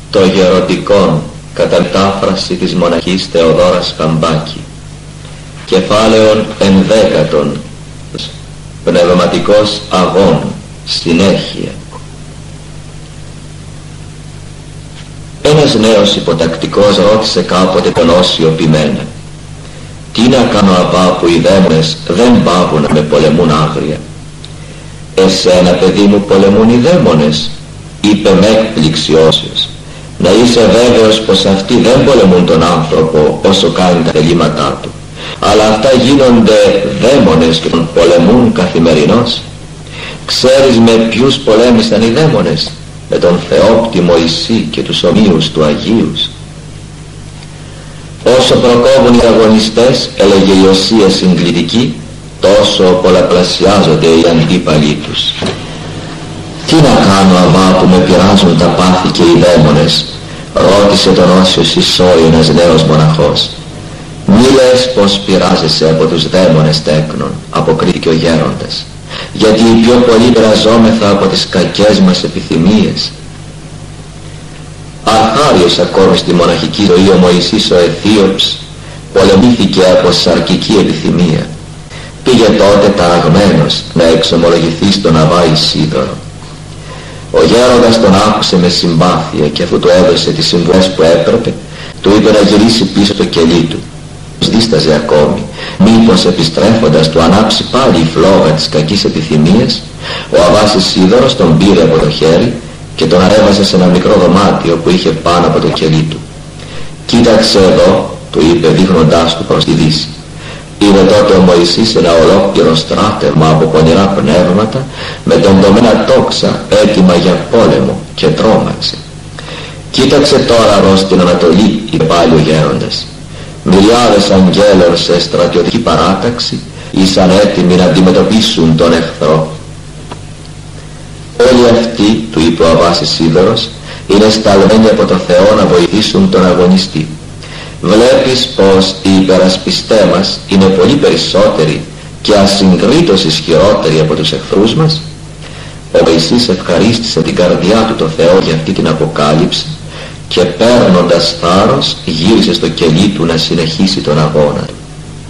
Το γεροντικόν, κατά μετάφραση της μοναχής Θεοδόρας Χαμπάκη. Κεφάλαιον 11. Πνευματικός αγών, συνέχεια. Ένας νέος υποτακτικός ρώτησε κάποτε τον Όσιο ποιμένα: «Τι να κάνω, Αβά, που οι δαίμονες δεν πάβουν να με πολεμούν άγρια?» «Εσένα, παιδί μου, πολεμούν οι δαίμονες?» είπε με έκπληξη Όσιος. «Να είσαι βέβαιος πως αυτοί δεν πολεμούν τον άνθρωπο όσο κάνει τα θελήματά του, αλλά αυτά γίνονται δαίμονες και τον πολεμούν καθημερινώς. Ξέρεις με ποιους πολέμησαν οι δαίμονες? Με τον Θεόπτη Μωυσή και τους ομοίους του Αγίους. Όσο προκόβουν οι αγωνιστές, έλεγε η Οσία συγκλητική, τόσο πολλαπλασιάζονται οι αντίπαλοι τους. Τι να κάνω, Αβά, που με πειράζουν τα πάθη και οι δαίμονες? Ρώτησε τον Όσιο Σισόη ένας νέος μοναχός. Μη λες πως πειράζεσαι από τους δαίμονες, τέκνον, αποκρίθηκε ο γέροντας, γιατί οι πιο πολύ πειραζόμεθα από τις κακές μας επιθυμίες. Αρχάριος ακόμη στη μοναχική ζωή ο Μωυσής ο Αιθίωπς πολεμήθηκε από σαρκική επιθυμία. Πήγε τότε ταραγμένος να εξομολογηθεί στον Αβά Ισίδωρο. Ο γέροντας τον άκουσε με συμπάθεια και αφού του έδωσε τις συμβουλές που έπρεπε, του είπε να γυρίσει πίσω το κελί του. Δίσταζε ακόμη, μήπως επιστρέφοντας του ανάψει πάλι η φλόγα της κακής επιθυμίας. Ο Αβάς Ισίδωρος τον πήρε από το χέρι και τον αρέβασε σε ένα μικρό δωμάτιο που είχε πάνω από το κελί του. «Κοίταξε εδώ», του είπε δείχνοντάς του προς τη δύση. Είδε τότε ο Μωυσής ένα ολόκληρο στράτευμα από πονηρά πνεύματα με τομπωμένα τόξα έτοιμα για πόλεμο και τρόμαξε. «Κοίταξε τώρα προς την Ανατολή», είπε πάλι ο γέροντας. «Μιλιάδες αγγέλων σε στρατιωτική παράταξη ήσαν έτοιμοι να αντιμετωπίσουν τον εχθρό. Όλοι αυτοί», του είπε ο Αβάς Ισίδωρος, «είναι σταλμένοι από το Θεό να βοηθήσουν τον αγωνιστή. Βλέπεις πως οι υπερασπιστές μας είναι πολύ περισσότεροι και ασυγκρίτως ισχυρότεροι από τους εχθρούς μας?» Ο Μωυσής ευχαρίστησε την καρδιά του το Θεό για αυτή την αποκάλυψη και παίρνοντας θάρρος γύρισε στο κελί του να συνεχίσει τον αγώνα του.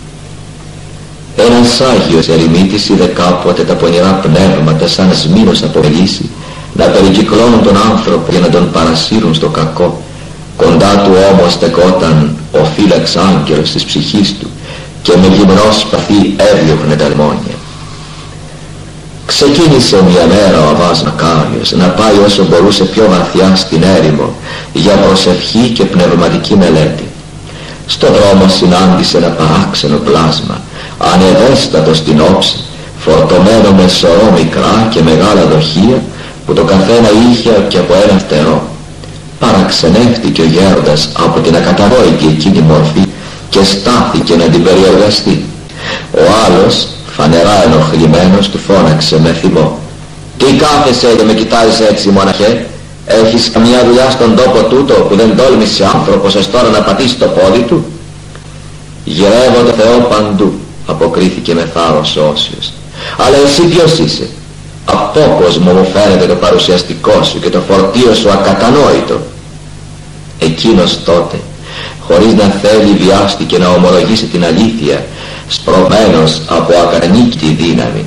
Ένας Άγιος ερημίτης είδε κάποτε τα πονηρά πνεύματα σαν σμήνος από λύση να περικυκλώνουν τον άνθρωπο για να τον παρασύρουν στο κακό. Κοντά του όμως στεκόταν ο φύλαξ άγγελος της ψυχής του και με γυμνό σπαθί έδιωχνε τα δαιμόνια. Ξεκίνησε μια μέρα ο Αβάς Μακάριος να πάει όσο μπορούσε πιο βαθιά στην έρημο για προσευχή και πνευματική μελέτη. Στο δρόμο συνάντησε ένα παράξενο πλάσμα, ανεδέστατο στην όψη, φορτωμένο με σωρό μικρά και μεγάλα δοχεία που το καθένα είχε και από ένα φτερό. Παραξενεύτηκε ο γέροντας από την ακατανόητη εκείνη μορφή και στάθηκε να την περιεργαστεί. Ο άλλος, φανερά ενοχλημένος, του φώναξε με θυμό: «Τι κάθεσαι και με κοιτάζεις έτσι, μοναχέ? Έχεις καμιά δουλειά στον τόπο τούτο που δεν τόλμησε άνθρωπος ως τώρα να πατήσει το πόδι του?» «Γυρεύω το Θεό παντού», αποκρίθηκε με θάρρος ο Όσιος. «Αλλά εσύ ποιος είσαι? Απόκοσμο μου φαίνεται το παρουσιαστικό σου και το φορτίο σου ακατανόητο». Εκείνος τότε, χωρίς να θέλει, βιάστηκε να ομολογήσει την αλήθεια, σπρωμένος από ακαρνίκητη δύναμη.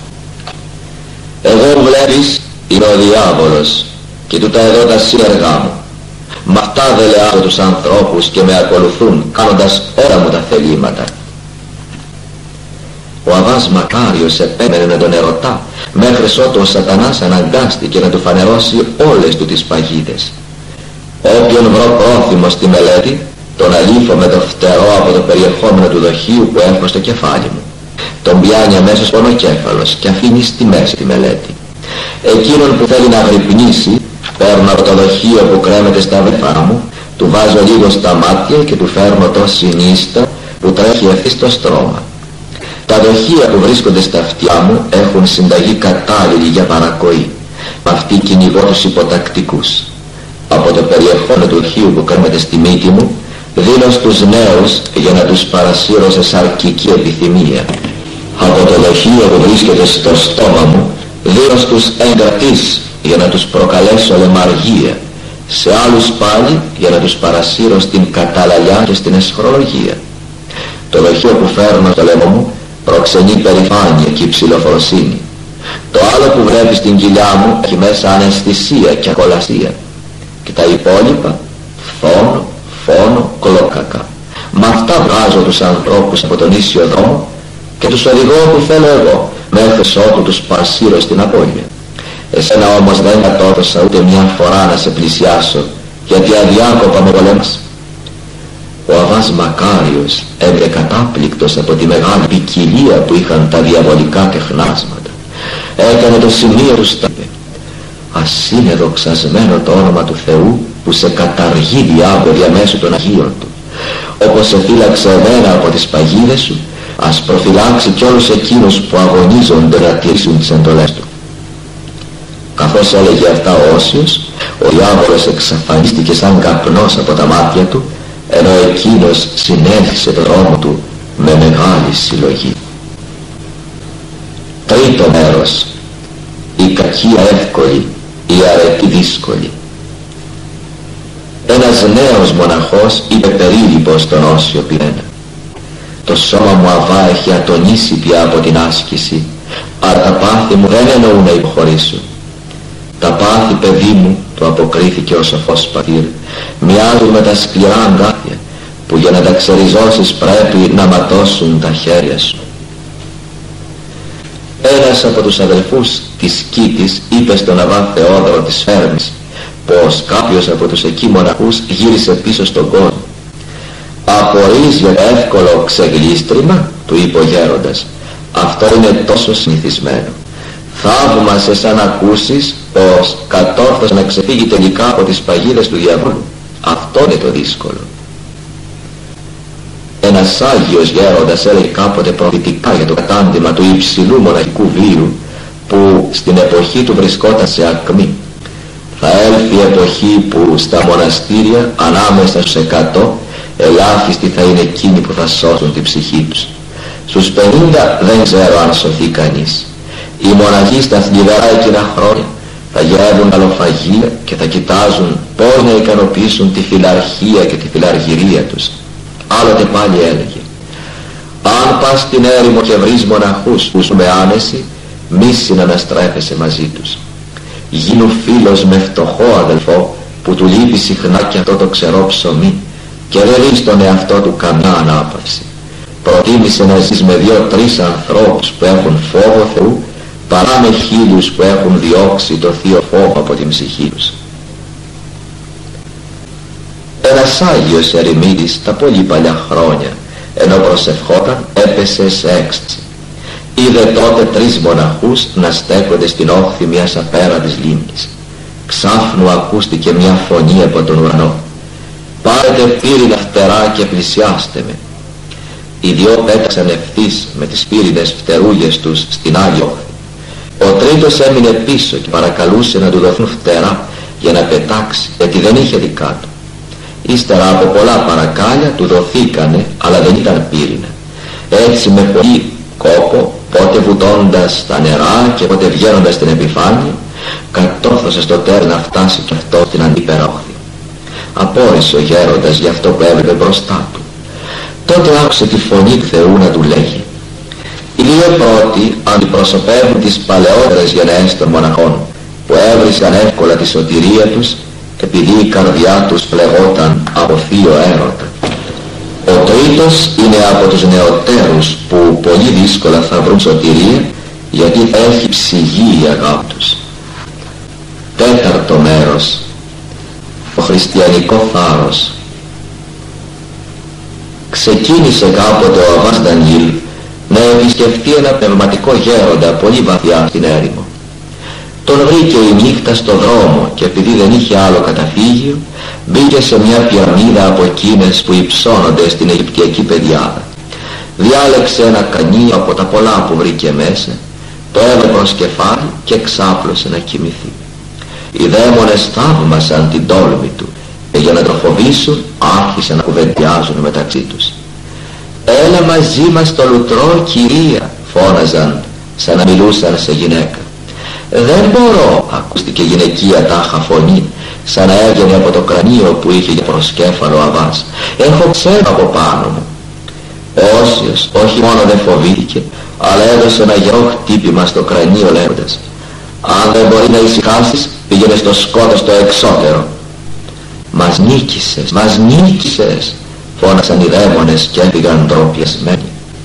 «Εγώ που βλέπεις είναι ο διάβολος και τούτα εδώ τα σύεργά μου. Μ' αυτά δεν λεάζω τους ανθρώπους και με ακολουθούν κάνοντας όλα μου τα θελήματα». Ο Αβάς Μακάριος επέμενε να τον ερωτά μέχρι ότου ο σατανάς αναγκάστηκε να του φανερώσει όλες του τις παγίδες. Όποιον βρω πρόθυμο στη μελέτη, τον αλήφω με το φτερό από το περιεχόμενο του δοχείου που έχω στο κεφάλι μου. Τον πιάνει αμέσως πονοκέφαλος και αφήνει στη μέση τη μελέτη. Εκείνον που θέλει να γρυπνήσει, παίρνω από το δοχείο που κρέμεται στα βρεφά μου, του βάζω λίγο στα μάτια και του φέρνω τόση νύστα που τρέχει ευθύ στο στρώμα. Τα δοχεία που βρίσκονται στα αυτιά μου έχουν συνταγή κατάλληλη για παρακοή. Αυτή κυνηγώ τους υποτακτικούς. Από το περιεχόμενο του δοχείου που κρέμεται στη μύτη μου, δίνω στους νέους για να τους παρασύρω σε σαρκική επιθυμία. Από το δοχείο που βρίσκεται στο στόμα μου, δίνω στους εγκρατείς για να τους προκαλέσω λαιμαργία. σε άλλους πάλι για να τους παρασύρω στην καταλαλιά και στην εσχρολογία. Το δοχείο που φέρνω στο λαιμό μου προξενεί περηφάνεια και υψηλοφροσύνη. Το άλλο που βλέπει στην κοιλιά μου έχει μέσα αναισθησία και ακολασία. Και τα υπόλοιπα φθόνο, φόνο, κολόκακα. Μ' αυτά βγάζω τους ανθρώπους από τον ίσιο δρόμο και τους οδηγώ όπου θέλω εγώ, μέχρι ότου τους παρασύρω στην απώλεια. Εσένα όμως δεν κατόρθωσα ούτε μια φορά να σε πλησιάσω, γιατί αδιάκοπα με πολέμας. Ο Αββάς Μακάριος έμεινε κατάπληκτος από τη μεγάλη ποικιλία που είχαν τα διαβολικά τεχνάσματα. Έκανε το σημείο του στάπε. Ας είναι δοξασμένο το όνομα του Θεού που σε καταργεί διάβολο διαμέσου των Αγίων του. Όπως σε φύλαξε εμένα από τις παγίδες σου, ας προφυλάξει κι όλους εκείνους που αγωνίζονται να τηρήσουν τις εντολές του. Καθώς έλεγε αυτά ο Όσιος, ο διάβολος εξαφανίστηκε σαν καπνός από τα μάτια του, ενώ εκείνος συνέχισε τον δρόμο του με μεγάλη συλλογή. Τρίτο μέρος. Η κακία εύκολη, η αρετή δύσκολη. Ένας νέος μοναχός είπε περίληπος στον Όσιο Πυρένα: το σώμα μου, Αββά, έχει ατονίσει πια από την άσκηση, αλλά τα πάθη μου δεν εννοούν να υποχωρήσω. Τα πάθη, παιδί μου, του αποκρίθηκε ο σοφός πατήρ, μοιάζουν με τα σκληρά αγκάθια που για να τα ξεριζώσεις πρέπει να ματώσουν τα χέρια σου. Ένας από τους αδελφούς της Κήτης είπε στον Αββά Θεόδωρο της Φέρμης πως κάποιος από τους εκεί μοναχούς γύρισε πίσω στον κόσμο. «Απορείς για το εύκολο ξεγλίστριμα», του είπε ο γέροντας. «Αυτό είναι τόσο συνηθισμένο. Θαύμασε σαν να ακούσεις πως κατόρθωσε να ξεφύγει τελικά από τις παγίδες του διαβόλου. Αυτό είναι το δύσκολο». Ένας Άγιος γέροντας έλεγε κάποτε προφητικά για το κατάντημα του υψηλού μοναχικού βίου που στην εποχή του βρισκόταν σε ακμή. Θα έλθει η εποχή που στα μοναστήρια ανάμεσα στους 100 ελάχιστοι θα είναι εκείνοι που θα σώσουν την ψυχή τους. Στους 50 δεν ξέρω αν σωθεί κανείς. Οι μοναχοί στα θλιβερά εκείνα χρόνια θα γεύουν καλοφαγία και θα κοιτάζουν πώς να ικανοποιήσουν τη φιλαρχία και τη φιλαργυρία τους. Άλλοτε πάλι έλεγε: αν πας στην έρημο και βρεις μοναχούς που ζουν με άνεση, μη συναναστρέφεσαι μαζί τους. Γίνου φίλος με φτωχό αδελφό που του λείπει συχνά και αυτό το ξερό ψωμί και δεν ρίχνει στον εαυτό του καμιά ανάπαυση. Προτίμησε να ζεις με 2-3 ανθρώπους που έχουν φόβο Θεού παρά με 1000 που έχουν διώξει το θείο φόβο από την ψυχή τους. Ένας Άγιος ερημίτης τα πολύ παλιά χρόνια, ενώ προσευχόταν, έπεσε σε έκσταση. Είδε τότε 3 μοναχούς να στέκονται στην όχθη μιας απέραντης λίμνης. Ξάφνου ακούστηκε μια φωνή από τον ουρανό: «Πάρετε πύρινα φτερά και πλησιάστε με». Οι 2 πέταξαν ευθύς με τις πύρινες φτερούγες τους στην άλλη όχθη. Ο τρίτος έμεινε πίσω και παρακαλούσε να του δοθούν φτερά για να πετάξει, γιατί δεν είχε δικά του. Ύστερα από πολλά παρακάλια του δοθήκανε, αλλά δεν ήταν πύρινα. Έτσι με πολύ κόπο, πότε βουτώντας τα νερά και πότε βγαίνοντας στην επιφάνεια, κατόρθωσε στο τέλος να φτάσει και αυτό στην αντίπερα όχθη. Απόρρισε ο γέροντας για αυτό που έβλεπε μπροστά του. Τότε άκουσε τη φωνή του Θεού να του λέγει: «Οι 2 πρώτοι αντιπροσωπεύουν τις παλαιότερες γενναίες των μοναχών που έβρισκαν εύκολα τη σωτηρία τους επειδή η καρδιά τους πλεγόταν από θείο έρωτα. Ο τρίτος είναι από τους νεωτέρους που πολύ δύσκολα θα βρουν σωτηρία γιατί θα έχει ψυγεί η αγάπη τους». Τέταρτο μέρος. Το χριστιανικό θάρρος. Ξεκίνησε κάποτε ο Αββάς Ντανιήλ να επισκεφτεί ένα πνευματικό γέροντα πολύ βαθιά στην έρημο. Τον βρήκε η νύχτα στο δρόμο και επειδή δεν είχε άλλο καταφύγιο, μπήκε σε μια πυραμίδα από εκείνες που υψώνονται στην Αιγυπτιακή πεδιάδα. Διάλεξε ένα κανί από τα πολλά που βρήκε μέσα, το έβαλε προς κεφάλι και ξάπλωσε να κοιμηθεί. Οι δαίμονες θαύμασαν την τόλμη του και για να το φοβήσουν άρχισαν να κουβεντιάζουν μεταξύ τους. «Έλα μαζί μας στο λουτρό, κυρία», φώναζαν σαν να μιλούσαν σε γυναίκα. «Δεν μπορώ», ακούστηκε γυναικεία τάχα φωνή, σαν να έβγαινε από το κρανίο που είχε για προσκέφαλο ο Αβάς. Έχω ψέμα από πάνω μου. Ο Όσιος όχι μόνο δεν φοβήθηκε, αλλά έδωσε ένα γερό χτύπημα στο κρανίο λέγοντας: «Αν δεν μπορεί να ησυχάσεις, πήγαινε στο σκότος το εξώτερο». «Μας νίκησες, μας νίκησες», φώναξαν οι δαίμονες και έφυγαν ντροπιασμένοι.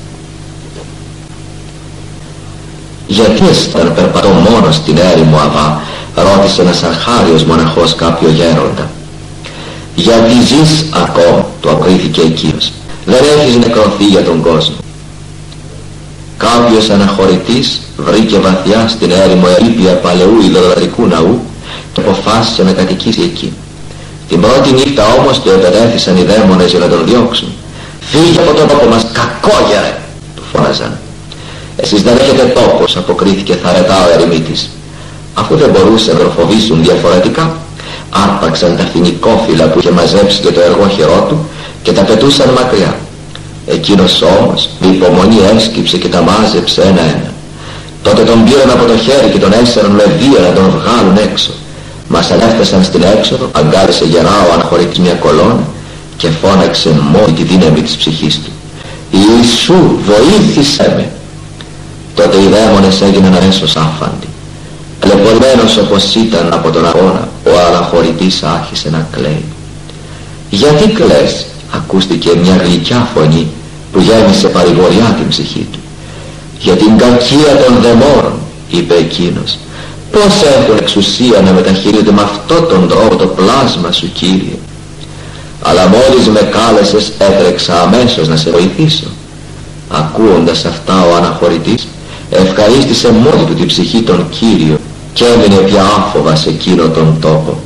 «Γιατί όταν περπατώ μόνο στην έρημο Αβά?» ρώτησε ένας αρχάριος μοναχός κάποιο γέροντα. «Γιατί ζεις ακόμα», του αποκρίθηκε εκείνος. «Δεν έχεις νεκρωθεί για τον κόσμο». Κάποιος αναχωρητής βρήκε βαθιά στην έρημο ερείπια παλαιού ιδωλατρικού ναού και αποφάσισε να κατοικήσει εκεί. Την πρώτη νύχτα όμως του επετέθησαν οι δαίμονες για να τον διώξουν. «Φύγε από τον τόπο μας, κακόγερε», του φώναζαν. «Εσείς δεν έχετε τόπος», αποκρίθηκε θαρετά ο ερημίτης. Αφού δεν μπορούσαν να τον φοβήσουν διαφορετικά, άρπαξαν τα φοινικόφυλλα που είχε μαζέψει για το εργόχειρό του και τα πετούσαν μακριά. Εκείνος όμως με υπομονή έσκυψε και τα μάζεψε ένα-ένα. Τότε τον πήραν από το χέρι και τον έσαιραν με βία να τον βγάλουν έξω. Μας ανέφτασαν στην έξοδο, αγκάλισε γερά ο αναχωρητής μια κολόνα και φώναξε μόνη τη δύναμη της ψυχής του: «Ιησού, βοήθησέ με!» Τότε οι δαίμονες έγιναν αμέσως άφαντοι. Ταλαιπωρημένος όπως ήταν από τον αγώνα, ο αναχωρητής άρχισε να κλαίει. «Γιατί κλαις?» ακούστηκε μια γλυκιά φωνή που γέμισε παρηγοριά την ψυχή του. «Για την κακία των δαιμόνων», είπε εκείνος. «Πώς έχουν εξουσία να μεταχειρίζονται με αυτόν τον τρόπο το πλάσμα σου, Κύριε? Αλλά μόλις με κάλεσες έτρεξα αμέσως να σε βοηθήσω». Ακούοντας αυτά ο αναχωρητής ευχαρίστησε μόνη του την ψυχή τον Κύριο και έμεινε πια άφοβα σε εκείνο τον τόπο.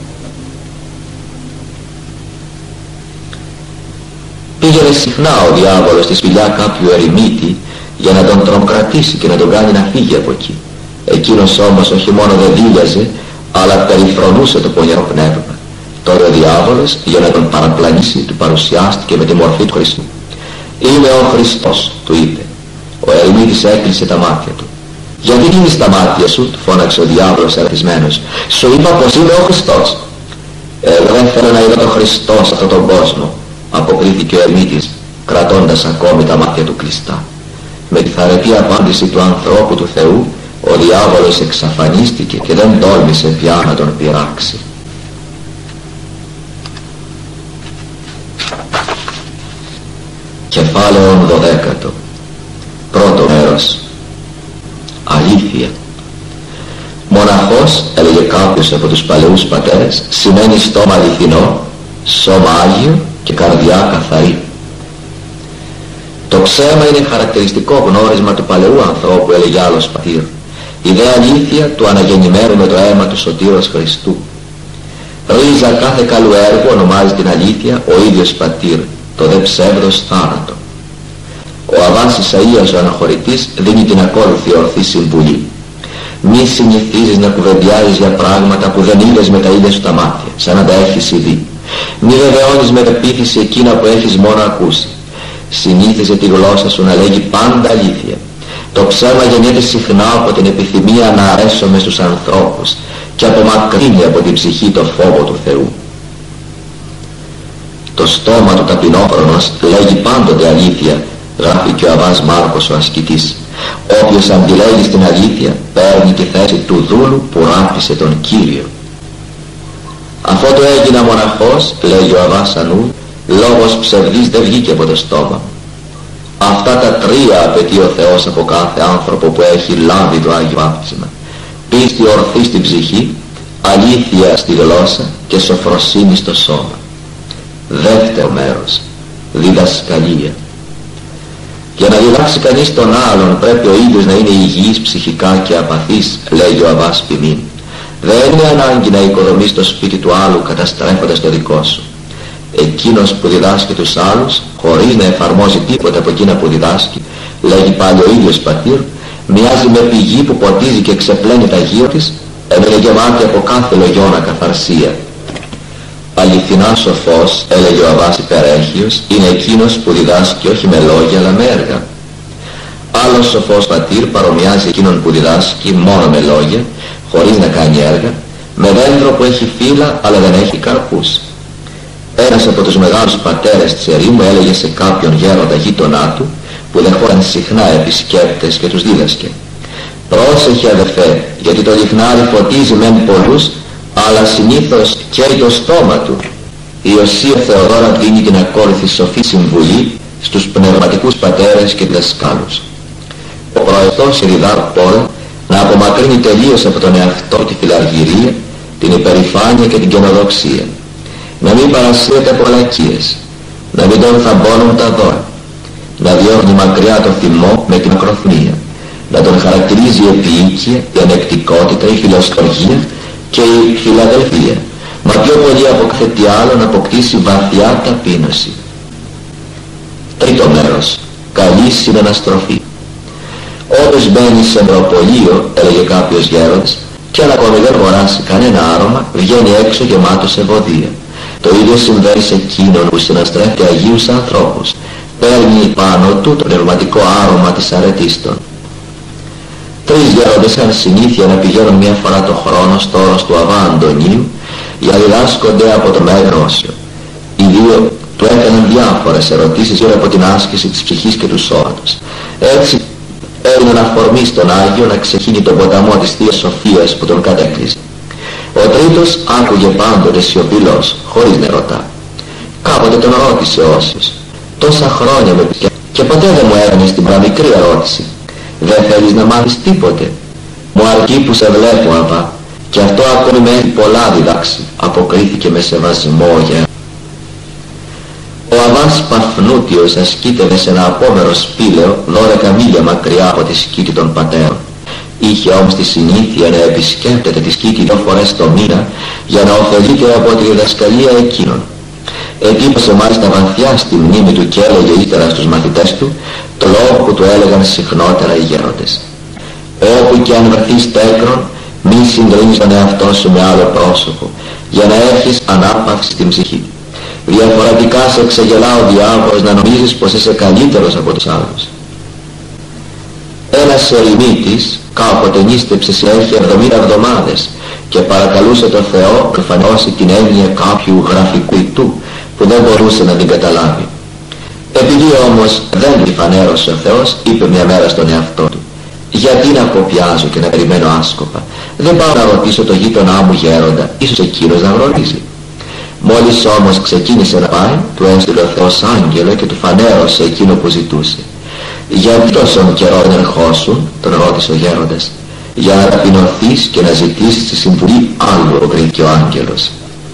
Πήγαινε συχνά ο διάβολος στη σπηλιά κάποιου ερημίτη για να τον τρομοκρατήσει και να τον κάνει να φύγει από εκεί. Εκείνος όμως όχι μόνο δεν δίλιαζε, αλλά περιφρονούσε το πονηρό πνεύμα. Τώρα ο διάβολος, για να τον παραπλανήσει, του παρουσιάστηκε με τη μορφή του Χριστού. «Είμαι ο Χριστός», του είπε. Ο ερημίτης έκλεισε τα μάτια του. «Γιατί κλείνεις τα μάτια σου?» του φώναξε ο διάβολος ερεθισμένος. «Σου είπα πως είμαι ο Χριστός». «Εγώ δεν θέλω να είδω τον Χριστό σε αυτόν τον κόσμο», αποκρίθηκε ο ερημίτης, κρατώντας ακόμη τα μάτια του κλειστά. Με τη θαρετή απάντηση του ανθρώπου του Θεού, ο διάβολος εξαφανίστηκε και δεν τόλμησε πια να τον πειράξει. Κεφάλαιο 12. Πρώτο μέρος. Αλήθεια. Μοναχός, έλεγε κάποιος από τους παλαιούς πατέρες, σημαίνει στόμα αληθινό, σώμα άγιο και καρδιά καθαρή. Το ψέμα είναι χαρακτηριστικό γνώρισμα του παλαιού ανθρώπου, έλεγε άλλος πατήρ. Η δε αλήθεια του αναγεννημένου με το αίμα του Σωτήρος Χριστού. Ρίζα κάθε καλού έργου ονομάζει την αλήθεια ο ίδιος πατήρ, το δε ψεύδος θάνατο. Ο Αββάς Ισαΐας ο αναχωρητής δίνει την ακόλουθη ορθή συμβουλή. Μη συνηθίζεις να κουβεντιάζεις για πράγματα που δεν είδες με τα ίδια σου τα μάτια, σαν να τα έχεις ήδη. Μη βεβαιώνεις με πεποίθηση εκείνα που έχεις μόνο ακούσει. Συνήθιζε τη γλώσσα σου να λέγει πάντα αλήθεια. Το ψέμα γεννιέται συχνά από την επιθυμία να αρέσουμε στους ανθρώπους και απομακρύνει από την ψυχή το φόβο του Θεού. Το στόμα του ταπεινόφρονος λέγει πάντοτε αλήθεια, γράφει και ο Αββάς Μάρκος ο ασκητής. Όποιος αντιλέγει στην αλήθεια παίρνει τη θέση του δούλου που ράπησε τον Κύριο. Αφού το έγινα μοναχός, λέγει ο Αββάς Ανού, λόγος ψευδής δεν βγήκε από το στόμα μου. Αυτά τα τρία απαιτεί ο Θεός από κάθε άνθρωπο που έχει λάβει το Άγιο Βάπτισμα. Πίστη ορθή στην ψυχή, αλήθεια στη γλώσσα και σοφροσύνη στο σώμα. Δεύτερο μέρος. Διδασκαλία. Για να διδάξει κανείς τον άλλον πρέπει ο ίδιος να είναι υγιής ψυχικά και απαθής, λέγει ο Αββάς Ποιμήν. Δεν είναι ανάγκη να οικοδομείς το σπίτι του άλλου καταστρέφοντας το δικό σου. Εκείνος που διδάσκει τους άλλους χωρίς να εφαρμόζει τίποτα από εκείνα που διδάσκει, λέγει πάλι ο ίδιος πατήρ, μοιάζει με πηγή που ποτίζει και ξεπλένει τα γύρω της, έμεινε γεμάτη από κάθε λογιώνα καθαρσία. Αληθινά σοφός, έλεγε ο Αββάς Υπερέχειος, είναι εκείνος που διδάσκει όχι με λόγια αλλά με έργα. Άλλος σοφός πατήρ παρομοιάζει εκείνον που διδάσκει μόνο με λόγια, χωρίς να κάνει έργα, με δέντρο που έχει φύλλα αλλά δεν έχει καρπούς. Ένας από τους μεγάλους πατέρες της ερήμου έλεγε σε κάποιον γέροντα γείτονά του, που δεχόταν συχνά επισκέπτες και τους δίδασκε: «Πρόσεχε αδερφέ, γιατί το λιχνάρι φωτίζει μεν πολλούς, αλλά συνήθως καίει το στόμα του». Η Οσία Θεοδόρα δίνει την ακόλουθη σοφή συμβουλή στους πνευματικούς πατέρες και δασκάλους. Ο προαιστός Ιριδάρ Πολ να απομακρύνει τελείως από τον εαυτό τη φιλαργυρία, την υπερηφάνεια και την καινοδοξία, να μην παρασύρεται από βλακίες, να μην τον θαμπώνουν τα δώρα, να διώχνει μακριά το θυμό με την ακροθμία, να τον χαρακτηρίζει η επίοικια, η ανεκτικότητα, η φιλοστοργία και η φιλαδελφία, μα πιο πολύ από κάθε τι άλλο να αποκτήσει βαθιά ταπείνωση. Τρίτο μέρος, καλή συναναστροφή. Όποιος μπαίνει σε νεοπολείο, έλεγε κάποιος γέροντας, και αν ακόμη δεν αγοράσει κανένα άρωμα, βγαίνει έξω γεμάτος ευωδία. Το ίδιο συμβαίνει σε εκείνον που συναστρέφει αγίους ανθρώπους. Παίρνει πάνω του το πνευματικό άρωμα της αρετίστων. Τρεις γέροντες είχαν συνήθεια να πηγαίνουν μια φορά το χρόνο στο όρος του Αβά Αντωνίου για να διδάσκονται από το Μέγα Γνώσιο. Οι δύο του έκαναν διάφορες ερωτήσεις γύρω από την άσκηση της ψυχής και του σώματος. Έτσι έδιναν αφορμή στον Άγιο να ξεχύνει τον ποταμό της Θείας Σοφίας που τον κατέκλυσε. Ο τρίτος άκουγε πάντοτε σιωπηλός, χωρίς να ρωτά. Κάποτε τον ρώτησε ο Όσιος: «Τόσα χρόνια με πιάνει και ποτέ δεν μου έκανες την παραμικρή ερώτηση. Δεν θέλεις να μάθεις τίποτε?» «Μου αρκεί που σε βλέπω, Αβά, και αυτό ακόμη με έχει πολλά διδάξει», αποκρίθηκε με σεβασμό για. Ο Αβάς Παφνούτιος ασκήτευε σε ένα απόμερο σπήλαιο 12 μίλια μακριά από τη σκήτη των πατέρων. Είχε όμως τη συνήθεια να επισκέπτεται τη σκήτη 2 φορές το μήνα για να ωφελείται από τη διδασκαλία εκείνων. Εντύπωσε μάλιστα βαθιά στη μνήμη του και έλεγε ύστερα στους μαθητές του το λόγο που του έλεγαν συχνότερα οι γέροντες: «Όπου και αν βρεθείς τέκρον, μη συγκρίνεις τον εαυτό σου με άλλο πρόσωπο, για να έχεις ανάπαυση στην ψυχή. Διαφορετικά σε ξεγελά ο διάβολος να νομίζεις πως είσαι καλύτερος από τους άλλους». Ένας ερημίτης κάποτε νήστεψε σε έχει 70 εβδομάδες και παρακαλούσε το Θεό να εμφανώσει την έννοια κάποιου γραφικού ητού που δεν μπορούσε να την καταλάβει. Επειδή όμως δεν την φανέρωσε ο Θεός, είπε μια μέρα στον εαυτό του: «Γιατί να κοπιάζω και να περιμένω άσκοπα? Δεν πάω να ρωτήσω το γείτονά μου γέροντα, ίσως εκείνος να γνωρίζει». Μόλις όμως ξεκίνησε να πάει, του έστειλε ο Θεός άγγελο και του φανέρωσε εκείνο που ζητούσε. «Γιατί τόσον καιρό δεν ερχόσουν?» τον ρώτησε ο γέροντας. «Για να ταπεινωθείς και να ζητήσεις τη συμβουλή άλλου», αποκρίθηκε ο άγγελος.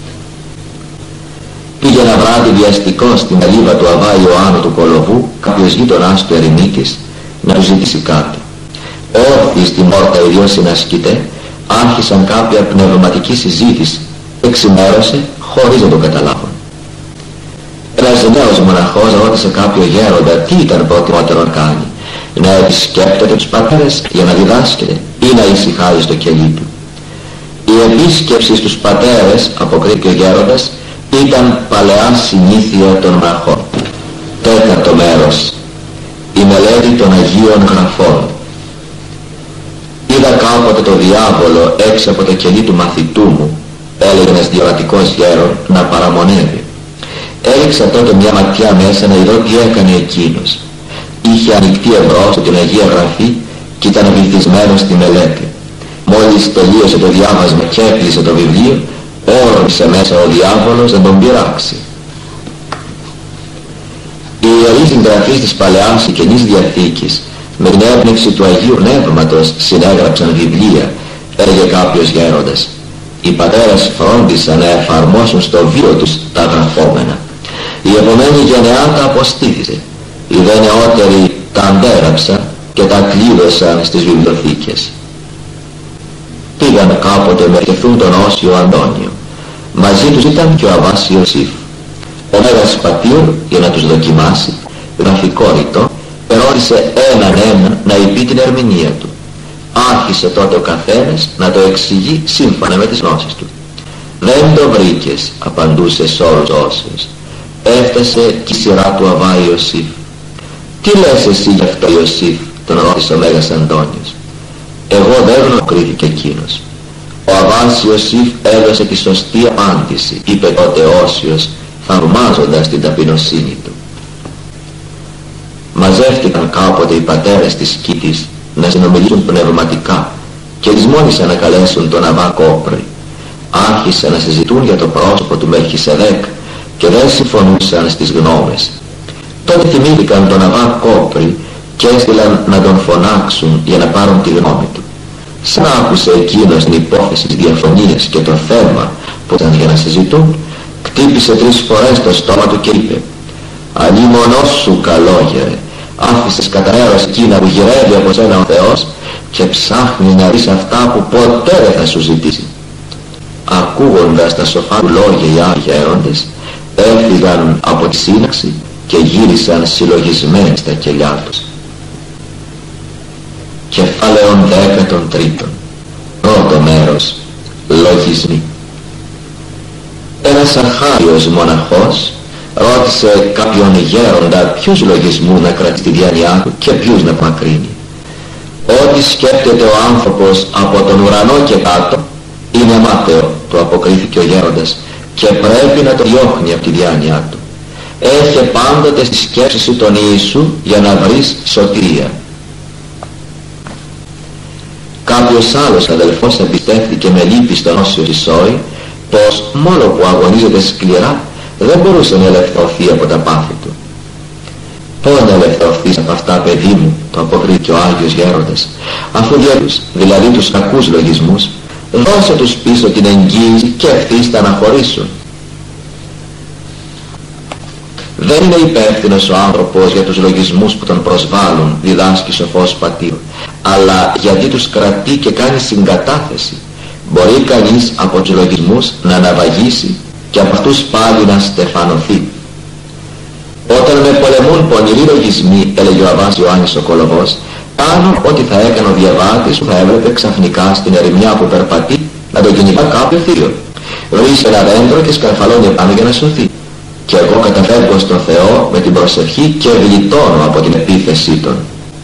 Πήγε ένα βράδυ βιαστικό στην καλύβα του Αβά Ιωάννου του Κολοβού κάποιος γείτονάς του ερημίτης να του ζητήσει κάτι. Όρθιοι στην πόρτα οι δυο συνασκητές άρχισαν κάποια πνευματική συζήτηση και ξημέρωσε χωρίς να το καταλάβουν. Ένας νέος μοναχός ρώτησε κάποιο γέροντα τι ήταν προτιμότερο να κάνει: να επισκέπτεται τους πατέρες για να διδάσκεται ή να ησυχάζει στο κελί του. Η επίσκεψη στους πατέρες, αποκρίθηκε ο γέροντας, ήταν παλαιά συνήθεια των μοναχών. Τέταρτο μέρος, η μελέτη των Αγίων Γραφών. «Είδα κάποτε το διάβολο έξω από το κελί του μαθητού μου», έλεγε ένας διορατικός γέρον, «να παραμονεύει. Έριξα τότε μια ματιά μέσα να δω τι έκανε εκείνος. Είχε ανοιχτεί εμπρός την Αγία Γραφή και ήταν βυθισμένος στη μελέτη. Μόλις τελείωσε το διάβασμα και έκλεισε το βιβλίο, όρμησε μέσα ο διάβολος να τον πειράξει». Οι ιερείς συγγραφείς της Παλαιάς και Καινής Διαθήκης με την έμπνευση του Αγίου Πνεύματος συνέγραψαν βιβλία, έλεγε κάποιος γέροντας. Οι πατέρες φρόντισαν να εφαρμόσουν στο βίο τους τα γραφόμενα. Η επομένη γενεά τα αποστήθησε. Οι δε νεότεροι τα αντέγραψαν και τα κλείδωσαν στις βιβλιοθήκες. Πήγαν κάποτε να μελετηθούν τον Όσιο Αντώνιο. Μαζί τους ήταν και ο Αβάς Ιωσήφ. Ο Μέγας Πατήρ, για να τους δοκιμάσει, γραφικό ρητό, ερώτησε έναν να υπεί την ερμηνεία του. Άρχισε τότε ο καθένας να το εξηγεί σύμφωνα με τις γνώσεις του. «Δεν το βρήκες», απαντούσε σε όλους όσους. Έφτασε και η σειρά του Αβά Ιωσήφ. «Τι λες εσύ γι' αυτό, Ιωσήφ?» τον ρώτησε ο Μέγας Αντώνιος. «Εγώ δεν γνωρίζω», κρίθηκε εκείνος. Ο Αββάς Ιωσήφ έδωσε τη σωστή απάντηση, είπε τότε Όσιος, θαυμάζοντας την ταπεινοσύνη του. Μαζεύτηκαν κάποτε οι πατέρες της Κίτης να συνομιλήσουν πνευματικά και λησμόνησαν να καλέσουν τον Αββά Κόπρη. Άρχισαν να συζητούν για το πρόσωπο του Μελχισεδέκ και δεν συμφωνούσαν στις γνώμες. Τότε θυμήθηκαν τον Αββά Κόπρη και έστειλαν να τον φωνάξουν για να πάρουν τη γνώμη του. Σαν άκουσε εκείνος την υπόθεση της διαφωνίας και το θέμα που ήταν για να συζητούν, χτύπησε 3 φορές το στόμα του και είπε: «Αλίμονός σου καλόγερε, άφησες κατά μέρος εκείνα που γυρεύει από σένα ο Θεός και ψάχνει να δεις αυτά που ποτέ δεν θα σου ζητήσει». Ακούγοντας τα σοφά του λόγια οι άλλοι γέροντες, έφυγαν από τη σύναξη και γύρισαν συλλογισμένοι στα κελιά τους. Κεφάλαιον 13. Πρώτο μέρος. Λογισμοί. Ένας αρχάιος μοναχός ρώτησε κάποιον γέροντα ποιους λογισμούς να κρατήσει τη διάνοιά του και ποιους να απομακρύνει. «Ό,τι σκέπτεται ο άνθρωπος από τον ουρανό και κάτω είναι μάταιο», του αποκρίθηκε ο γέροντας, «και πρέπει να το διώχνει από τη διάνοιά του. Έχε πάντοτε στη σκέψη σου τον Ιησού για να βρεις σωτηρία». Κάποιος άλλος αδελφός εμπιστεύτηκε με λύπη στον Όσιο Σισόη πως μόνο που αγωνίζεται σκληρά δεν μπορούσε να ελευθερωθεί από τα πάθη του. «Πώς να ελευθερωθείς από αυτά, παιδί μου», το αποκρίθηκε ο Άγιος Γέροντας, «αφού διέλους, δηλαδή τους κακούς λογισμούς, δώσε τους πίσω την εγγύηση και ευθύς θα αναχωρήσουν». Δεν είναι υπεύθυνος ο άνθρωπος για τους λογισμούς που τον προσβάλλουν, διδάσκει σοφός πατήρ, αλλά γιατί τους κρατεί και κάνει συγκατάθεση. Μπορεί κανείς από τους λογισμούς να αναβαγίσει και από αυτούς πάλι να στεφανωθεί. «Όταν με πολεμούν πονηροί λογισμοί», έλεγε ο Αββάς Ιωάννης ο Κολοβός, «κάνω ό,τι θα έκανε ο διαβάτης που θα έβλεπε ξαφνικά στην ερημιά που περπατεί να τον κυνηγά κάποιο θείο. Βρίσκει ένα δέντρο και σκαρφαλώνει επάνω για να σωθεί. Και εγώ καταφεύγω στον Θεό με την προσευχή και γλιτώνω από την επίθεσή των».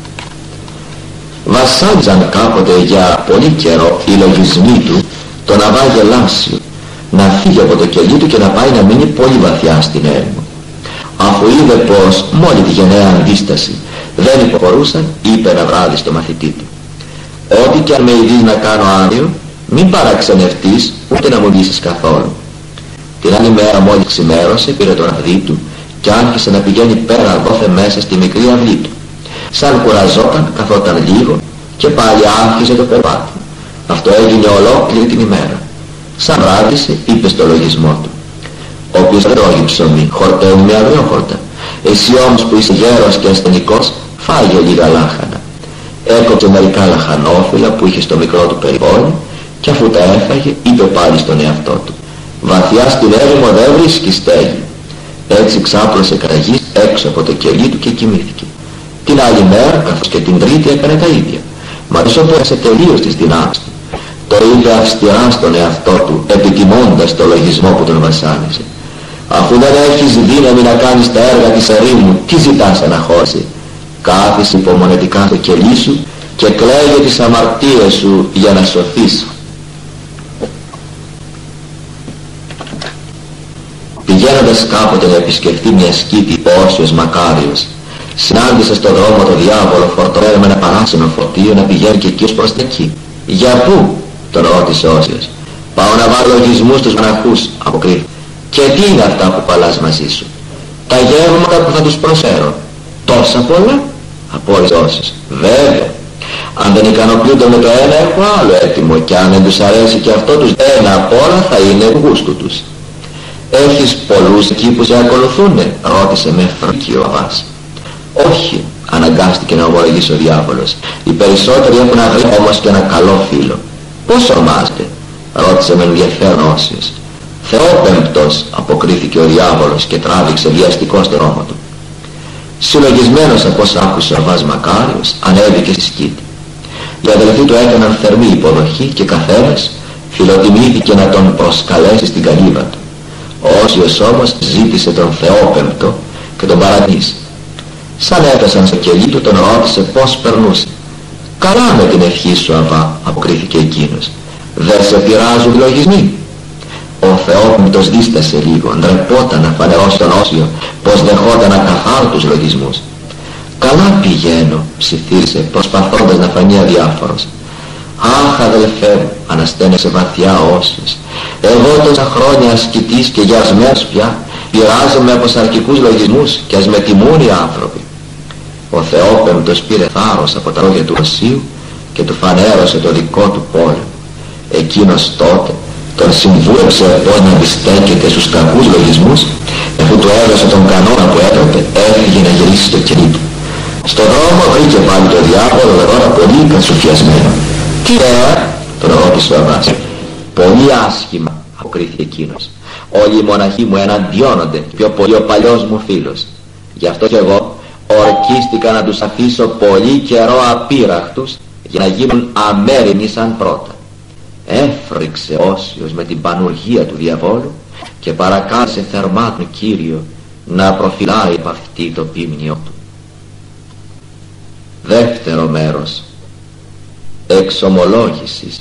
Βασάνιζαν κάποτε για πολύ καιρό οι λογισμοί του τον Αββά Γελάσιο να φύγει από το κελί του και να πάει να μείνει πολύ βαθιά στην έρημο. Αφού είδε πως με όλη τη γενναία αντίσταση δεν υποχωρούσαν, είπε ένα βράδυ στο μαθητή του: «Ό,τι και αν με ειδείς να κάνω άδειο, μην παραξενευτείς ούτε να μου λύσεις καθόλου». Την άλλη μέρα μόλις ξημέρωσε πήρε τον αυδί του και άρχισε να πηγαίνει πέρα δόθε μέσα στη μικρή αυλή του. Σαν κουραζόταν καθόταν λίγο και πάλι άρχισε το περπάτι. Αυτό έγινε ολόκληρη την ημέρα. Σαν βράδυσε είπε στο λογισμό του: «Όποιος δεν τρώγει ψωμί χορταίνει με αγριόχορτα. Εσύ όμως που είσαι γέρος και ασθενικός, φάγε λίγα λάχανα». Έκοψε μερικά λαχανόφυλλα που είχε στο μικρό του περιβόλι και αφού τα έφαγε είπε πάλι στον εαυτό του: «Βαθιά στην έρημο δεν βρίσκει στέγη». Έτσι ξάπλωσε κατά γης έξω από το κελί του και κοιμήθηκε. Την άλλη μέρα καθώς και την τρίτη έκανε τα ίδια. Μα τόσο πέρασε τελείως τις δυνάμεις του. Το είπε αυστηρά στον εαυτό του, επιτιμώντας το λογισμό που τον βασάνιζε. «Αφού δεν έχεις δύναμη να κάνεις τα έργα της ερήμου, τι ζητάς αναχώρηση? Κάθισε υπομονετικά στο κελί σου και κλαίγε τις αμαρτίες σου για να σωθείς». Πηγαίνοντας κάποτε να επισκεφτεί μια σκήτη ο Όσιος Μακάριος, συνάντησε στον δρόμο το διάβολο φορτωμένο με ένα παράσινο φορτίο να πηγαίνει και εκεί προς τα εκεί. «Για πού?» τον ρώτησε ο Όσιος. «Πάω να βάλω λογισμούς στους μοναχούς», αποκρίθηκε. «Και τι είναι αυτά που παλάς μαζί σου?» «Τα γεύματα που θα τους προσφέρω». «Τόσα πολλά?» απόρρισε ο Όσιος. «Βέβαια. Αν δεν ικανοποιούνται με το ένα έχω άλλο έτοιμο και αν δεν τους αρέσει και αυτό τους ένα απ' όλα θα είναι γούστου τους». «Έχεις πολλούς εκεί που σε ακολουθούνε?» ρώτησε με φρίκι ο Αββάς. «Όχι», αναγκάστηκε να ομολογήσει ο διάβολος. «Οι περισσότεροι έχουν αγρία όμως και ένα καλό φίλο». «Πώς ονομάζεται?» ρώτησε με ενδιαφέρον ο Όσιος. «Θεόπεμπτος», αποκρίθηκε ο διάβολος και τράβηξε βιαστικό στο δρόμο του. Συλλογισμένος από όσα άκουσε ο Αββάς Μακάριος, ανέβηκε στη σκήτη. Οι αδελφοί του έκαναν θερμή υποδοχή και καθένας φιλοτιμήθηκε να τον προσκαλέσει στην καλύβα του. Ο Όσιος όμως ζήτησε τον Θεόπεμπτο και τον παρανήσε. Σαν έπεσαν στο κελί του τον ρώτησε πώς περνούσε. «Καλά με την ευχή σου, Αββά», αποκρίθηκε εκείνος. Δεν σε πειράζουν οι λογισμοί? Ο Θεόπνητος δίστασε λίγο, ντρεπόταν να φανερώσει τον Όσιο πως δεχόταν ακαθάρτους λογισμούς. «Καλά πηγαίνω», ψιθύρισε προσπαθώντας να φανεί αδιάφορος. «Αχ, αδελφέ μου», αναστέναξε βαθιά ο Όσιος, «εγώ τόσα χρόνια ασκητής και γιασμένος πια πειράζομαι από σαρκικούς λογισμούς και ας με τιμούν οι άνθρωποι». Ο Θεόπεμπτος πήρε θάρρος από τα λόγια του Οσίου και του φανέρωσε το δικό του πόλεμο. Εκείνος τότε τον συμβούλεψε πως να αντιστέκεται στους κακούς λογισμούς, αφού του έδωσε τον κανόνα που έπρεπε, έφυγε να γυρίσει στο κελί του. Στον δρόμο βρήκε πάλι το διάβολο, τώρα πολύ κατσουφιασμένο. «Τι τον ρώτησε ο Αβάς. «Πολύ άσχημα», αποκρίθηκε εκείνος. «Όλοι οι μοναχοί μου εναντιώνονται, πιο πολύ ο παλιός μου φίλος. Γι' αυτό κι εγώ ορκίστηκα να τους αφήσω πολύ καιρό απείραχτους για να γίνουν αμέριμνοι σαν πρώτα». Έφρυξε Όσιος με την πανουργία του διαβόλου και παρακάλεσε θερμά τον Κύριο να προφυλάει από αυτή το πίμνιο του. Δεύτερο μέρος, εξομολόγησης.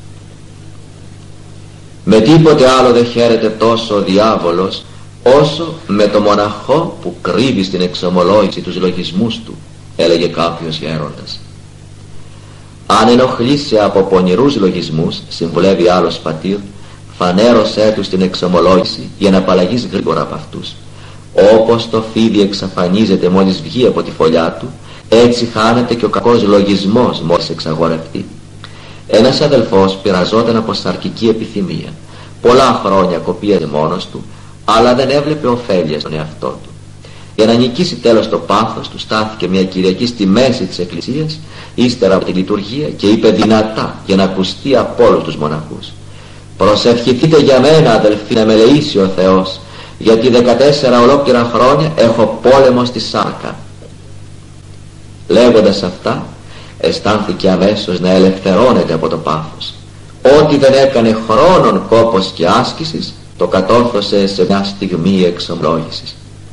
Με τίποτε άλλο δεν χαίρεται τόσο ο διάβολος όσο με το μοναχό που κρύβει στην εξομολόγηση τους λογισμούς του, έλεγε κάποιος γέροντας. Αν ενοχλείσαι από πονηρούς λογισμούς, συμβουλεύει άλλος πατήρ, φανέρωσέ τους την εξομολόγηση για να απαλλαγείς γρήγορα από αυτούς. Όπως το φίδι εξαφανίζεται μόλις βγει από τη φωλιά του, έτσι χάνεται και ο κακός λογισμός μόλις εξαγορευτεί. Ένας αδελφός πειραζόταν από σαρκική επιθυμία. Πολλά χρόνια κοπίαζε μόνος του, αλλά δεν έβλεπε ωφέλεια στον εαυτό του. Για να νικήσει τέλος το πάθος του, στάθηκε μια Κυριακή στη μέση της εκκλησίας ύστερα από τη λειτουργία και είπε δυνατά για να ακουστεί από όλους τους μοναχούς: «Προσευχηθείτε για μένα, αδελφοί, να με ελεήσει ο Θεός, γιατί 14 ολόκληρα χρόνια έχω πόλεμο στη σάρκα». Λέγοντας αυτά, αισθάνθηκε αμέσως να ελευθερώνεται από το πάθος. Ό,τι δεν έκανε χρόνων κόπος και άσκησης, το κατόρθωσε σε μια στιγμή εξομολόγησης.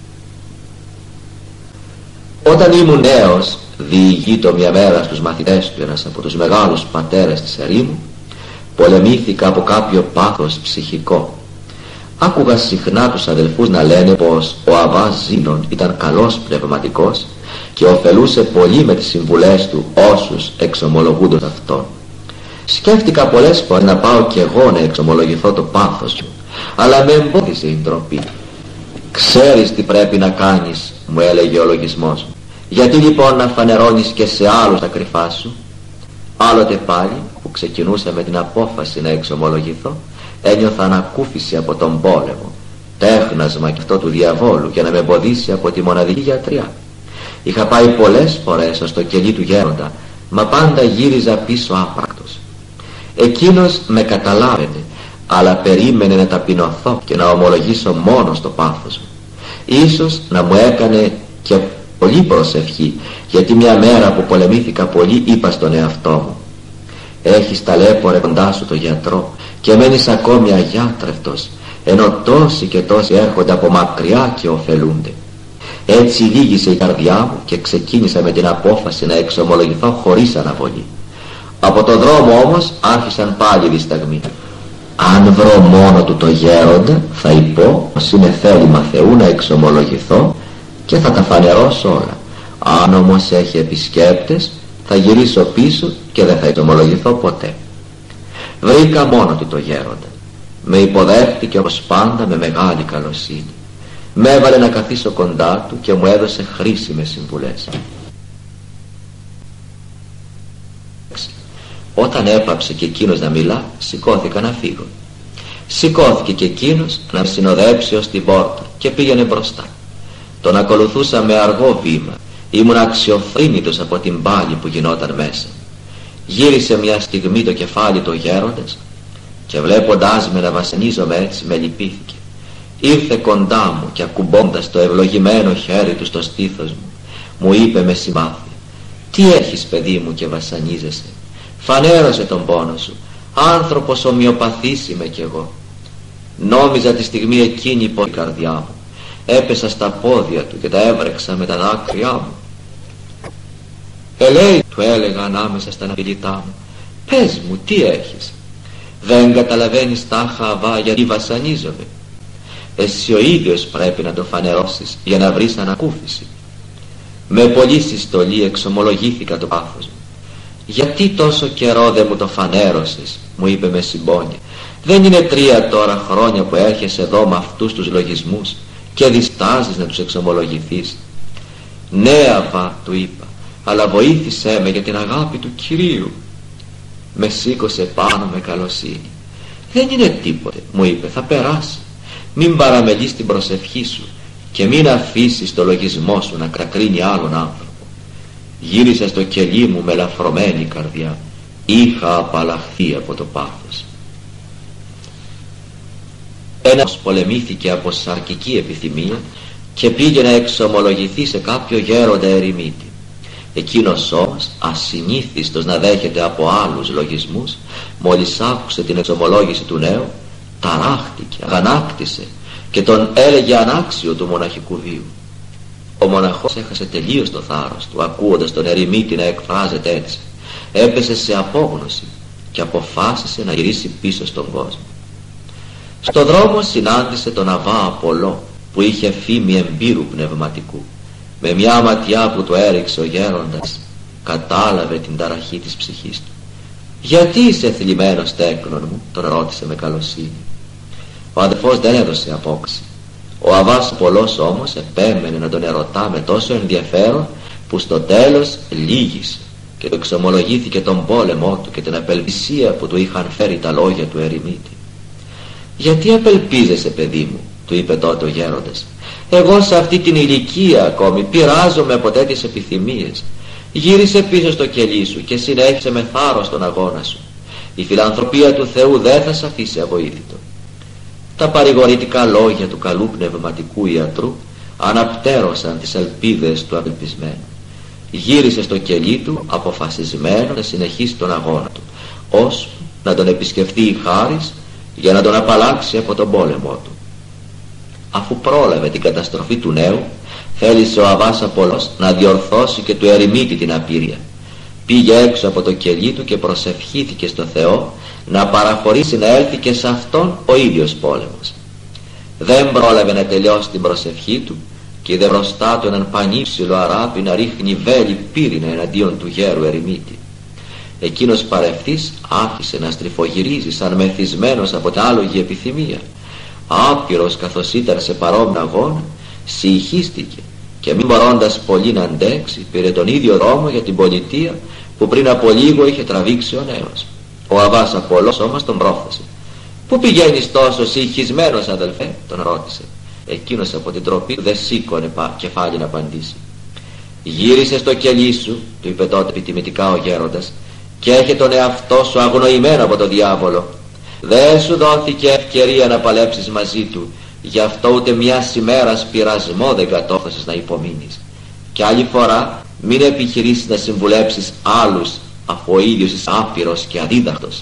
Όταν ήμουν νέος, διηγείτο μια μέρα στους μαθητές του ένας από τους μεγάλους πατέρες της ερήμου, πολεμήθηκα από κάποιο πάθος ψυχικό. Άκουγα συχνά τους αδελφούς να λένε πως ο Αββάς Ζήνων ήταν καλός πνευματικός και ωφελούσε πολύ με τις συμβουλές του όσους εξομολογούντος αυτόν. Σκέφτηκα πολλές φορές να πάω κι εγώ να εξομολογηθώ το πάθος μου, αλλά με εμπόδισε η ντροπή. «Ξέρεις τι πρέπει να κάνεις», μου έλεγε ο λογισμός μου. «Γιατί λοιπόν να φανερώνεις και σε άλλους τα κρυφά σου?» Άλλοτε πάλι που ξεκινούσα με την απόφαση να εξομολογηθώ, ένιωθα ανακούφιση από τον πόλεμο, τέχνασμα κι αυτό του διαβόλου για να με εμποδίσει από τη μοναδική γιατριά. Είχα πάει πολλές φορές ως το κελί του γέροντα, μα πάντα γύριζα πίσω άπρακτος. Εκείνος με καταλάβαινε, αλλά περίμενε να ταπεινωθώ και να ομολογήσω μόνο στο πάθος μου. Ίσως να μου έκανε και πολύ προσευχή, γιατί μια μέρα που πολεμήθηκα πολύ είπα στον εαυτό μου: «Έχεις ταλέπορε κοντά σου το γιατρό και μένεις ακόμη αγιάτρευτος, ενώ τόσοι και τόσοι έρχονται από μακριά και ωφελούνται». Έτσι λύγησε η καρδιά μου και ξεκίνησα με την απόφαση να εξομολογηθώ χωρίς αναβολή. Από το δρόμο όμως άρχισαν πάλι δισταγμοί. Αν βρω μόνο του το γέροντα, θα υπώ πως είναι θέλημα Θεού να εξομολογηθώ και θα τα φανερώσω όλα. Αν όμως έχει επισκέπτες, θα γυρίσω πίσω και δεν θα εξομολογηθώ ποτέ. Βρήκα μόνο του το γέροντα. Με υποδέχτηκε όπως πάντα με μεγάλη καλοσύνη. Με έβαλε να καθίσω κοντά του και μου έδωσε χρήσιμες συμβουλές. Όταν έπαψε και εκείνος να μιλά, σηκώθηκα να φύγω. Σηκώθηκε και εκείνος να με συνοδέψει ως την πόρτα και πήγαινε μπροστά. Τον ακολουθούσα με αργό βήμα. Ήμουν αξιοφρύνητος από την πάλη που γινόταν μέσα. Γύρισε μια στιγμή το κεφάλι του γέροντας και βλέποντάς με να βασανίζομαι έτσι με λυπήθηκε. Ήρθε κοντά μου και ακουμπώντας το ευλογημένο χέρι του στο στήθος μου, μου είπε με συμπάθεια: «Τι έχεις, παιδί μου, και βασανίζεσαι? Φανέρωσε τον πόνο σου. Άνθρωπος ομοιοπαθής είμαι κι εγώ». Νόμιζα τη στιγμή εκείνη η καρδιά μου. Έπεσα στα πόδια του και τα έβρεξα με τα δάκρυά μου. «Ελέη», του έλεγα ανάμεσα στα αναπηλητά μου, «πες μου, τι έχεις?» Δεν καταλαβαίνεις τάχα, Αβά, γιατί βασανίζομαι? Εσύ ο ίδιος πρέπει να το φανερώσεις για να βρεις ανακούφιση. Με πολλή συστολή εξομολογήθηκα το πάθος μου. Γιατί τόσο καιρό δεν μου το φανέρωσες? Μου είπε με συμπόνια. Δεν είναι 3 τώρα χρόνια που έρχεσαι εδώ με αυτούς τους λογισμούς και διστάζεις να τους εξομολογηθείς? Ναι, Αβά, του είπα, αλλά βοήθησέ με για την αγάπη του Κυρίου. Με σήκωσε πάνω με καλοσύνη. Δεν είναι τίποτε, μου είπε, θα περάσει. Μην παραμελείς την προσευχή σου και μην αφήσεις το λογισμό σου να κρακρίνει άλλον άνθρωπο. Γύρισα στο κελί μου με ελαφρωμένη καρδιά. Είχα απαλλαχθεί από το πάθος. Ένας πολεμήθηκε από σαρκική επιθυμία και πήγε να εξομολογηθεί σε κάποιο γέροντα ερημίτη. Εκείνος όμως, ασυνήθιστος να δέχεται από άλλους λογισμούς, μόλις άκουσε την εξομολόγηση του νέου, ταράχτηκε, αγανάκτησε και τον έλεγε ανάξιο του μοναχικού βίου. Ο μοναχός έχασε τελείως το θάρρος του, ακούοντας τον ερημίτη να εκφράζεται έτσι. Έπεσε σε απόγνωση και αποφάσισε να γυρίσει πίσω στον κόσμο. Στο δρόμο συνάντησε τον Αβά Απολό, που είχε φήμη εμπειρού πνευματικού. Με μια ματιά που του έριξε ο γέροντας, κατάλαβε την ταραχή της ψυχής του. «Γιατί είσαι θλιμμένος, τέκνον μου?» τον ρώτησε με καλοσύνη. Ο αδελφός δεν έδωσε απόκριση. Ο Αβάς Απολός όμως επέμενε να τον ερωτά με τόσο ενδιαφέρον, που στο τέλος λύγησε και του εξομολογήθηκε τον πόλεμό του και την απελπισία που του είχαν φέρει τα λόγια του ερημίτη. «Γιατί απελπίζεσαι, παιδί μου?» του είπε τότε ο γέροντας. «Εγώ σε αυτή την ηλικία ακόμη πειράζομαι από τέτοιες επιθυμίες. Γύρισε πίσω στο κελί σου και συνέχισε με θάρρος τον αγώνα σου. Η φιλανθρωπία του Θεού δεν θα σε αφήσει αβοήθητο». Τα παρηγορητικά λόγια του καλού πνευματικού ιατρού αναπτέρωσαν τις ελπίδες του απελπισμένου. Γύρισε στο κελί του αποφασισμένο να συνεχίσει τον αγώνα του, ώσπου να τον επισκεφθεί η χάρις για να τον απαλλάξει από τον πόλεμό του. Αφού πρόλαβε την καταστροφή του νέου, θέλησε ο Αβάς Απολός να διορθώσει και του ερημίτη την απειρία. Πήγε έξω από το κελί του και προσευχήθηκε στο Θεό να παραχωρήσει να έλθει και σε αυτόν ο ίδιος πόλεμος. Δεν πρόλαβε να τελειώσει την προσευχή του και είδε μπροστά του έναν πανύψηλο αράπη να ρίχνει βέλη πύρινα εναντίον του γέρου ερημίτη. Εκείνος παρευθύς άρχισε να στριφογυρίζει σαν μεθυσμένος από την άλογη επιθυμία. Άπειρος καθώς ήταν σε παρόμοιο αγώνα, συγχύστηκε και μην μπορώντας πολύ να αντέξει, πήρε τον ίδιο δρόμο για την πολιτεία που πριν από λίγο είχε τραβήξει ο νέος. Ο Αβάς Απολός όμως τον πρόφθασε. «Πού πηγαίνεις τόσο συγχυσμένος, αδελφέ?» τον ρώτησε. Εκείνος από την τροπή δεν σήκωνε κεφάλι να απαντήσει. «Γύρισε στο κελί σου», του είπε τότε επιτιμητικά ο γέροντας, «και έχει τον εαυτό σου αγνοημένο από τον διάβολο. Δεν σου δόθηκε ευκαιρία να παλέψεις μαζί του, γι' αυτό ούτε μιας ημέρας πειρασμό δεν κατόρθωσες να υπομείνεις. Και άλλη φορά μην επιχειρήσεις να συμβουλέψεις άλλους, αφού ο ίδιος είσαι άπειρος και αδίδακτος».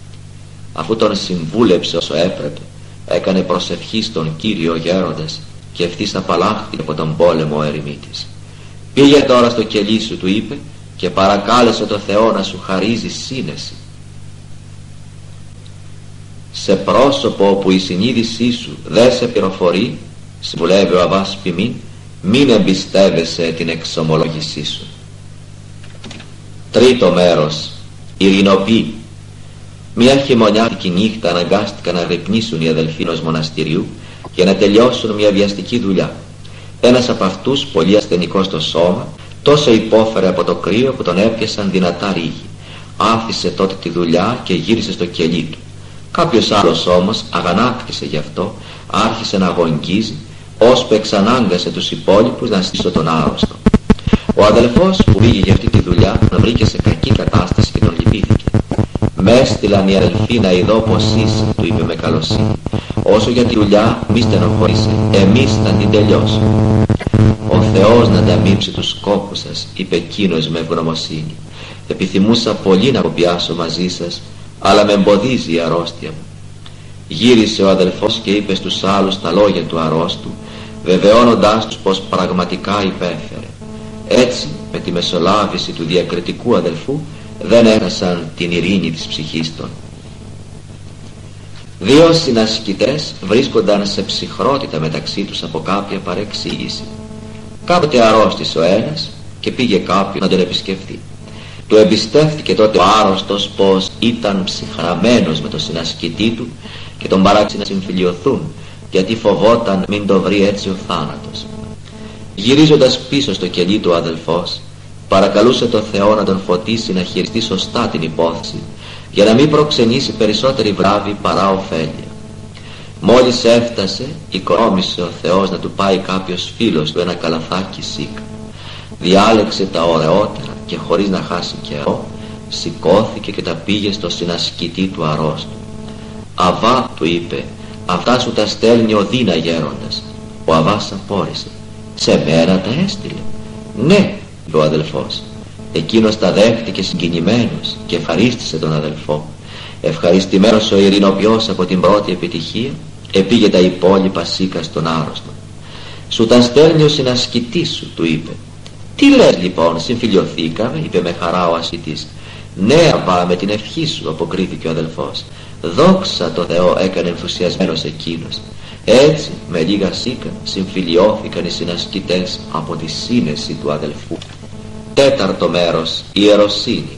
Αφού τον συμβούλεψε όσο έπρεπε, έκανε προσευχή στον Κύριο γέροντας και ευθύς απαλλάχθηκε από τον πόλεμο ο ερημίτης. «Πήγε τώρα στο κελί σου», του είπε, «και παρακάλεσε το Θεό να σου χαρίζει σύνεση. Σε πρόσωπο όπου η συνείδησή σου δεν σε πληροφορεί», συμβουλεύει ο Αβάς Ποιμήν, «μην εμπιστεύεσαι την εξομολόγησή σου». Τρίτο μέρος. Ειρηνοποιή. Μια χειμωνιάτικη νύχτα αναγκάστηκαν να ρυπνήσουν οι αδελφοί ενός μοναστηριού για να τελειώσουν μια βιαστική δουλειά. Ένας από αυτούς, πολύ ασθενικός στο σώμα, τόσο υπόφερε από το κρύο που τον έπιασαν δυνατά ρίγη. Άφησε τότε τη δουλειά και γύρισε στο κελί του. Κάποιος άλλος όμως αγανάκτησε γι' αυτό, άρχισε να αγωνγίζει, ώσπου εξανάγκασε τους υπόλοιπους να στήσω τον άρρωστο. Ο αδελφός που πήγε για αυτή τη δουλειά τον βρήκε σε κακή κατάσταση και τον λυπήθηκε. «Μ' έστειλαν οι αδελφοί να ειδώ πως είσαι», του είπε με καλοσύνη. «Όσο για τη δουλειά μη στενοχωρήσει, εμείς θα την τελειώσουμε». «Ο Θεός να ανταμείψει τους σκόπους σας», είπε εκείνος με ευγνωμοσύνη. «Επιθυμούσα πολύ να κοπιάσω μαζί σας, αλλά με εμποδίζει η αρρώστια μου». Γύρισε ο αδελφός και είπε στους άλλους τα λόγια του αρρώστου, βεβαιώνοντάς τους πως πραγματικά υπέφερε. Έτσι, με τη μεσολάβηση του διακριτικού αδελφού, δεν έχασαν την ειρήνη της ψυχής των. Δύο συνασκητές βρίσκονταν σε ψυχρότητα μεταξύ τους από κάποια παρεξήγηση. Κάποτε αρρώστησε ο ένας και πήγε κάποιον να τον επισκεφτεί. Του εμπιστεύτηκε τότε ο άρρωστος πως ήταν ψυχραμένος με τον συνασκητή του και τον παράξενε να συμφιλιωθούν, γιατί φοβόταν μην το βρει έτσι ο θάνατος. Γυρίζοντας πίσω στο κελί του ο αδελφός παρακαλούσε το Θεό να τον φωτίσει να χειριστεί σωστά την υπόθεση, για να μην προξενήσει περισσότερη βλάβη παρά ωφέλεια. Μόλις έφτασε, οικονόμησε ο Θεός να του πάει κάποιος φίλος του ένα καλαθάκι σίκα. Διάλεξε τα ωραιότερα και χωρίς να χάσει καιρό σηκώθηκε και τα πήγε στο συνασκητή του αρρώστου. «Αβά», του είπε, «αυτά σου τα στέλνει ο Δίνα γέροντας». Ο Αβάς απόρρισε. «Σε μένα τα έστειλε?» «Ναι», είπε ο αδελφός. Εκείνος τα δέχτηκε συγκινημένος και ευχαρίστησε τον αδελφό. Ευχαριστημένος ο ειρηνοποιός από την πρώτη επιτυχία, επήγε τα υπόλοιπα σίκα στον άρρωστο. «Σου τα στέλνει ο συνασκητής σου», του είπε. «Τι λες λοιπόν, συμφιλιωθήκαμε?» είπε με χαρά ο ασχητής. «Ναι, Αβά, με την ευχή σου», αποκρίθηκε ο αδελφός. «Δόξα τω Θεώ», έκανε ενθουσιασμένος εκείνος. Έτσι με λίγα σίκα συμφιλιώθηκαν οι συνασκητές από τη σύνεση του αδελφού. Τέταρτο μέρος, η ιεροσύνη.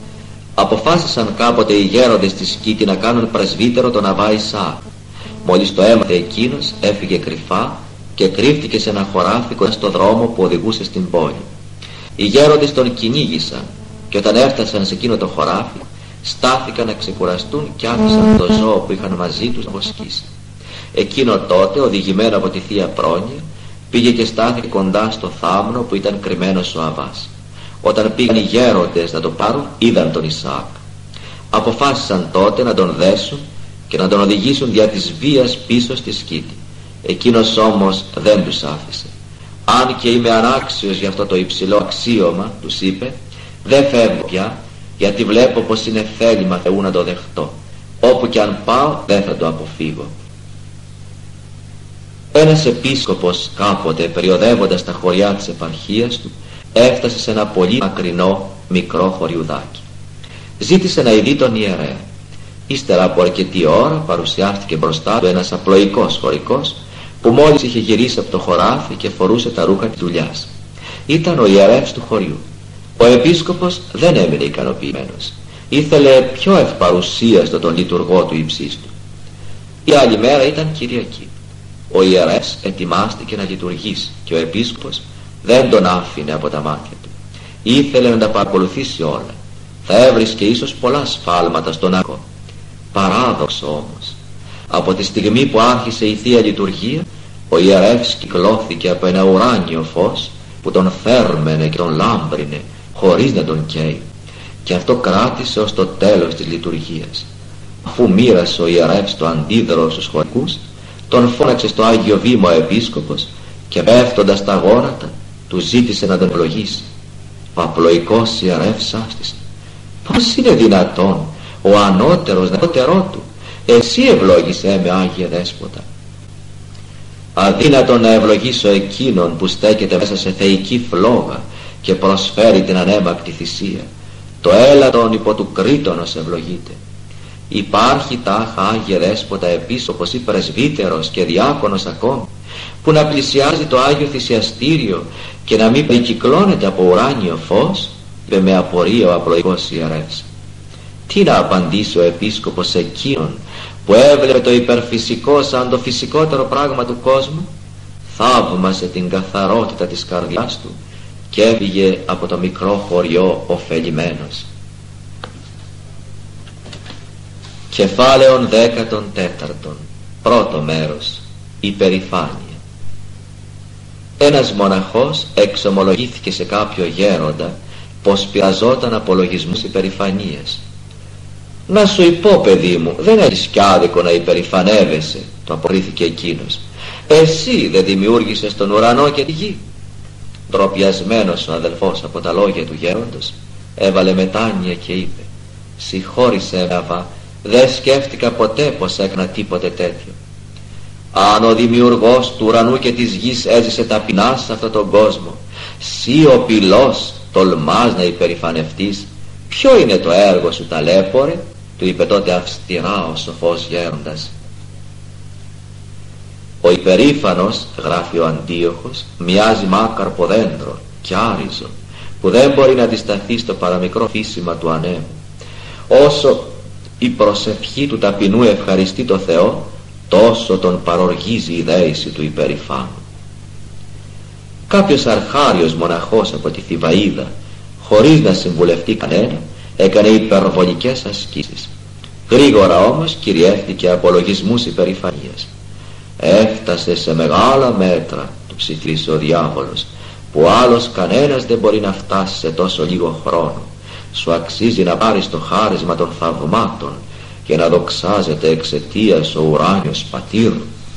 Αποφάσισαν κάποτε οι γέροντες της Σκήτη να κάνουν πρεσβύτερο τον Αβά Ισαάκ. Μόλις το έμαθε εκείνος, έφυγε κρυφά και κρύφτηκε σε ένα χωράφι κοντά στο δρόμο που οδηγούσε στην πόλη. Οι γέροντες τον κυνήγησαν και όταν έφτασαν σε εκείνο το χωράφι στάθηκαν να ξεκουραστούν και άφησαν το ζώο που είχαν μαζί τους να βοσκήσει. Εκείνο τότε, οδηγημένο από τη Θεία Πρόνοια, πήγε και στάθηκε κοντά στο θάμνο που ήταν κρυμμένος ο Αβάς. Όταν πήγαν οι γέροντες να το πάρουν, είδαν τον Ισαάκ. Αποφάσισαν τότε να τον δέσουν και να τον οδηγήσουν δια της βίας πίσω στη Σκήτη. Εκείνος όμως δεν τους άφησε. «Αν και είμαι ανάξιος για αυτό το υψηλό αξίωμα», τους είπε, «δεν φεύγω πια, γιατί βλέπω πως είναι θέλημα Θεού να το δεχτώ. Όπου και αν πάω δεν θα το αποφύγω». Ένας επίσκοπος κάποτε, περιοδεύοντας τα χωριά της επαρχίας του, έφτασε σε ένα πολύ μακρινό μικρό χωριουδάκι. Ζήτησε να ειδεί τον ιερέα. Ύστερα από αρκετή ώρα παρουσιάστηκε μπροστά του ένας απλοϊκός χωρικός που μόλις είχε γυρίσει από το χωράφι και φορούσε τα ρούχα της δουλειάς. Ήταν ο ιερεύς του χωριού. Ο επίσκοπος δεν έμεινε ικανοποιημένος. Ήθελε πιο ευπαρουσίαστο τον λειτουργό του ύψίστου. Η άλλη μέρα ήταν Κυριακή. Ο ιερεύς ετοιμάστηκε να λειτουργήσει και ο επίσκοπος δεν τον άφηνε από τα μάτια του. Ήθελε να τα παρακολουθήσει όλα. Θα έβρισκε ίσως πολλά σφάλματα στον άκο. Παράδοξο όμως. Από τη στιγμή που άρχισε η Θεία Λειτουργία, ο ιερεύς κυκλώθηκε από ένα ουράνιο φως που τον θέρμενε και τον λάμπρινε χωρίς να τον καίει, και αυτό κράτησε ως το τέλος της λειτουργίας. Αφού μοίρασε ο ιερεύς το αντίδωρο στους χωρικούς, τον φώναξε στο Άγιο Βήμα ο επίσκοπος και πέφτοντας στα γόνατα του ζήτησε να τον ευλογήσει. Ο απλοϊκός ιερεύς άφησε. «Πώς είναι δυνατόν ο ανώτερος νεότερό του? Εσύ ευλόγησέ με, Άγιε Δέσποτα». «Αδύνατον να ευλογήσω εκείνον που στέκεται μέσα σε θεϊκή φλόγα και προσφέρει την ανέμακτη θυσία. Το έλατον υπό του κρίτονος ευλογείται. Υπάρχει τάχα, Άγιε Δέσποτα, επίσκοπος ή πρεσβύτερος και διάκονος ακόμη, που να πλησιάζει το Άγιο Θυσιαστήριο και να μην περικυκλώνεται από ουράνιο φως?» είπε με απορία ο απλοϊκός ιερεύς. Τι να απαντήσει ο επίσκοπος σε εκείνον που έβλεπε το υπερφυσικό σαν το φυσικότερο πράγμα του κόσμου? Θαύμασε την καθαρότητα της καρδιάς του και έφυγε από το μικρό χωριό ωφελημένος. Κεφάλαιον 14. Πρώτο μέρος. Υπερηφάνεια. Ένας μοναχός εξομολογήθηκε σε κάποιο γέροντα πως πειραζόταν από λογισμούς υπερηφανίας. «Να σου πω, παιδί μου, δεν έχεις κι άδικο να υπερηφανεύεσαι», το αποκρίθηκε εκείνος. «Εσύ δεν δημιούργησες τον ουρανό και τη γη?» Ντροπιασμένος ο αδελφός από τα λόγια του γέροντος έβαλε μετάνοια και είπε: «Συγχώρησέ με, Αβά, δεν σκέφτηκα ποτέ πως έκανα τίποτε τέτοιο. Αν ο δημιουργός του ουρανού και της γης έζησε ταπεινά σε αυτόν τον κόσμο, σύ ο πυλός τολμάς να υπερηφανευτείς? Ποιο είναι το έργο σου, ταλέπορε? του είπε τότε αυστηρά ο σοφός γέροντας. Ο υπερήφανος, γράφει ο Αντίοχος, μοιάζει μ' άκαρπο δέντρο κι άριζο, που δεν μπορεί να αντισταθεί στο παραμικρό φύσιμα του ανέμου. Όσο η προσευχή του ταπεινού ευχαριστεί το Θεό, τόσο τον παροργίζει η δέηση του υπερηφάνου. Κάποιος αρχάριος μοναχός από τη Θηβαΐδα, χωρίς να συμβουλευτεί κανένα, έκανε υπερβολικές ασκήσεις. Γρήγορα όμως κυριεύτηκε από λογισμούς υπερηφανίας. Έφτασε σε μεγάλα μέτρα, του ψιθύρισε ο διάβολος, που άλλος κανένας δεν μπορεί να φτάσει σε τόσο λίγο χρόνο. Σου αξίζει να πάρεις το χάρισμα των θαυμάτων και να δοξάζεται εξαιτίας ο ουράνιος πατήρ.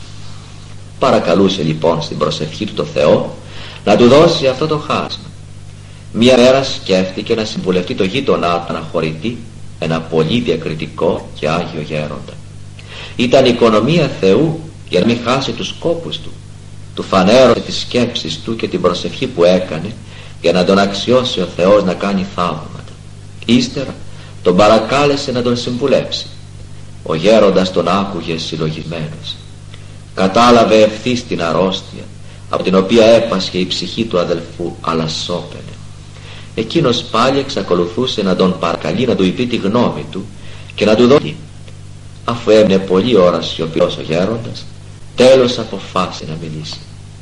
Παρακαλούσε λοιπόν στην προσευχή του το Θεό να του δώσει αυτό το χάρισμα. Μια μέρα σκέφτηκε να συμβουλευτεί το γείτονά του αναχωρητή, ένα πολύ διακριτικό και άγιο γέροντα. Ήταν οικονομία Θεού για να μην χάσει τους σκόπους του. Του φανέρωσε τις σκέψεις του και την προσευχή που έκανε για να τον αξιώσει ο Θεός να κάνει θαύματα. Ύστερα τον παρακάλεσε να τον συμβουλέψει. Ο γέροντας τον άκουγε συλλογισμένος. Κατάλαβε ευθύς την αρρώστια από την οποία έπασχε η ψυχή του αδελφού, αλλά σώπαινε. Εκείνος πάλι εξακολουθούσε να τον παρακαλεί να του είπε τη γνώμη του και να του δώσει. Αφού έμεινε πολλή ώρα σιωπηρός ο γέροντας, τέλος αποφάσισε να μιλήσει.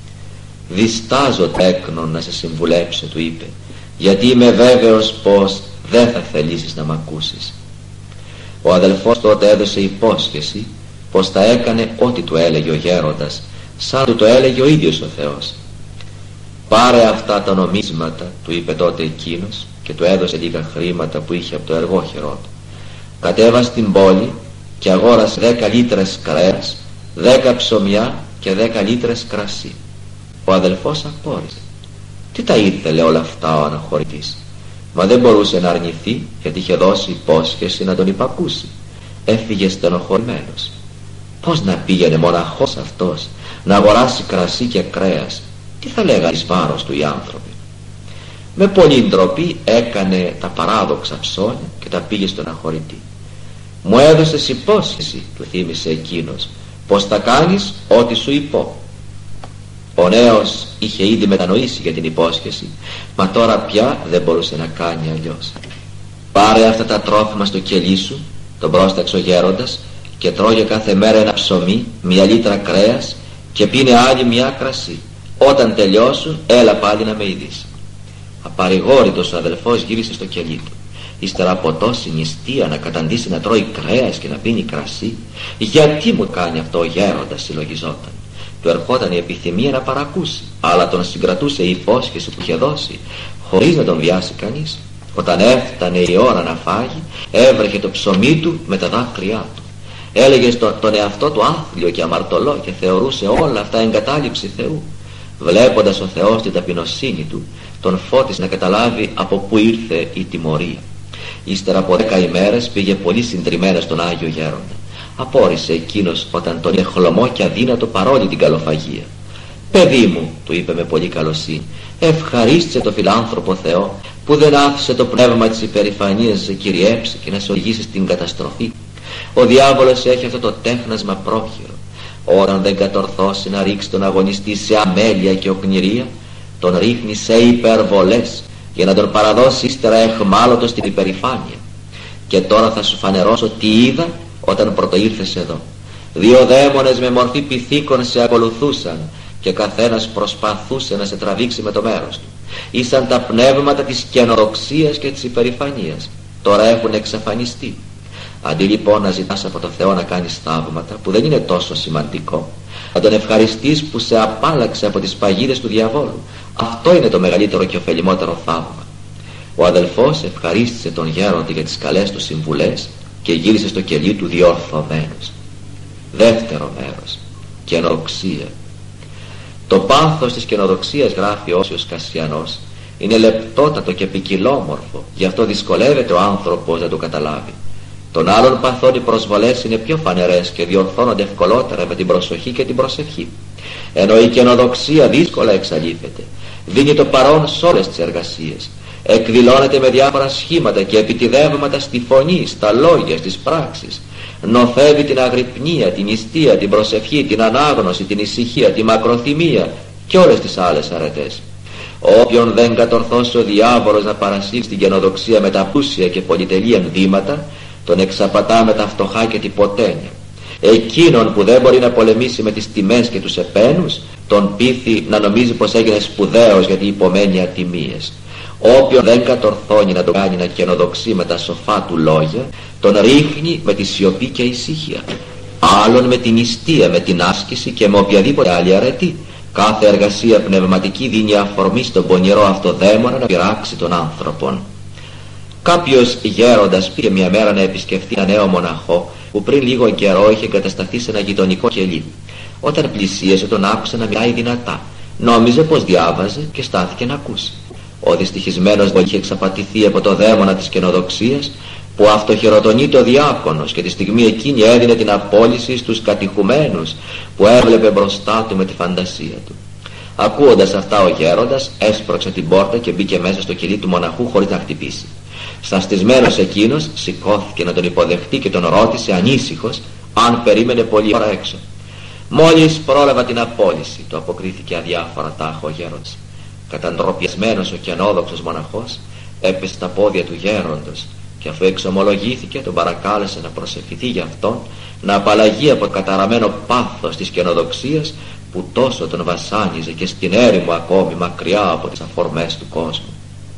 «Διστάζω τέκνον να σε συμβουλέψω», του είπε, «γιατί είμαι βέβαιος πως δεν θα θελήσεις να μ' ακούσεις». Ο αδελφός τότε έδωσε υπόσχεση πως θα έκανε ό,τι του έλεγε ο γέροντας, σαν του το έλεγε ο ίδιος ο Θεός. «Πάρε αυτά τα νομίσματα», του είπε τότε εκείνος, και του έδωσε λίγα χρήματα που είχε από το εργόχερό του. «Κατέβα στην πόλη και αγόρασε 10 λίτρες κρέας, 10 ψωμιά και 10 λίτρες κρασί». Ο αδελφός απόρρισε. Τι τα ήθελε όλα αυτά ο αναχωρητής? Μα δεν μπορούσε να αρνηθεί, γιατί είχε δώσει υπόσχεση να τον υπακούσει. Έφυγε στενοχωρημένος. Πώς να πήγαινε μοναχός αυτός να αγοράσει κρασί και κρέας? Τι θα λέγανε εις βάρος του οι άνθρωποι? Με πολλή ντροπή έκανε τα παράδοξα ψώνια και τα πήγε στον αναχωρητή. «Μου έδωσες υπόσχεση», του θύμισε εκείνος, «πως θα κάνεις ό,τι σου είπω». Ο νέος είχε ήδη μετανοήσει για την υπόσχεση, μα τώρα πια δεν μπορούσε να κάνει αλλιώς. «Πάρε αυτά τα τρόφιμα στο κελί σου», τον πρόσταξε ο γέροντας, «και τρώγε κάθε μέρα ένα ψωμί, 1 λίτρα κρέας και πίνε άλλη 1 κρασί. Όταν τελειώσουν, έλα πάλι να με ειδείς». Απαρηγόρητος ο αδελφός γύρισε στο κελί του. Ύστερα από τόση νηστεία να καταντήσει να τρώει κρέας και να πίνει κρασί? «Γιατί μου κάνει αυτό ο γέροντας?» συλλογιζόταν. Του ερχόταν η επιθυμία να παρακούσει, αλλά τον συγκρατούσε η υπόσχεση που είχε δώσει, χωρίς να τον βιάσει κανείς. Όταν έφτανε η ώρα να φάγει, έβρεχε το ψωμί του με τα δάκρυά του. Έλεγε στον εαυτό του άθλιο και αμαρτωλό και θεωρούσε όλα αυτά εγκατάλειψη Θεού. Βλέποντας ο Θεός την ταπεινοσύνη του, τον φώτισε να καταλάβει από πού ήρθε η τιμωρία. Ύστερα από 10 ημέρες πήγε πολύ συντριμμένος στον Άγιο Γέροντα. Απόρρισε εκείνος όταν τον είδε χλωμό και αδύνατο παρόλη την καλοφαγία. «Παιδί μου», του είπε με πολύ καλοσύνη, «ευχαρίστησε το φιλάνθρωπο Θεό που δεν άφησε το πνεύμα της υπερηφανίας να σε κυριέψει και να σε οδηγήσει στην καταστροφή. Ο διάβολος έχει αυτό το τέχνασμα πρόχειρο. Όταν δεν κατορθώσει να ρίξει τον αγωνιστή σε αμέλεια και οκνηρία, τον ρίχνει σε υπερβολές για να τον παραδώσει ύστερα εχμάλωτο στην υπερηφάνεια. Και τώρα θα σου φανερώσω τι είδα όταν πρωτοήρθες εδώ. 2 δαίμονες με μορφή πυθίκων σε ακολουθούσαν και καθένας προσπαθούσε να σε τραβήξει με το μέρος του. Ήσαν τα πνεύματα της καινοδοξίας και της υπερηφανίας. Τώρα έχουν εξαφανιστεί. Αντί λοιπόν να ζητάς από το Θεό να κάνεις θαύματα, που δεν είναι τόσο σημαντικό, να τον ευχαριστείς που σε απάλαξε από τις παγίδες του διαβόλου. Αυτό είναι το μεγαλύτερο και ωφελημότερο θαύμα. Ο αδελφός ευχαρίστησε τον γέροντα για τις καλές του συμβουλές και γύρισε στο κελί του διορθωμένος. Δεύτερο μέρος. Καινοδοξία. Το πάθος της καινοδοξίας, γράφει ο Όσιος Κασιανός, είναι λεπτότατο και ποικιλόμορφο, γι' αυτό δυσκολεύεται ο άνθρωπος να το καταλάβει. Των άλλων παθών οι προσβολές είναι πιο φανερές και διορθώνονται ευκολότερα με την προσοχή και την προσευχή. Ενώ η καινοδοξία δύσκολα εξαλείφεται, δίνει το παρόν σε όλες τις εργασίες. εκδηλώνεται με διάφορα σχήματα και επιτιδεύματα στη φωνή, στα λόγια, στις πράξεις. Νοθεύει την αγρυπνία, την νηστεία, την προσευχή, την ανάγνωση, την ησυχία, τη μακροθυμία και όλες τις άλλες αρετές. Όποιον δεν κατορθώσει ο διάβολος να παρασύρει στην καινοδοξία με τα πλούσια και πολυτελή ενδύματα, τον εξαπατά με τα φτωχά και την ποτένια. Εκείνον που δεν μπορεί να πολεμήσει με τις τιμές και τους επένους, τον πείθει να νομίζει πως έγινε σπουδαίος γιατί υπομένει ατιμίες. Όποιον δεν κατορθώνει να τον κάνει να καινοδοξεί με τα σοφά του λόγια, τον ρίχνει με τη σιωπή και ησυχία. Άλλον με την νηστεία, με την άσκηση και με οποιαδήποτε άλλη αρετή. Κάθε εργασία πνευματική δίνει αφορμή στον πονηρό αυτοδαίμονα να πειράξει τον άνθρωπον. Κάποιος γέροντας πήγε μια μέρα να επισκεφτεί ένα νέο μοναχό που πριν λίγο καιρό είχε εγκατασταθεί σε ένα γειτονικό κελί. Όταν πλησίασε τον άκουσε να μιλάει δυνατά. Νόμιζε πως διάβαζε και στάθηκε να ακούσει. Ο δυστυχισμένος είχε εξαπατηθεί από το δαίμονα της καινοδοξίας που αυτοχειροτονείται ο διάκονος και τη στιγμή εκείνη έδινε την απόλυση στους κατηχουμένους που έβλεπε μπροστά του με τη φαντασία του. Ακούοντας αυτά ο γέροντας έσπρωξε την πόρτα και μπήκε μέσα στο κελί του μοναχού χωρίς να χτυπήσει. Σαστισμένος εκείνος σηκώθηκε να τον υποδεχτεί και τον ρώτησε ανήσυχος αν περίμενε πολλή ώρα έξω. «Μόλις πρόλαβα την απόλυση», του αποκρίθηκε αδιάφορα τάχα ο γέροντας. Καταντροπιασμένος ο καινόδοξος μοναχός έπεσε στα πόδια του γέροντος και αφού εξομολογήθηκε τον παρακάλεσε να προσευχηθεί για αυτόν, να απαλλαγεί από το καταραμένο πάθος της καινοδοξίας που τόσο τον βασάνιζε και στην έρημο ακόμη μακριά από τις αφορμές του κόσμου.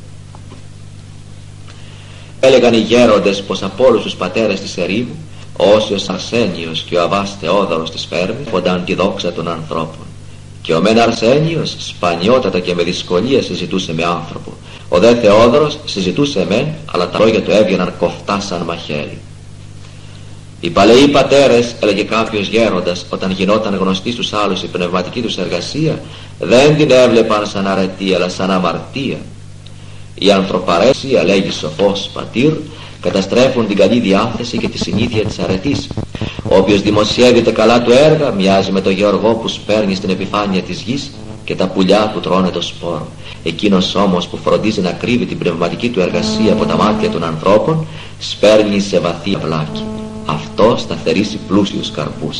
Έλεγαν οι γέροντες πως από όλους τους πατέρες της ερήμου ο Όσιος Αρσένιος και ο Αββάς Θεόδωρος της Φέρμης φωνταν τη δόξα των ανθρώπων. Και ο μεν Αρσένιος σπανιότατα και με δυσκολία συζητούσε με άνθρωπο. Ο δε Θεόδωρος συζητούσε μεν, αλλά τα λόγια του έβγαιναν κοφτά σαν μαχαίρι. Οι παλαιοί πατέρες, έλεγε κάποιος γέροντας, όταν γινόταν γνωστή στους άλλους η πνευματική τους εργασία, δεν την έβλεπαν σαν αρετή αλλά σαν αμαρτία. Η ανθρωπαρέσια, λέγει σοφός πατήρ, καταστρέφουν την καλή διάθεση και τη συνήθεια της αρετής. Όποιος δημοσιεύεται καλά του έργα μοιάζει με τον γεωργό που σπέρνει στην επιφάνεια της γης και τα πουλιά που τρώνε το σπόρο. Εκείνος όμως που φροντίζει να κρύβει την πνευματική του εργασία από τα μάτια των ανθρώπων σπέρνει σε βαθύ αυλάκι. Αυτό σταθερίσει πλούσιους καρπούς.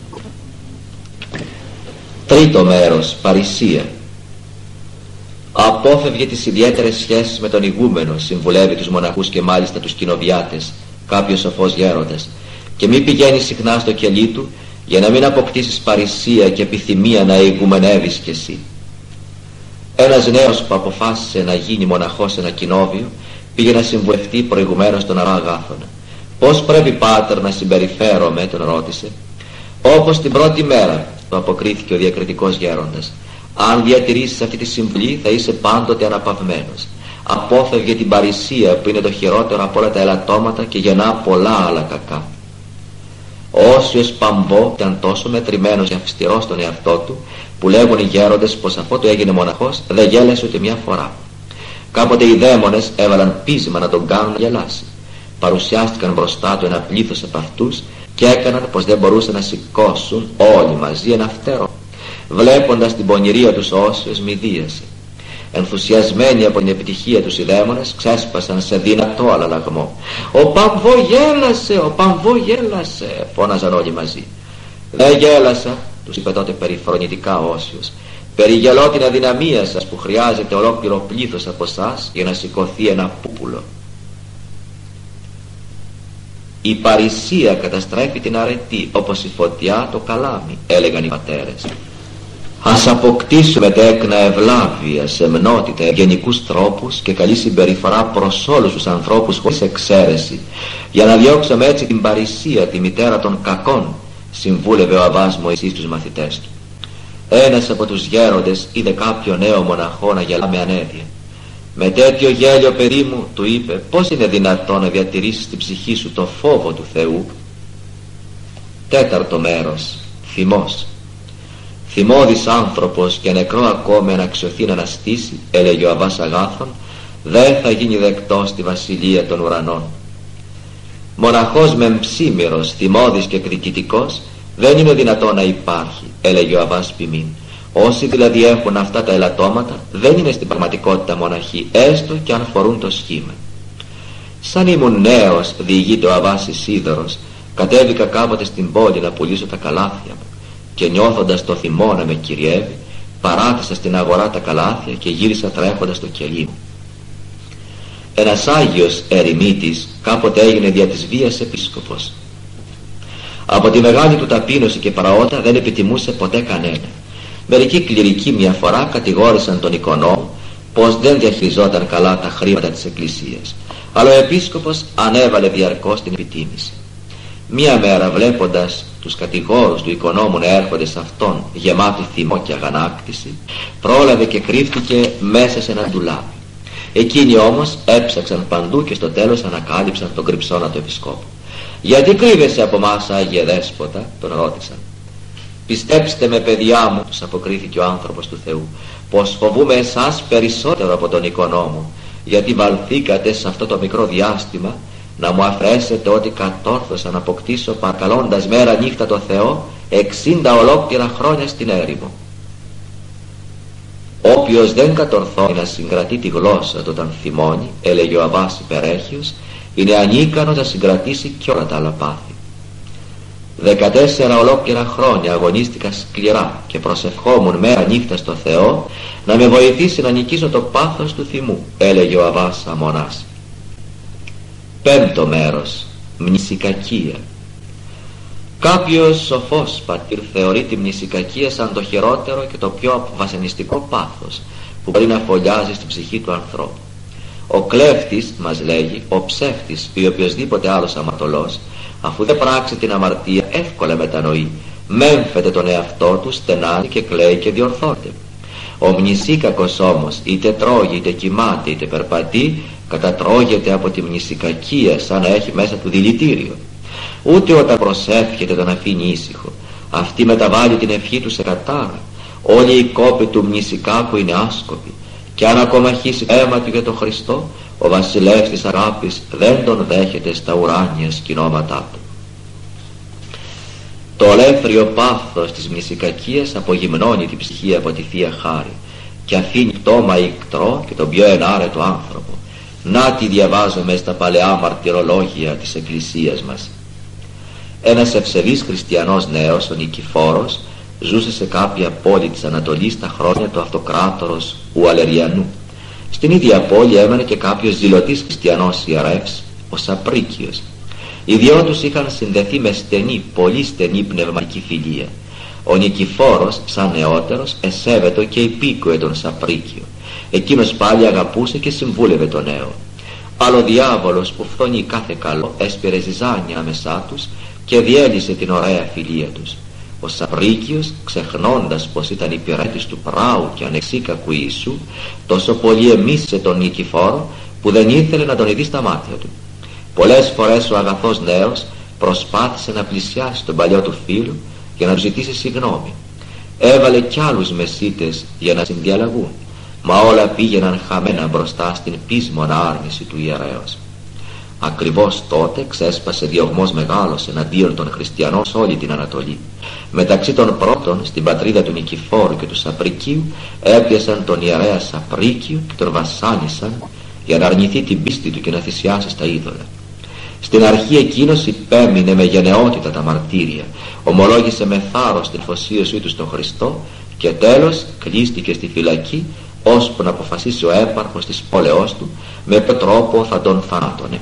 Τρίτο μέρος, παρησία. Απόφευγε τις ιδιαίτερες σχέσεις με τον ηγούμενο, συμβουλεύει τους μοναχούς και μάλιστα τους κοινοβιάτες, κάποιος σοφός γέροντας, και μη πηγαίνει συχνά στο κελί του για να μην αποκτήσεις παρησία και επιθυμία να ηγουμενεύεις κι εσύ. Ένας νέος που αποφάσισε να γίνει μοναχός σε ένα κοινόβιο πήγε να συμβουλευτεί προηγουμένως τον Αρά Αγάθωνα. «Πώς πρέπει, πάτερ, να συμπεριφέρομαι?» τον ρώτησε. «Όπως την πρώτη μέρα», του αποκρίθηκε ο διακριτικός γέροντας. «Αν διατηρήσεις αυτή τη συμβουλή θα είσαι πάντοτε αναπαυμένος. Απόφευγε την παρησία που είναι το χειρότερο από όλα τα ελαττώματα και γεννά πολλά άλλα κακά». Ο Όσιος Παμβό ήταν τόσο μετρημένος και αυστηρός στον εαυτό του που λέγουν οι γέροντες πως αφού του έγινε μοναχός δεν γέλασε ούτε μια φορά. Κάποτε οι δαίμονες έβαλαν πείσμα να τον κάνουν να γελάσει. Παρουσιάστηκαν μπροστά του ένα πλήθος από αυτούς και έκαναν πως δεν μπορούσαν να σηκώσουν όλοι μαζί ένα φτερό. Βλέποντας την πονηρία τους ο Όσιος μηδίασε. Ενθουσιασμένοι από την επιτυχία τους οι δαίμονες ξέσπασαν σε δυνατό αλλαλαγμό. «Ο Παμβό γέλασε! Ο Παμβό γέλασε!» φώναζαν όλοι μαζί. «Δεν γέλασα», τους είπε τότε περιφρονητικά ο Όσιος. «Περιγελώ την αδυναμία σας που χρειάζεται ολόκληρο πλήθος από εσάς για να σηκωθεί ένα πούπουλο». Η παρησία καταστρέφει την αρετή όπως η φωτιά το καλάμι, έλεγαν οι πατέρες. Ας αποκτήσουμε τέκνα ευλάβεια, σεμνότητα, γενικούς τρόπους και καλή συμπεριφορά προς όλους τους ανθρώπους χωρίς εξαίρεση, για να διώξουμε έτσι την παρησία, τη μητέρα των κακών, συμβούλευε ο Αββάς Μωυσής τους μαθητές του. Ένας από τους γέροντες είδε κάποιο νέο μοναχό να γελά με ανέδεια. «Με τέτοιο γέλιο, παιδί μου», του είπε, «πώς είναι δυνατόν να διατηρήσεις στην ψυχή σου το φόβο του Θεού?» Τέταρτο μέρος, θυμός. «Θυμώδης άνθρωπος και νεκρό ακόμη αν αξιωθεί να αναστήσει», έλεγε ο Αββάς Αγάθων, «δεν θα γίνει δεκτός στη βασιλεία των ουρανών». «Μοναχός μεμψίμηρος, θυμώδης και εκδικητικός δεν είναι δυνατό να υπάρχει», έλεγε ο Αββάς Ποιμήν. Όσοι δηλαδή έχουν αυτά τα ελαττώματα δεν είναι στην πραγματικότητα μοναχοί, έστω και αν φορούν το σχήμα. Σαν ήμουν νέος, διηγείται ο Αββάς Ισίδωρος, κατέβηκα κάποτε στην πόλη να πουλήσω τα καλάθια μου και νιώθοντας το θυμό να με κυριεύει, παράτησα στην αγορά τα καλάθια και γύρισα τρέχοντας στο κελί μου. Ένας Άγιος ερημίτης κάποτε έγινε δια της βίας επίσκοπος. Από τη μεγάλη του ταπείνωση και πραότητα δεν επιτιμούσε ποτέ κανένα. Μερικοί κληρικοί μια φορά κατηγόρησαν τον οικονόμο πως δεν διαχειριζόταν καλά τα χρήματα της Εκκλησίας, αλλά ο επίσκοπος ανέβαλε διαρκώς την επιτίμηση. Μια μέρα, βλέποντας τους κατηγόρους του οικονόμου να έρχονται σε αυτόν γεμάτοι θυμό και αγανάκτηση, πρόλαβε και κρύφτηκε μέσα σε ένα ντουλάπι. Εκείνοι όμως έψαξαν παντού και στο τέλος ανακάλυψαν τον κρυψώνα του επισκόπου. «Γιατί κρύβεσαι από μας, Άγιε Δέσποτα?» τον ρώτησαν. «Πιστέψτε με, παιδιά μου», τους αποκρίθηκε ο άνθρωπος του Θεού, «πως φοβούμαι εσάς περισσότερο από τον οικονόμο, γιατί βαλθήκατε σε αυτό το μικρό διάστημα να μου αφρέσετε ότι κατόρθωσα να αποκτήσω παρακαλώντας μέρα νύχτα το Θεό 60 ολόκληρα χρόνια στην έρημο. Όποιος δεν κατορθώνει να συγκρατεί τη γλώσσα του όταν θυμώνει», έλεγε ο Αββάς Υπερέχιος, «είναι ανίκανος να συγκρατήσει κι όλα τα άλλα πάθη. 14 ολόκληρα χρόνια αγωνίστηκα σκληρά και προσευχόμουν μέρα νύχτα στο Θεό να με βοηθήσει να νικήσω το πάθος του θυμού», έλεγε ο Αββάς Αμονάς. Πέμπτο μέρος. Μνησικακία. Κάποιος σοφός πατήρ θεωρεί τη μνησικακία σαν το χειρότερο και το πιο βασανιστικό πάθος που μπορεί να φωλιάζει στην ψυχή του ανθρώπου. Ο κλέφτης, μας λέγει, ο ψεύτης ή οποιοσδήποτε άλλος αμαρτωλός, αφού δεν πράξει την αμαρτία, εύκολα μετανοεί, μέμφεται τον εαυτό του, στενάζει και κλαίει και διορθώνεται. Ο μνησίκακος όμως, είτε τρώγει, είτε κοιμάται, είτε περπατεί, κατατρώγεται από τη μνησικακία σαν να έχει μέσα του δηλητήριο. Ούτε όταν προσεύχεται τον αφήνει ήσυχο. Αυτή μεταβάλλει την ευχή του σε κατάρα. Όλοι οι κόποι του μνησικάκου είναι άσκοποι. Και αν ακόμα χύσει αίμα του για τον Χριστό, ο βασιλεύς της αγάπης δεν τον δέχεται στα ουράνια σκηνώματά του. Το ολέφριο πάθος της μνησικακίας απογυμνώνει την ψυχή από τη Θεία Χάρη και αφήνει πτώμα ικτρό και τον πιο ενάρετο άνθρωπο. Να τη διαβάζουμε στα παλαιά μαρτυρολόγια της Εκκλησίας μας. Ένας ευσεβής χριστιανός νέος, ο Νικηφόρος, ζούσε σε κάποια πόλη της Ανατολής τα χρόνια του αυτοκράτορος Ουαλεριανού. Στην ίδια πόλη έμενε και κάποιος ζηλωτής χριστιανός ιερεύς, ο Σαπρίκιος. Οι δυο τους είχαν συνδεθεί με στενή, πολύ στενή πνευματική φιλία. Ο Νικηφόρος, σαν νεότερος, εσέβετο και υπήκουε τον Σαπρίκιο. Εκείνος πάλι αγαπούσε και συμβούλευε τον νέο. Αλλά ο διάβολος που φθονεί κάθε καλό έσπηρε ζυζάνια άμεσά τους και διέλυσε την ωραία φιλία τους. Ο Σαπρίκιος, ξεχνώντας πως ήταν υπηρέτης του πράου και ανεξίκακου Ιησού, τόσο πολύ εμίσησε τον Νικηφόρο που δεν ήθελε να τον ειδεί στα μάτια του. Πολλές φορές ο αγαθός νέος προσπάθησε να πλησιάσει τον παλιό του φίλο για να του ζητήσει συγγνώμη. Έβαλε κι άλλους μεσίτες για να συνδιαλλαγούν, μα όλα πήγαιναν χαμένα μπροστά στην πείσμονα άρνηση του ιερέως. Ακριβώς τότε ξέσπασε διωγμός μεγάλος εναντίον των χριστιανών σε όλη την Ανατολή. Μεταξύ των πρώτων, στην πατρίδα του Νικηφόρου και του Σαπρικίου, έπιασαν τον ιερέα Σαπρίκιο και τον βασάνισαν για να αρνηθεί την πίστη του και να θυσιάσει στα είδωλα. Στην αρχή εκείνος υπέμεινε με γενναιότητα τα μαρτύρια, ομολόγησε με θάρρος την αφοσίωσή του στον Χριστό και τέλος κλείστηκε στη φυλακή ώσπου να αποφασίσει ο έπαρχος της πόλεως του με ποιο τρόπο θα τον θανάτωνε.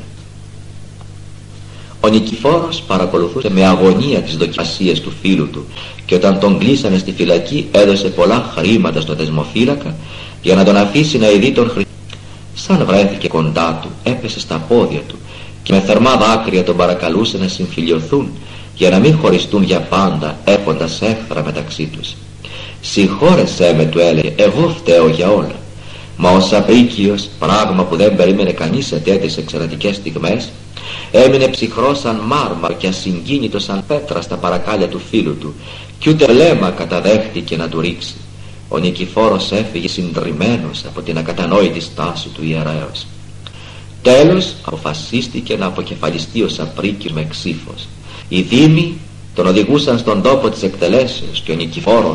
Ο Νικηφόρος παρακολουθούσε με αγωνία τις δοκιμασίες του φίλου του και όταν τον κλείσανε στη φυλακή έδωσε πολλά χρήματα στο δεσμοφύλακα για να τον αφήσει να ειδεί τον Χριστό. Σαν βρέθηκε κοντά του έπεσε στα πόδια του και με θερμά δάκρυα τον παρακαλούσε να συμφιλιωθούν για να μην χωριστούν για πάντα έχοντας έχθρα μεταξύ τους. «Συγχώρεσέ με», του έλεγε, «εγώ φταίω για όλα». Μα ο Σαπρίκιος, πράγμα που δεν περίμενε κανείς σε τέτοιες εξαιρετικές στιγμές, έμεινε ψυχρός σαν μάρμαρο και ασυγκίνητος σαν πέτρα στα παρακάλια του φίλου του κι ούτε βλέμμα καταδέχτηκε να του ρίξει. Ο Νικηφόρος έφυγε συντριμμένος από την ακατανόητη στάση του ιερέως. Τέλος αποφασίστηκε να αποκεφαλιστεί ο Σαπρίκιος με ξύφος. Οι δήμοι τον οδηγούσαν στον τόπο της εκτελέσεως και ο Νικηφόρος,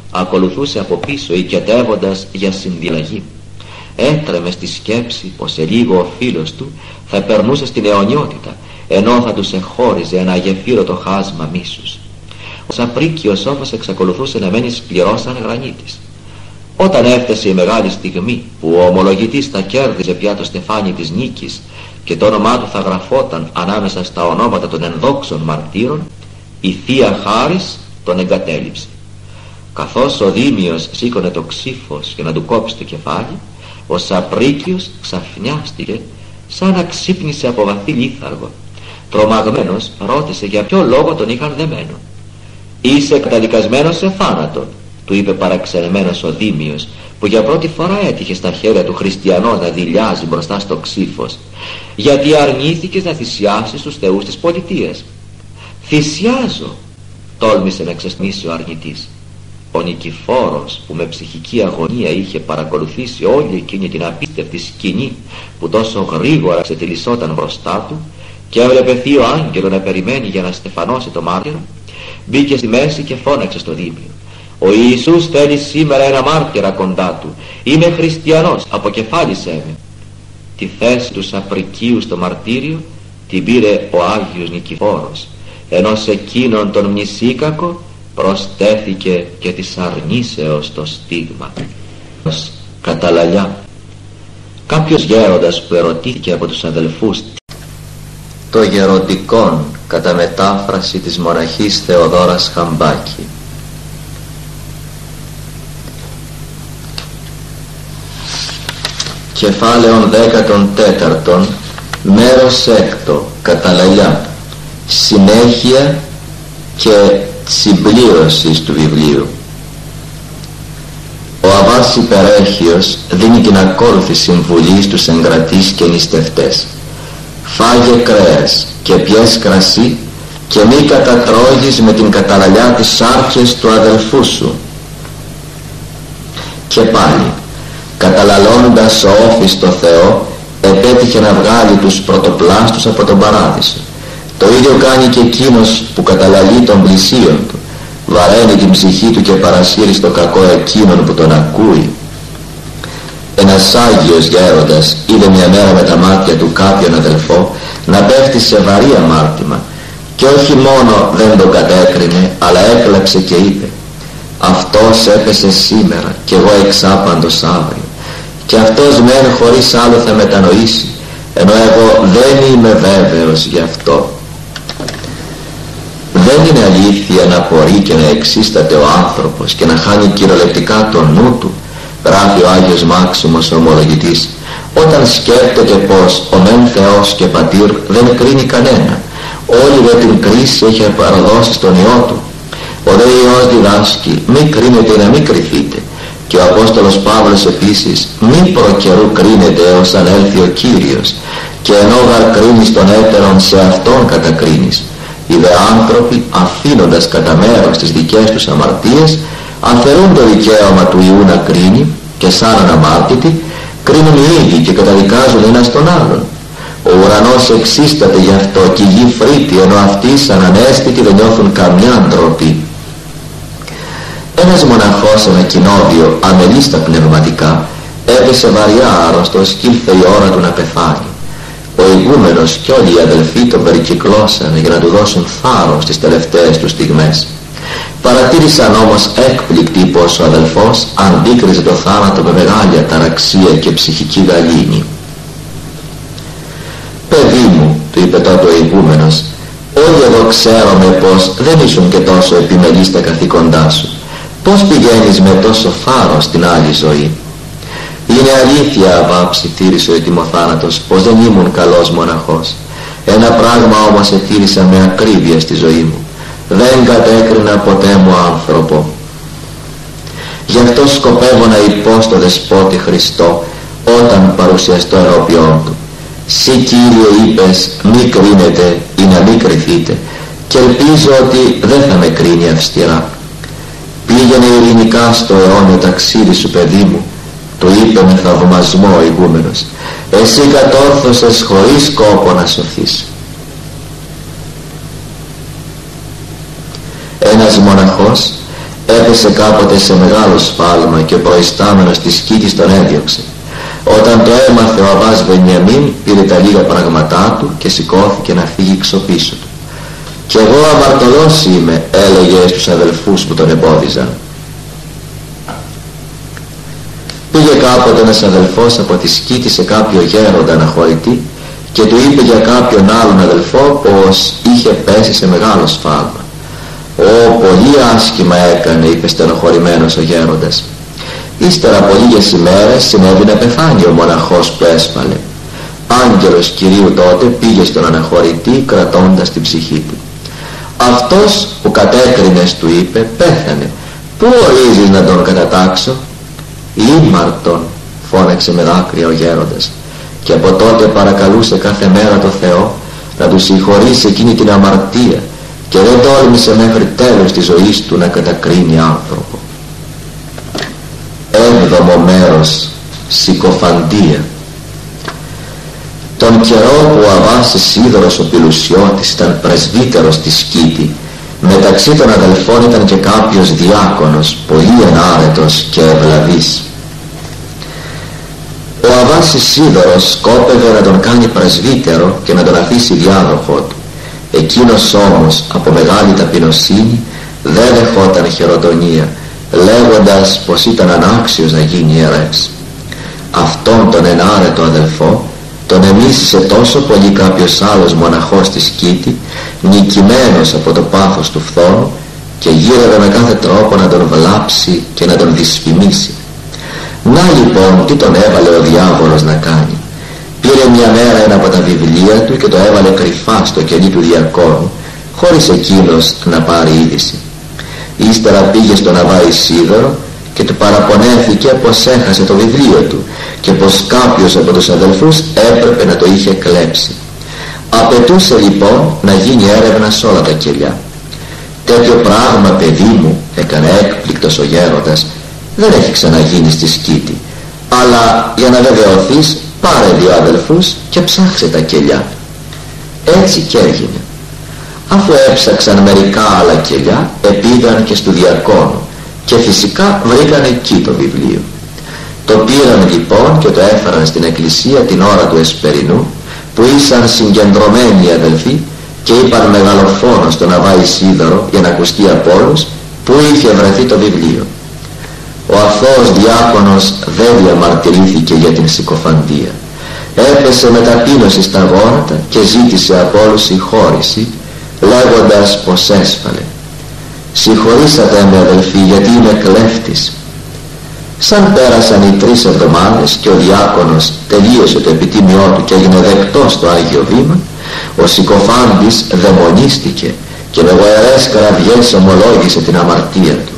ακολουθούσε από πίσω οικετεύοντας για συνδιαλλαγή. Έτρεμε στη σκέψη πως σε λίγο ο φίλος του θα περνούσε στην αιωνιότητα, ενώ θα τους εχώριζε ένα αγεφύρωτο χάσμα μίσους. Ο Σαπρίκιος όμως εξακολουθούσε να μένει σκληρός σαν γρανίτης. Όταν έφτασε η μεγάλη στιγμή που ο ομολογητής θα κέρδιζε πια το στεφάνι της νίκης και το όνομά του θα γραφόταν ανάμεσα στα ονόματα των ενδόξων μαρτύρων, η Θεία Χάρις τον εγκατέλειψε. Καθώς ο Δήμιος σήκωνε το ξύφος για να του κόψει το κεφάλι, ο Σαπρίκιος ξαφνιάστηκε σαν να ξύπνησε από βαθύ λίθαργο. Τρομαγμένος ρώτησε για ποιο λόγο τον είχαν δεμένο. «Είσαι καταδικασμένος σε θάνατο», του είπε παραξενεμένος ο Δήμιος, που για πρώτη φορά έτυχε στα χέρια του χριστιανός να δειλιάζει μπροστά στο ξύφος, «γιατί αρνήθηκες να θυσιάσεις τους θεούς της πολιτείας». «Θυσιάζω», τόλμησε να ξεσμίσει ο αρνητής. Ο Νικηφόρος, που με ψυχική αγωνία είχε παρακολουθήσει όλη εκείνη την απίστευτη σκηνή που τόσο γρήγορα ξετυλισσόταν μπροστά του και έβλεπε θείο άγγελο να περιμένει για να στεφανώσει το μάρτυρο, μπήκε στη μέση και φώναξε στο Δήμιο: «Ο Ιησούς θέλει σήμερα ένα μάρτυρα κοντά του. Είμαι χριστιανός, αποκεφάλισέ με». Τη θέση του Σαπρικίου στο μαρτύριο την πήρε ο Άγιος Νικηφόρος, ενώ σε εκείνον τον μνησίκακο προστέθηκε και της αρνήσεως το στίγμα. Καταλαλιά. Κάποιος γέροντας που ερωτήθηκε από τους αδελφούς το γεροντικόν κατά μετάφραση της μοναχής Θεοδόρας Χαμπάκη. Κεφάλαιον 14, μέρος 6, καταλαλιά, συνέχεια και συμπλήρωσης του βιβλίου. Ο Αββάς Υπερέχειος δίνει την ακόλουθη συμβουλή στους εγκρατείς και νηστευτές: «Φάγε κρέας και πιες κρασί και μη κατατρώγεις με την καταλαλιά τις σάρκες του αδελφού σου». Και πάλι, καταλαλώντας ο όφης το Θεό, επέτυχε να βγάλει τους πρωτοπλάστους από τον παράδεισο. Το ίδιο κάνει και εκείνος που καταλαλεί των πλησίων του, βαραίνει την ψυχή του και παρασύρει στο κακό εκείνον που τον ακούει. Ένας Άγιος γέροντας είδε μια μέρα με τα μάτια του κάποιον αδελφό να πέφτει σε βαρύ αμάρτημα, και όχι μόνο δεν τον κατέκρινε, αλλά έκλαψε και είπε: «Αυτός έπεσε σήμερα και εγώ εξάπαντος αύριο, και αυτός μεν χωρίς άλλο θα μετανοήσει, ενώ εγώ δεν είμαι βέβαιος γι' αυτό». Δεν είναι αλήθεια να απορεί και να εξίσταται ο άνθρωπος και να χάνει κυριολεκτικά το νου του, γράφει ο Άγιος Μάξιμος ο ομολογητής, όταν σκέφτεται πως ο μεν Θεός και Πατήρ δεν κρίνει κανένα, όλη με την κρίση έχει παραδώσει στον Υιό του. Ο δε Υιός διδάσκει: «Μη κρίνετε ή να μην κριθείτε». Και ο Απόστολος Παύλος επίσης: «Μη προκαιρού κρίνετε έως αν έλθει ο Κύριος, και ενώ γαρ κρίνεις τον έτερον, σε αυτόν κατακρίνεις». Οι δε άνθρωποι, αφήνοντας κατά μέρος τις δικές τους αμαρτίες, αφαιρούν το δικαίωμα του Ιού να κρίνει και σαν αναμάρτητοι κρίνουν οι ίδιοι και καταδικάζουν ένας τον άλλον. Ο ουρανός εξίσταται γι' αυτό και η γη φρύτει, ενώ αυτοί σαν ανέστητοι δεν νιώθουν καμιά ντροπή. Ένας μοναχός σε ένα κοινόβιο, αμελής στα πνευματικά, έπεσε βαριά άρρωστος και ήρθε η ώρα του να πεθάνει. Ο ηγούμενος και όλοι οι αδελφοί τον περικυκλώσανε για να του δώσουν θάρρος στις τελευταίες του στιγμές. Παρατήρησαν όμως έκπληκτοι πως ο αδελφός αντίκριζε το θάνατο με μεγάλη αταραξία και ψυχική γαλήνη. «Παιδί μου», του είπε τότε ο ηγούμενος, «όλοι εδώ ξέρουμε πως δεν ήσουν και τόσο επιμελής στα καθήκοντά σου. Πώς πηγαίνεις με τόσο θάρρος στην άλλη ζωή?» «Είναι αλήθεια, Αββά», ψιθύρισε ο ετοιμοθάνατος, «πως δεν ήμουν καλός μοναχός. Ένα πράγμα όμως ετήρησα με ακρίβεια στη ζωή μου: δεν κατέκρινα ποτέ μου άνθρωπο. Γι' αυτό σκοπεύω να υπώ στο Δεσπότη Χριστό όταν παρουσιαστώ ενώπιόν του. Συ, Κύριε, είπες μη κρίνετε ή να μη κριθείτε, και ελπίζω ότι δεν θα με κρίνει αυστηρά. Πήγαινε ειρηνικά στο αιώνιο ταξίδι σου, παιδί μου», του είπε με θαυμασμό ο ηγούμενος. «Εσύ κατόρθωσες χωρίς κόπο να σωθείς». Ένας μοναχός Έπεσε κάποτε σε μεγάλο σφάλμα και ο προϊστάμενος της Σκήτης τον έδιωξε. Όταν το έμαθε ο Αββάς Βενιαμίν, πήρε τα λίγα πράγματά του και σηκώθηκε να φύγει ξοπίσω του. «Κι εγώ αμαρτωλός είμαι», έλεγε στους αδελφούς που τον εμπόδιζαν. Πήγε κάποτε ένας αδελφός από τη Σκήτη σε κάποιο γέροντα αναχωρητή και του είπε για κάποιον άλλον αδελφό πως είχε πέσει σε μεγάλο σφάλμα. Πολύ άσχημα έκανε», είπε στενοχωρημένος ο γέροντας. Ύστερα από λίγες ημέρες συνέβη να πεθάνει ο μοναχός που έσφαλε. Άγγελος Κυρίου τότε πήγε στον αναχωρητή κρατώντας την ψυχή του. «Αυτός που κατέκρινες», του είπε, «πέθανε. Πού ορίζεις να τον κατατάξω?» «Ήμαρτον», φώναξε με δάκρυα ο γέροντας, και από τότε παρακαλούσε κάθε μέρα το Θεό να του συγχωρήσει εκείνη την αμαρτία και δεν τόλμησε μέχρι τέλος της ζωής του να κατακρίνει άνθρωπο. 7ο μέρος. Συκοφαντία. Τον καιρό που ο Αββάς Ισίδωρος ο Πηλουσιώτης ήταν πρεσβύτερος στη Σκήτη, μεταξύ των αδελφών ήταν και κάποιος διάκονος, πολύ ενάρετος και ευλαβής. Ο Αββάς Ισίδωρος σκόπευε να τον κάνει πρεσβύτερο και να τον αφήσει διάδοχό του. Εκείνος όμως από μεγάλη ταπεινοσύνη δεν δεχόταν χειροτονία, λέγοντας πως ήταν ανάξιος να γίνει ιερεύς. Αυτόν τον ενάρετο αδελφό τον εμίσησε τόσο πολύ κάποιος άλλος μοναχός στη Σκήτη, νικημένος από το πάθος του φθόνου, και γύρευε με κάθε τρόπο να τον βλάψει και να τον δυσφημίσει. Να λοιπόν τι τον έβαλε ο διάβολος να κάνει. Πήρε μια μέρα ένα από τα βιβλία του και το έβαλε κρυφά στο κελί του διακόνου, χωρίς εκείνος να πάρει είδηση. Ύστερα πήγε στον Αββά Ισίδωρο και του παραπονέθηκε πως έχασε το βιβλίο του και πως κάποιος από τους αδελφούς έπρεπε να το είχε κλέψει. Απαιτούσε λοιπόν να γίνει έρευνα σε όλα τα κελιά. «Τέτοιο πράγμα, παιδί μου», έκανε έκπληκτος ο γέροντας, «δεν έχει ξαναγίνει στη Σκήτη, αλλά για να βεβαιωθείς πάρε 2 αδελφούς και ψάξε τα κελιά». Έτσι κι έγινε. Αφού έψαξαν μερικά άλλα κελιά, επήγαν και στο διακόνο και φυσικά βρήκαν εκεί το βιβλίο. Το πήραν λοιπόν και το έφεραν στην εκκλησία την ώρα του εσπερινού, που ήσαν συγκεντρωμένοι οι αδελφοί και είπαν μεγαλοφόνο στον Αββά Ισίδωρο για να ακουστεί από όλους που είχε βρεθεί το βιβλίο. Ο αθώος διάκονος δεν διαμαρτυρήθηκε για την συκοφαντία. Έπεσε με ταπείνωση στα γόνατα και ζήτησε από όλους συγχώρηση, λέγοντας πως έσφαλε. «Συγχωρήσατε με, αδελφοί, γιατί είμαι κλέφτης». Σαν πέρασαν οι 3 εβδομάδες και ο διάκονος τελείωσε το επιτίμιό του και έγινε δεκτός στο Άγιο Βήμα, ο συκοφάντης δαιμονίστηκε και με γοερές κραυγές ομολόγησε την αμαρτία του.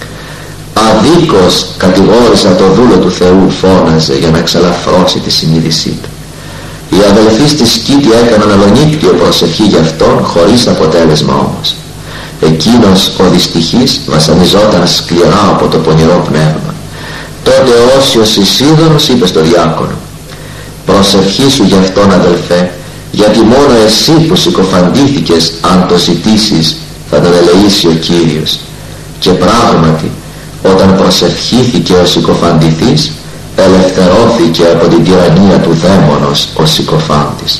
«Αδίκως κατηγόρησα το δούλο του Θεού», φώναζε για να εξαλαφρώσει τη συνείδησή του. Οι αδελφοί στη Σκήτη έκαναν αλονύκτιο προσευχή γι' αυτόν, χωρίς αποτέλεσμα όμως. Εκείνος ο δυστυχής βασανιζόταν σκληρά από το πονηρό πνεύμα. Τότε ο Όσιος Ισίδωρος είπε στο διάκονο: «Προσευχήσου γι' αυτόν, αδελφέ, γιατί μόνο εσύ που συκοφαντήθηκες, αν το ζητήσεις, θα τον ελεήσει ο Κύριος». Και πράγματι, όταν προσευχήθηκε ο συκοφαντηθής, ελευθερώθηκε από την τυραννία του δαίμονος ο συκοφάντης.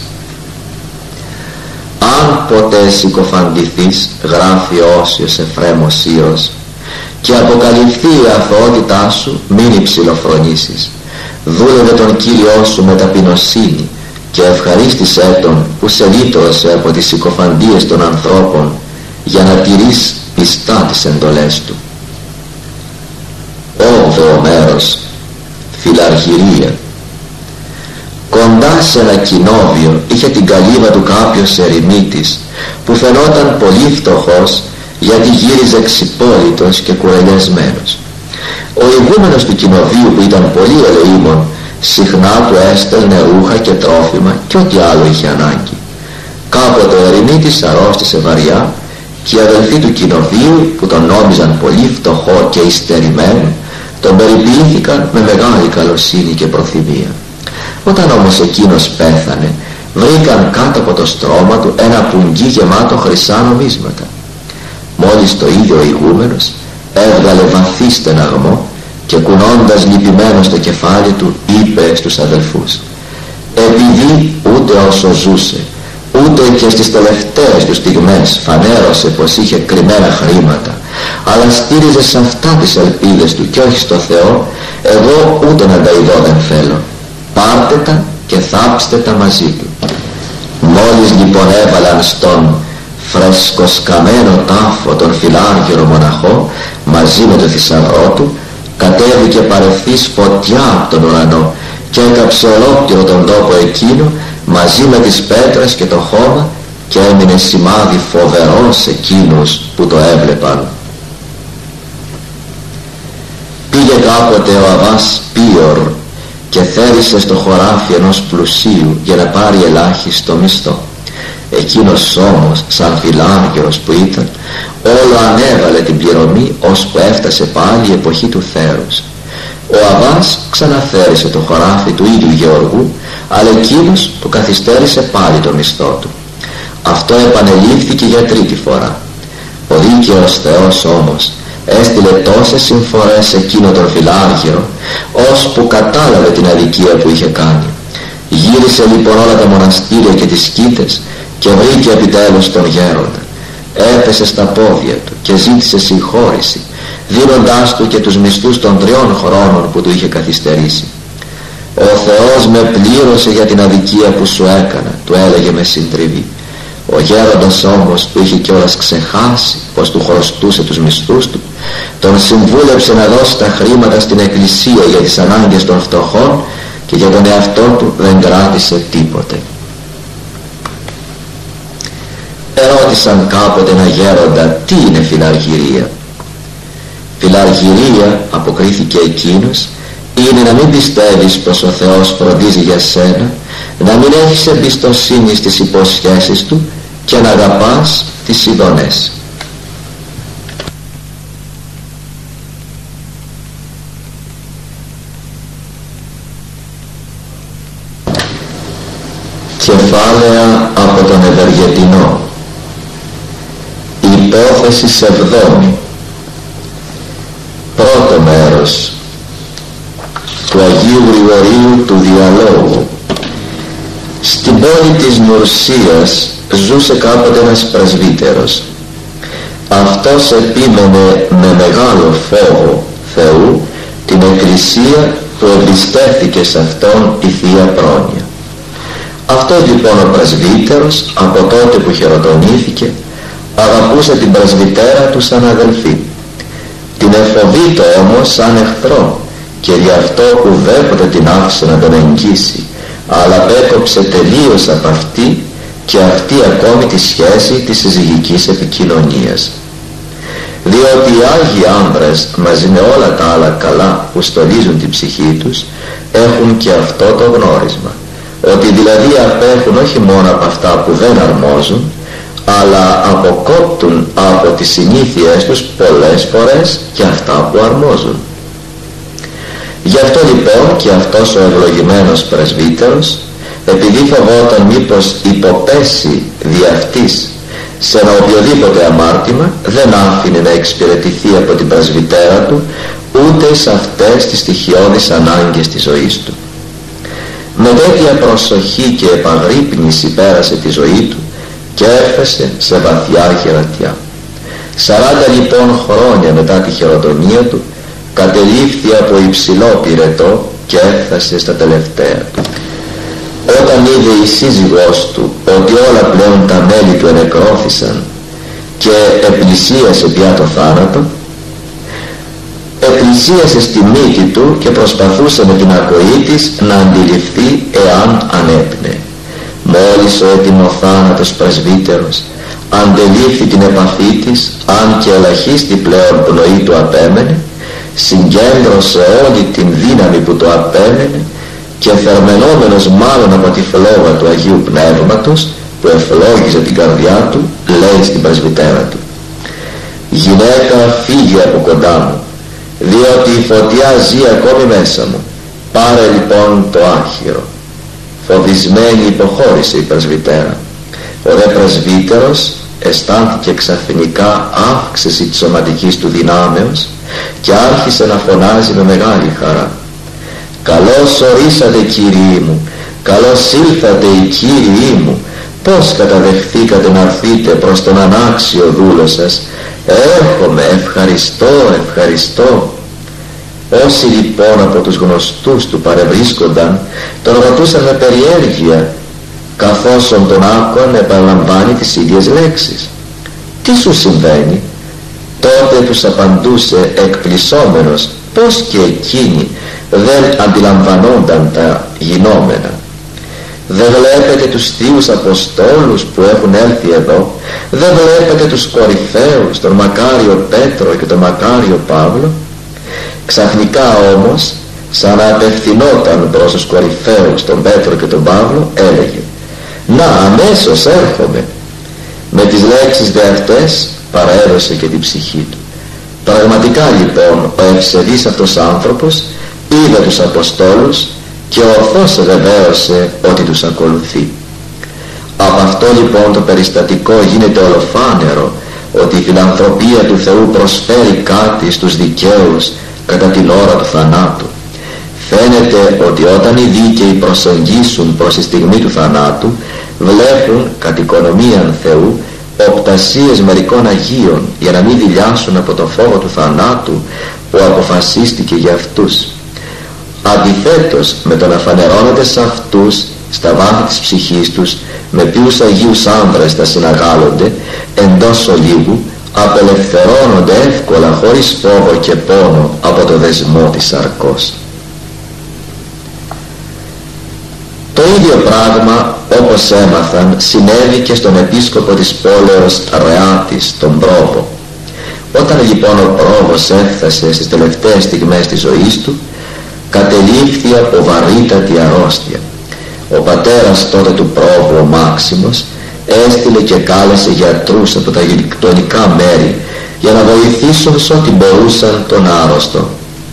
«Αν ποτέ συκοφαντηθείς», γράφει ο Όσιος Εφραίμος Σύρος, «και αποκαλυφθεί η αθωότητά σου, μην υψηλοφρονήσεις. Δούλευε τον Κύριό σου με ταπεινοσύνη και ευχαρίστησέ τον που σε λύτρωσε από τις συκοφαντίες των ανθρώπων, για να τηρείς πιστά τις εντολές του». 8ο μέρος. Φιλαργυρία. Κοντά σε ένα κοινόβιο είχε την καλύβα του κάποιος ερημίτης που φαινόταν πολύ φτωχός, γιατί γύριζε ξυπόλυτος και κουρελιασμένος. Ο ηγούμενος του κοινοβίου, που ήταν πολύ ελεήμων, συχνά του έστελνε ρούχα και τρόφιμα και ό,τι άλλο είχε ανάγκη. Κάποτε ο ερημίτης αρρώστησε βαριά και οι αδελφοί του κοινοβίου, που τον νόμιζαν πολύ φτωχό και υστερημένο, τον περιποιήθηκαν με μεγάλη καλοσύνη και προθυμία. Όταν όμως εκείνος πέθανε, βρήκαν κάτω από το στρώμα του ένα πουγγί γεμάτο χρυσά νομίσματα. Μόλις το είδε ο ηγούμενος, έβγαλε βαθύ στεναγμό και κουνώντας λυπημένος το κεφάλι του είπε στους αδελφούς: επειδή ούτε όσο ζούσε ούτε και στις τελευταίες του στιγμές φανέρωσε πως είχε κρυμμένα χρήματα, αλλά στήριζε σε αυτά τις ελπίδες του και όχι στο Θεό, εγώ ούτε να τα ειδώ δεν θέλω. Πάρτε τα και θάψτε τα μαζί του. Μόλις λοιπόν έβαλαν στον φρεσκοσκαμένο τάφο τον φιλάργυρο μοναχό μαζί με το θησαυρό του, κατέβηκε παρευθύς φωτιά από τον ουρανό και έκαψε ολόκληρο τον τόπο εκείνο μαζί με τις πέτρες και το χώμα, και έμεινε σημάδι φοβερό σε εκείνους που το έβλεπαν. Πήγε κάποτε ο Αββάς Πίωρ και θέρισε στο χωράφι ενός πλουσίου για να πάρει ελάχιστο μισθό. Εκείνος όμως, σαν φιλάργυρος που ήταν, όλο ανέβαλε την πληρωμή ώσπου έφτασε πάλι η εποχή του θέρους. Ο Αββάς ξαναθέρισε το χωράφι του ίδιου Γεωργού, αλλά εκείνος του καθυστέρησε πάλι το μισθό του. Αυτό επανελήφθηκε για τρίτη φορά. Ο δίκαιος Θεός όμως έστειλε τόσες συμφορές σε εκείνο τον φιλάργυρο, ώσπου κατάλαβε την αδικία που είχε κάνει. Γύρισε λοιπόν όλα τα μοναστήρια και τις σκήτες και βρήκε επιτέλους τον γέροντα. Έπεσε στα πόδια του και ζήτησε συγχώρηση, δίνοντάς του και τους μισθούς των 3 χρόνων που του είχε καθυστερήσει. «Ο Θεός με πλήρωσε για την αδικία που σου έκανα», του έλεγε με συντριβή. Ο γέροντας όμως, που είχε κιόλας ξεχάσει πως του χρωστούσε τους μισθούς του, τον συμβούλεψε να δώσει τα χρήματα στην εκκλησία για τις ανάγκες των φτωχών και για τον εαυτό του δεν κράτησε τίποτε. Ερώτησαν κάποτε ένα γέροντα τι είναι φιλαργυρία. «Φιλαργυρία», αποκρίθηκε εκείνος, «είναι να μην πιστεύεις πως ο Θεός φροντίζει για σένα, να μην έχεις εμπιστοσύνη στις υποσχέσεις του και να αγαπάς τις ειδονές». Κεφάλαια από τον Ευεργετινό. Υπόθεση σεβδόμη. Πρώτο μέρος του Αγίου Γρηγορίου του Διαλόγου. Στην πόλη της Νουρσίας ζούσε κάποτε ένας πρεσβύτερος. Αυτός επίμενε με μεγάλο φόβο Θεού την εκκλησία που εμπιστεύθηκε σε αυτόν η Θεία Πρόνοια. Αυτός λοιπόν ο πρεσβύτερος, από τότε που χειροτονήθηκε, αγαπούσε την πρεσβυτέρα του σαν αδελφή. Την εφοβείτο όμως σαν εχθρό και γι' αυτό ουδέποτε την άφησε να τον εγγύσει, αλλά απέκοψε τελείως από αυτή και αυτή ακόμη τη σχέση της συζυγικής επικοινωνίας. Διότι οι Άγιοι άνδρες μαζί με όλα τα άλλα καλά που στολίζουν την ψυχή τους έχουν και αυτό το γνώρισμα, ότι δηλαδή απέχουν όχι μόνο από αυτά που δεν αρμόζουν, αλλά αποκόπτουν από τις συνήθειές τους πολλές φορές και αυτά που αρμόζουν. Γι' αυτό λοιπόν και αυτός ο ευλογημένος πρεσβύτερος, επειδή φοβόταν μήπως υποπέσει δι' αυτής σε ένα οποιοδήποτε αμάρτημα, δεν άφηνε να εξυπηρετηθεί από την πρεσβυτέρα του ούτε σε αυτές τις στοιχειώδεις ανάγκες της ζωής του. Με τέτοια προσοχή και επαγρύπνηση πέρασε τη ζωή του και έφτασε σε βαθιά χειρατιά. 40 λοιπόν χρόνια μετά τη χειροτονία του κατελήφθη από υψηλό πυρετό και έφτασε στα τελευταία του. Όταν είδε η σύζυγός του ότι όλα πλέον τα μέλη του ενεκρώθησαν και επλησίασε πια το θάνατο, επλησίασε στη μύτη του και προσπαθούσε με την ακοή της να αντιληφθεί εάν ανέπνεε. Μόλις ο ετοιμοθάνατος πρεσβύτερος αντελήφθη την επαφή της, αν και ελαχίστη πλέον πνοή του απέμενε, συγκέντρωσε όλη την δύναμη που το απέμενε και θερμαινόμενος μάλλον από τη φλόγα του Αγίου Πνεύματος που ευλόγιζε την καρδιά του, λέει στην πρεσβυτέρα του: «Γυναίκα, φύγε από κοντά μου, διότι η φωτιά ζει ακόμη μέσα μου. Πάρε λοιπόν το άχυρο». Φοβισμένη υποχώρησε η πρεσβυτέρα. Ο δε πρεσβύτερος αισθάνθηκε ξαφνικά αύξηση της σωματικής του δυνάμεως και άρχισε να φωνάζει με μεγάλη χαρά: «Καλώς ορίσατε, Κύριοι μου, καλώς ήλθατε οι Κύριοι μου, πώς καταδεχθήκατε να έρθείτε προς τον ανάξιο δούλο σας? Έρχομαι, ευχαριστώ, ευχαριστώ». Όσοι λοιπόν από τους γνωστούς του παρευρίσκονταν τον ρωτούσαν με περιέργεια, καθώς τον άκουαν επαναλαμβάνει τις ίδιες λέξεις. «Τι σου συμβαίνει?» Τότε τους απαντούσε εκπλησσόμενος πως και εκείνοι δεν αντιλαμβανόνταν τα γινόμενα. «Δεν βλέπετε τους θείους Αποστόλους που έχουν έλθει εδώ? Δεν βλέπετε τους κορυφαίους, τον μακάριο Πέτρο και τον μακάριο Παύλο?» Ξαφνικά όμως, σαν να απευθυνόταν προς τους κορυφαίους, τον Πέτρο και τον Παύλο, έλεγε: «Να, αμέσως έρχομαι». Με τις λέξεις δε αυτές παραέδωσε και την ψυχή του. Πραγματικά λοιπόν ο ευσεβής αυτός άνθρωπος είδε τους Αποστόλους και ορθώς βεβαίωσε ότι τους ακολουθεί. Από αυτό λοιπόν το περιστατικό γίνεται ολοφάνερο ότι η φιλανθρωπία του Θεού προσφέρει κάτι στους δικαίους κατά την ώρα του θανάτου. Φαίνεται ότι όταν οι δίκαιοι προσεγγίσουν προς τη στιγμή του θανάτου, βλέπουν κατ' οικονομίαν Θεού οπτασίες μερικών Αγίων για να μην δειλιάσουν από το φόβο του θανάτου που αποφασίστηκε για αυτούς. Αντιθέτως με το να φανερώνονται σε αυτούς στα βάθη της ψυχής τους με ποιους Αγίους άνδρες θα συναγάλλονται, εντός ολίγου απελευθερώνονται εύκολα χωρίς φόβο και πόνο από το δεσμό της σαρκός. Το ίδιο πράγμα, όπως έμαθαν, συνέβη και στον επίσκοπο της πόλεως Ρεάτης, τον Πρόβο. Όταν λοιπόν ο Πρόβος έφτασε στις τελευταίες στιγμές της ζωής του, κατελήφθη από βαρύτατη αρρώστια. Ο πατέρας τότε του Πρόβου, ο Μάξιμος, έστειλε και κάλεσε γιατρούς από τα γειτονικά μέρη για να βοηθήσουν σε ό,τι μπορούσαν τον άρρωστο.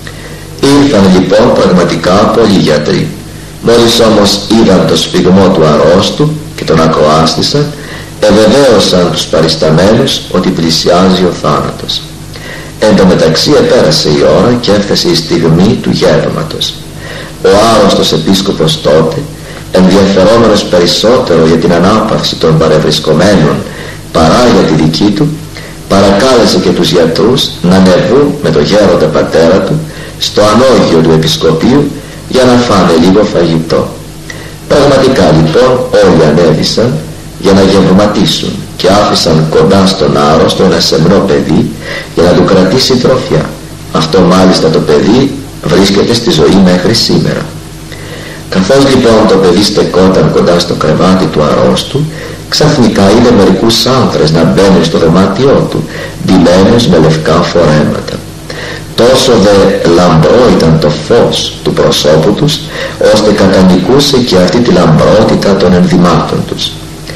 Ήρθαν λοιπόν πραγματικά πολλοί γιατροί. Μόλις όμως είδαν το σφιγμό του αρρώστου και τον ακροάστησαν, ευεβαίωσαν τους παρισταμένους ότι πλησιάζει ο θάνατος. Εν τω μεταξύ επέρασε η ώρα και έφτασε η στιγμή του γεύματος. Ο άρρωστος επίσκοπος τότε, ενδιαφερόμενος περισσότερο για την ανάπαυση των παρευρισκομένων παρά για τη δική του, παρακάλεσε και τους γιατρούς να ανεβούν με τον γέροντα πατέρα του στο ανώγειο του επισκοπείου για να φάνε λίγο φαγητό. Πραγματικά λοιπόν όλοι ανέβησαν για να γευματίσουν και άφησαν κοντά στον άρρωστο ένα σεμνό παιδί για να του κρατήσει τροφιά. Αυτό μάλιστα το παιδί βρίσκεται στη ζωή μέχρι σήμερα. Καθώς λοιπόν το παιδί στεκόταν κοντά στο κρεβάτι του αρρώστου, ξαφνικά είδε μερικούς άνδρες να μπαίνουν στο δωμάτιό του, ντυμένους με λευκά φορέματα. Τόσο δε λαμπρό ήταν το φως του προσώπου τους, ώστε κατανικούσε και αυτή τη λαμπρότητα των ενδυμάτων τους.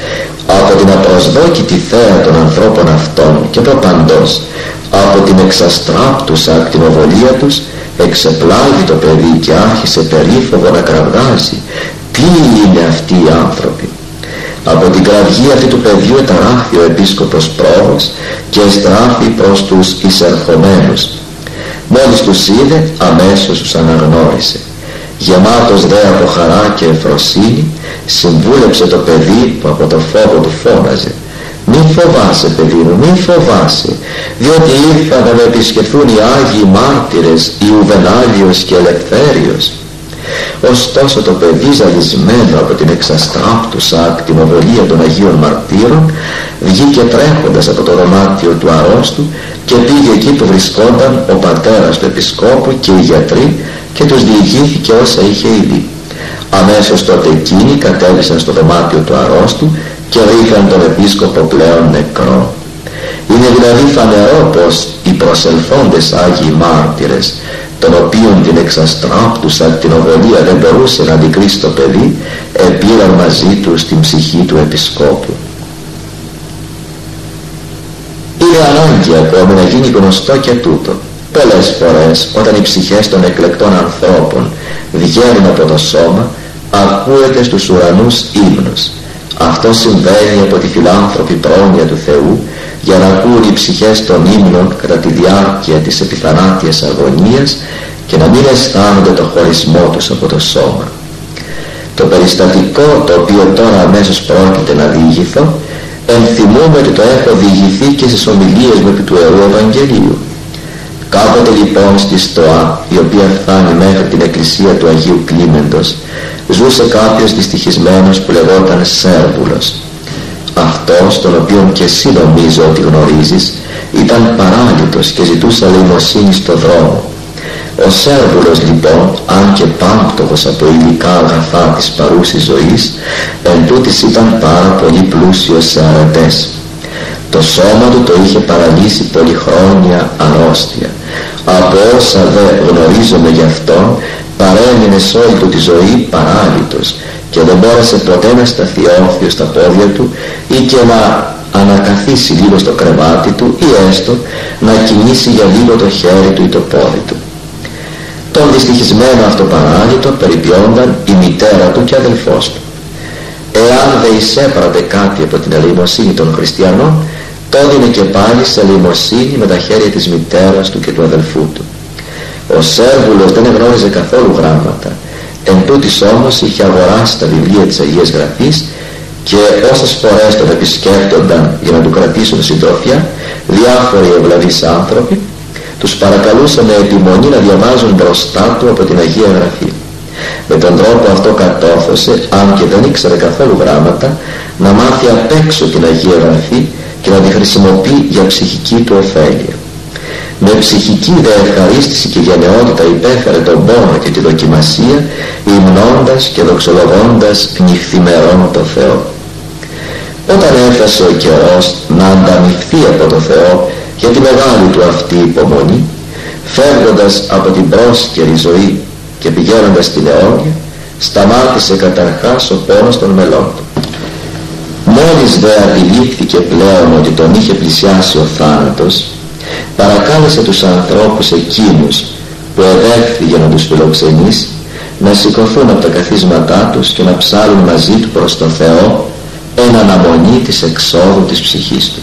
Από την απροσδόκητη θέα των ανθρώπων αυτών και προπαντός από την εξαστράπτουσα ακτινοβολία τους, εξεπλάγει το παιδί και άρχισε περίφοβο να κραυγάζει: «Ποιοι είναι αυτοί οι άνθρωποι?» Από την κραυγή αυτή του παιδιού εταράχθη ο επίσκοπος Πρόβος και στράφη προς τους εισερχομένους. Μόλις τους είδε, αμέσως τους αναγνώρισε. Γεμάτος δε από χαρά και ευφροσύνη, συμβούλεψε το παιδί που από το φόβο του φώναζε: «Μην φοβάσαι, παιδί μου, μην φοβάσαι, διότι ήρθαν να με επισκεφθούν οι Άγιοι Μάρτυρες, Ιουβενάλιος και Ελευθέριος». Ωστόσο το παιδί, ζαλισμένο από την εξαστράπτουσα ακτινοβολία των Αγίων Μαρτύρων, βγήκε τρέχοντας από το δωμάτιο του αρρώστου και πήγε εκεί που βρισκόταν ο πατέρας του επισκόπου και οι γιατροί και τους διηγήθηκε όσα είχε ήδη. Αμέσως τότε εκείνοι κατέβησαν στο δωμάτιο του αρρώστου και βρήκαν τον επίσκοπο πλέον νεκρό. Είναι δηλαδή φανερό πως οι προσελθόντες Άγιοι Μάρτυρες, των οποίων την εξαστράπτουσα ακτινοβολία δεν μπορούσε να αντικρίσει το παιδί, επήραν μαζί τους την ψυχή του επισκόπου. Είναι ανάγκη ακόμη να γίνει γνωστό και τούτο. Πολλές φορές όταν οι ψυχές των εκλεκτών ανθρώπων βγαίνουν από το σώμα, ακούεται στους ουρανούς ύμνος. Αυτό συμβαίνει από τη φιλάνθρωπη πρόνοια του Θεού για να ακούν οι ψυχές των ύμνων κατά τη διάρκεια της επιθανάτιας αγωνίας και να μην αισθάνονται το χωρισμό τους από το σώμα. Το περιστατικό το οποίο τώρα αμέσως πρόκειται να διηγηθώ, ενθυμούμε ότι το έχω διηγηθεί και στις ομιλίες μου επί του Ιερού Ευαγγελίου. Κάποτε λοιπόν στη Στοά, η οποία φτάνει μέχρι την εκκλησία του Αγίου Κλίμεντος, ζούσε κάποιος δυστυχισμένος που λεγόταν Σέρβουλος. Αυτός, τον οποίον και εσύ νομίζω ότι γνωρίζεις, ήταν παράλυτος και ζητούσε ελεημοσύνη στο δρόμο. Ο Σέρβουλος λοιπόν, αν και πάμπτωχος από υλικά αγαθά της παρούσης ζωής, εντούτοις ήταν πάρα πολύ πλούσιος σε αρετές. Το σώμα του το είχε παραλύσει πολυχρόνια αρρώστια. Από όσα δε γνωρίζομαι γι' αυτόν, παρέμεινε σε όλη του τη ζωή παράλυτος και δεν μπόρεσε ποτέ να σταθεί όρθιος στα πόδια του ή και να ανακαθίσει λίγο στο κρεβάτι του ή έστω να κινήσει για λίγο το χέρι του ή το πόδι του. Τον δυστυχισμένο αυτό παράλυτο περιποιόνταν η μητέρα του και αδελφός του. Εάν δε εισέπρατε κάτι από την ελεημοσύνη των χριστιανών, το έδινε και πάλι σε ελεημοσύνη με τα χέρια της μητέρας του και του αδελφού του. Ο Σέρβουλος δεν εγνώριζε καθόλου γράμματα, εν τούτης όμως είχε αγοράσει τα βιβλία της Αγίας Γραφής και όσες φορές τον επισκέπτονταν για να του κρατήσουν συντροφιά διάφοροι ευλαβείς άνθρωποι, τους παρακαλούσαν με επιμονή να διαβάζουν μπροστά του από την Αγία Γραφή. Με τον τρόπο αυτό κατόρθωσε, αν και δεν ήξερε καθόλου γράμματα, να μάθει απ' έξω την Αγία Γραφή και να τη χρησιμοποιεί για ψυχική του ωφέλεια. Με ψυχική δε ευχαρίστηση και γενναιότητα υπέφερε τον πόνο και τη δοκιμασία, υμνώντας και δοξολογώντας νυχθημερών το Θεό. Όταν έφτασε ο καιρός να ανταμυφθεί από το Θεό για τη μεγάλη του αυτή υπομονή, φεύγοντας από την πρόσκαιρη ζωή και πηγαίνοντας στην αιώνια, σταμάτησε καταρχάς ο πόνος των μελών του. Μόλις δε αντιλήφθηκε πλέον ότι τον είχε πλησιάσει ο θάνατος, παρακάλεσε τους ανθρώπους εκείνους που εδέχθηκε να τους φιλοξενήσει να σηκωθούν από τα καθίσματά τους και να ψάλουν μαζί του προς τον Θεό εν αναμονή της εξόδου της ψυχής του.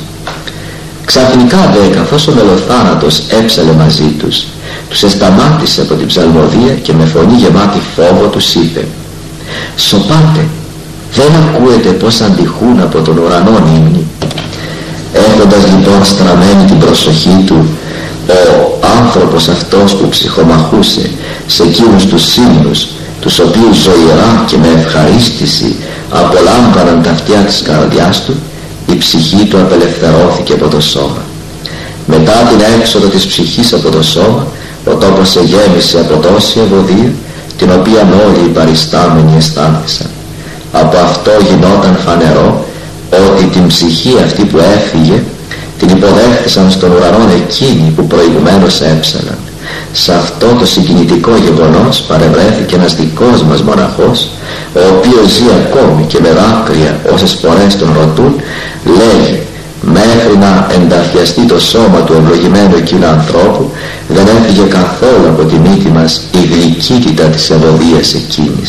Ξαφνικά δε, καθώς ο μελοθάνατος έψαλε μαζί τους εσταμάτησε από την ψαλμοδία και με φωνή γεμάτη φόβο τους είπε: «Σωπάτε, δεν ακούετε πως αντιχούν από τον ουρανό ύμνοι?» Έχοντας λοιπόν στραμμένη την προσοχή του, ο άνθρωπος αυτός που ψυχομαχούσε σε εκείνους τους ύμνους, τους οποίους ζωηρά και με ευχαρίστηση απολάμβαναν τα αυτιά της καρδιάς του, η ψυχή του απελευθερώθηκε από το σώμα. Μετά την έξοδο της ψυχής από το σώμα, ο τόπος εγέμισε από τόση ευωδία, την οποία όλοι οι παριστάμενοι αισθάνθησαν. Από αυτό γινόταν φανερό ότι την ψυχή αυτή που έφυγε την υποδέχθησαν στον ουρανό εκείνοι που προηγουμένως έψαλαν. Σε αυτό το συγκινητικό γεγονός παρευρέθηκε ένας δικός μας μοναχός, ο οποίος ζει ακόμη και με δάκρυα όσες φορές τον ρωτούν, λέγει: «Μέχρι να ενταφιαστεί το σώμα του ευλογημένου εκείνου ανθρώπου, δεν έφυγε καθόλου από τη μύτη μας η γλυκύτητα της ευωδίας εκείνης».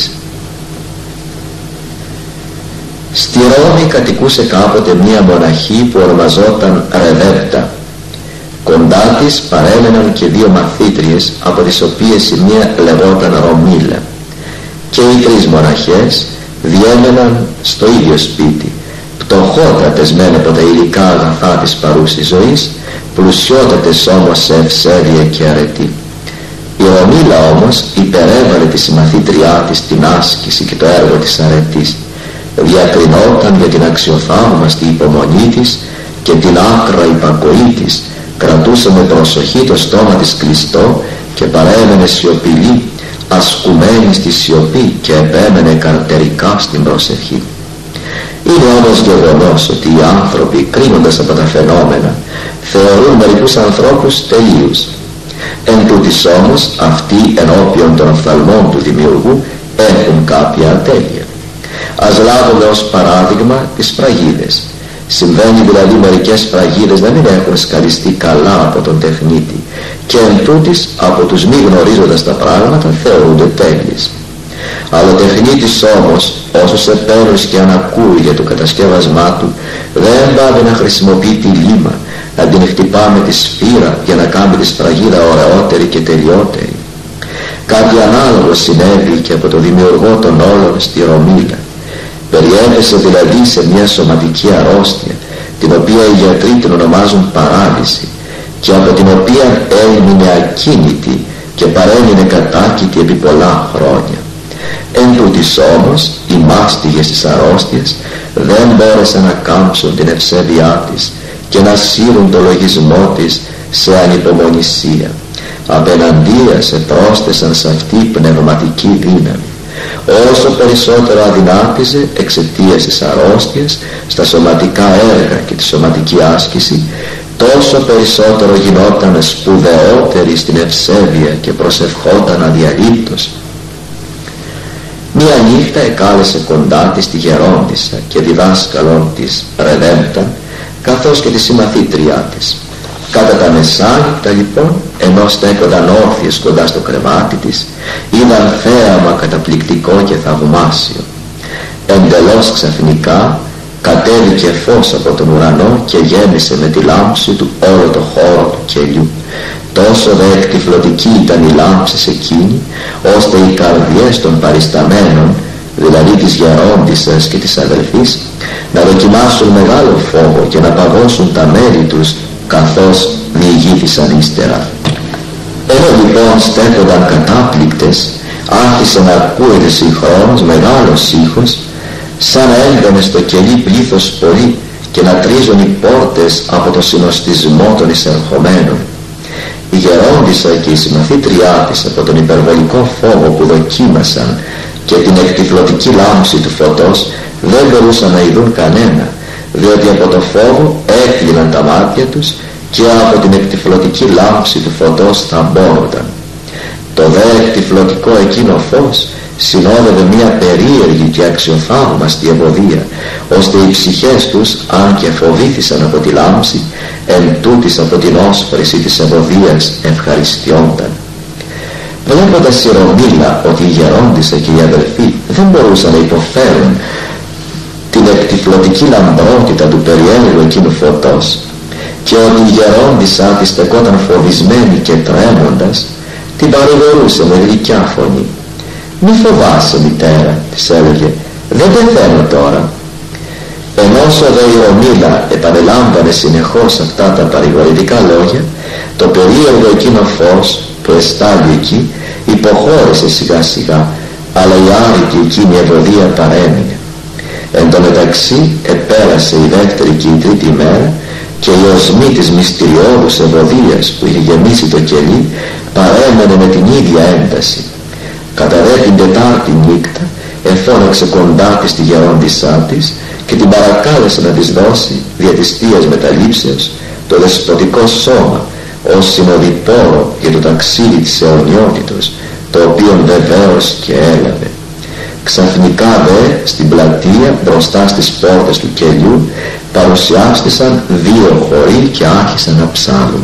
Στη Ρώμη κατοικούσε κάποτε μία μοναχή που ονομαζόταν Ρεβέπτα. Κοντά της παρέμεναν και δύο μαθήτριες, από τις οποίες η μία λεγόταν Ρωμίλα. Και οι τρεις μοναχές διέμεναν στο ίδιο σπίτι, πτωχότατες μεν από τα υλικά αγαθά της παρούσης ζωής, πλουσιότατες όμως σε ευσέβεια και αρετή. Η Ρωμίλα όμως υπερέβαλε τη συμμαθήτριά της την άσκηση και το έργο της αρετής. Διακρινόταν για την αξιοθαύμαστη υπομονή της και την άκρα υπακοή της, κρατούσε με προσοχή το στόμα της κλειστό και παρέμενε σιωπηλή, ασκουμένη στη σιωπή και επέμενε καρτερικά στην προσευχή. Είναι όμως γεγονός ότι οι άνθρωποι, κρίνοντας από τα φαινόμενα, θεωρούν μερικούς ανθρώπους τελείους. Εν τούτης όμως αυτοί ενώπιον των οφθαλμών του δημιουργού έχουν κάποια ατέλεια. Ας λάβουμε ως παράδειγμα τις φραγίδες. Συμβαίνει δηλαδή μερικές φραγίδες να μην έχουν σκαλιστεί καλά από τον τεχνίτη και εν τούτης από τους μη γνωρίζοντας τα πράγματα θεωρούνται τέλειες. Αλλά ο τεχνίτης όμως, όσος επέρους και αν ακούει για το κατασκεύασμά του, δεν πάβει να χρησιμοποιεί τη λίμα, να την χτυπά με τη σφύρα για να κάνει τη σφραγίδα ωραιότερη και τελειότερη. Κάτι ανάλογο συνέβη και από το δημιουργό των όλων στη Ρωμίλα. Περιέπεσε δηλαδή σε μια σωματική αρρώστια, την οποία οι γιατροί την ονομάζουν παράλυση, και από την οποία έμεινε ακίνητη και παρέμεινε κατάκητη επί πολλά χρόνια. Εν τούτης όμως οι μάστιγες της αρρώστιας δεν μπόρεσαν να κάμψουν την ευσέβειά της και να σύρουν το λογισμό της σε ανυπομονησία. Απέναντία σε πρόσθεσαν σε αυτή η πνευματική δύναμη. Όσο περισσότερο αδυνάτιζε εξαιτίας της αρρώστιας στα σωματικά έργα και τη σωματική άσκηση, τόσο περισσότερο γινόταν σπουδαιότερη στην ευσέβεια και προσευχόταν αδιαλείπτως. Μια νύχτα εκάλεσε κοντά της τη γερόντισσα και διδάσκαλον της Ρεδέμπτα, καθώς και τη συμμαθήτριά της. Κατά τα μεσάνυχτα λοιπόν, ενώ στέκονταν όρθιες κοντά στο κρεβάτι της, είδαν θέαμα καταπληκτικό και θαυμάσιο. Εντελώς ξαφνικά κατέβηκε φως από τον ουρανό και γέμισε με τη λάμψη του όλο το χώρο του κελιού. Τόσο δε εκτυφλωτική ήταν η λάμψη εκείνη, ώστε οι καρδιές των παρισταμένων, δηλαδή της γερόντισσας και της αδελφής, να δοκιμάσουν μεγάλο φόβο και να παγώσουν τα μέλη τους, καθώς διηγήθησαν ύστερα. Ενώ λοιπόν στέκονταν κατάπληκτες, άρχισε να ακούεται συγχρόνως μεγάλος ήχος, σαν να έμπαινε στο κελί πλήθος πολύ και να τρίζουν οι πόρτες από το συνοστισμό των εισερχομένων. Η γερόντισσα και η συμμαθήτριά της, από τον υπερβολικό φόβο που δοκίμασαν και την εκτυφλωτική λάμψη του φωτός, δεν μπορούσαν να ειδούν κανένα, διότι από το φόβο έκλειναν τα μάτια τους και από την εκτυφλωτική λάμψη του φωτός θαμπώνονταν. Το δε εκτυφλωτικό εκείνο φως συνόδευε μια περίεργη και αξιοθαύμαστη ευωδία, ώστε οι ψυχές τους, αν και φοβήθησαν από τη λάμψη, εν τούτης από την όσφρηση της ευωδίας ευχαριστιόνταν. Βλέποντας η Ρωμίλα ότι η γερόντισσα και οι αδελφοί δεν μπορούσαν να υποφέρουν την εκτυφλωτική λαμπρότητα του περιέργου εκείνου φωτός, και ότι η γερόντισσα της στεκόταν φοβισμένη και τρέμοντας, την παρηγορούσε με γλυκιά φωνή. «Μη φοβάσαι, μητέρα», της έλεγε, «δεν πεθαίνω τώρα». Ενώ δε η Ρωμίλα επανελάμβανε συνεχώς αυτά τα παρηγορητικά λόγια, το περίεργο εκείνο φως που εστάλει εκεί υποχώρησε σιγά σιγά, αλλά η άρρητη εκείνη ευωδία παρέμεινε. Εν τω μεταξύ επέρασε η δεύτερη και η τρίτη μέρα και η οσμή της μυστηριώδους ευωδίας που είχε γεμίσει το κελί παρέμενε με την ίδια ένταση. Κατά δε την τετάρτη νύχτα εφώναξε κοντά της τη γερόντισσά της και την παρακάλεσε να της δώσει δια της θείας μεταλήψεως το δεσποτικό σώμα ως συνοδοιπόρο για το ταξίδι της αιωνιότητος, το οποίο βεβαίως και έλαβε. Ξαφνικά δε στην πλατεία μπροστά στις πόρτες του κελιού παρουσιάστησαν δύο χωρί και άρχισαν να ψάλουν.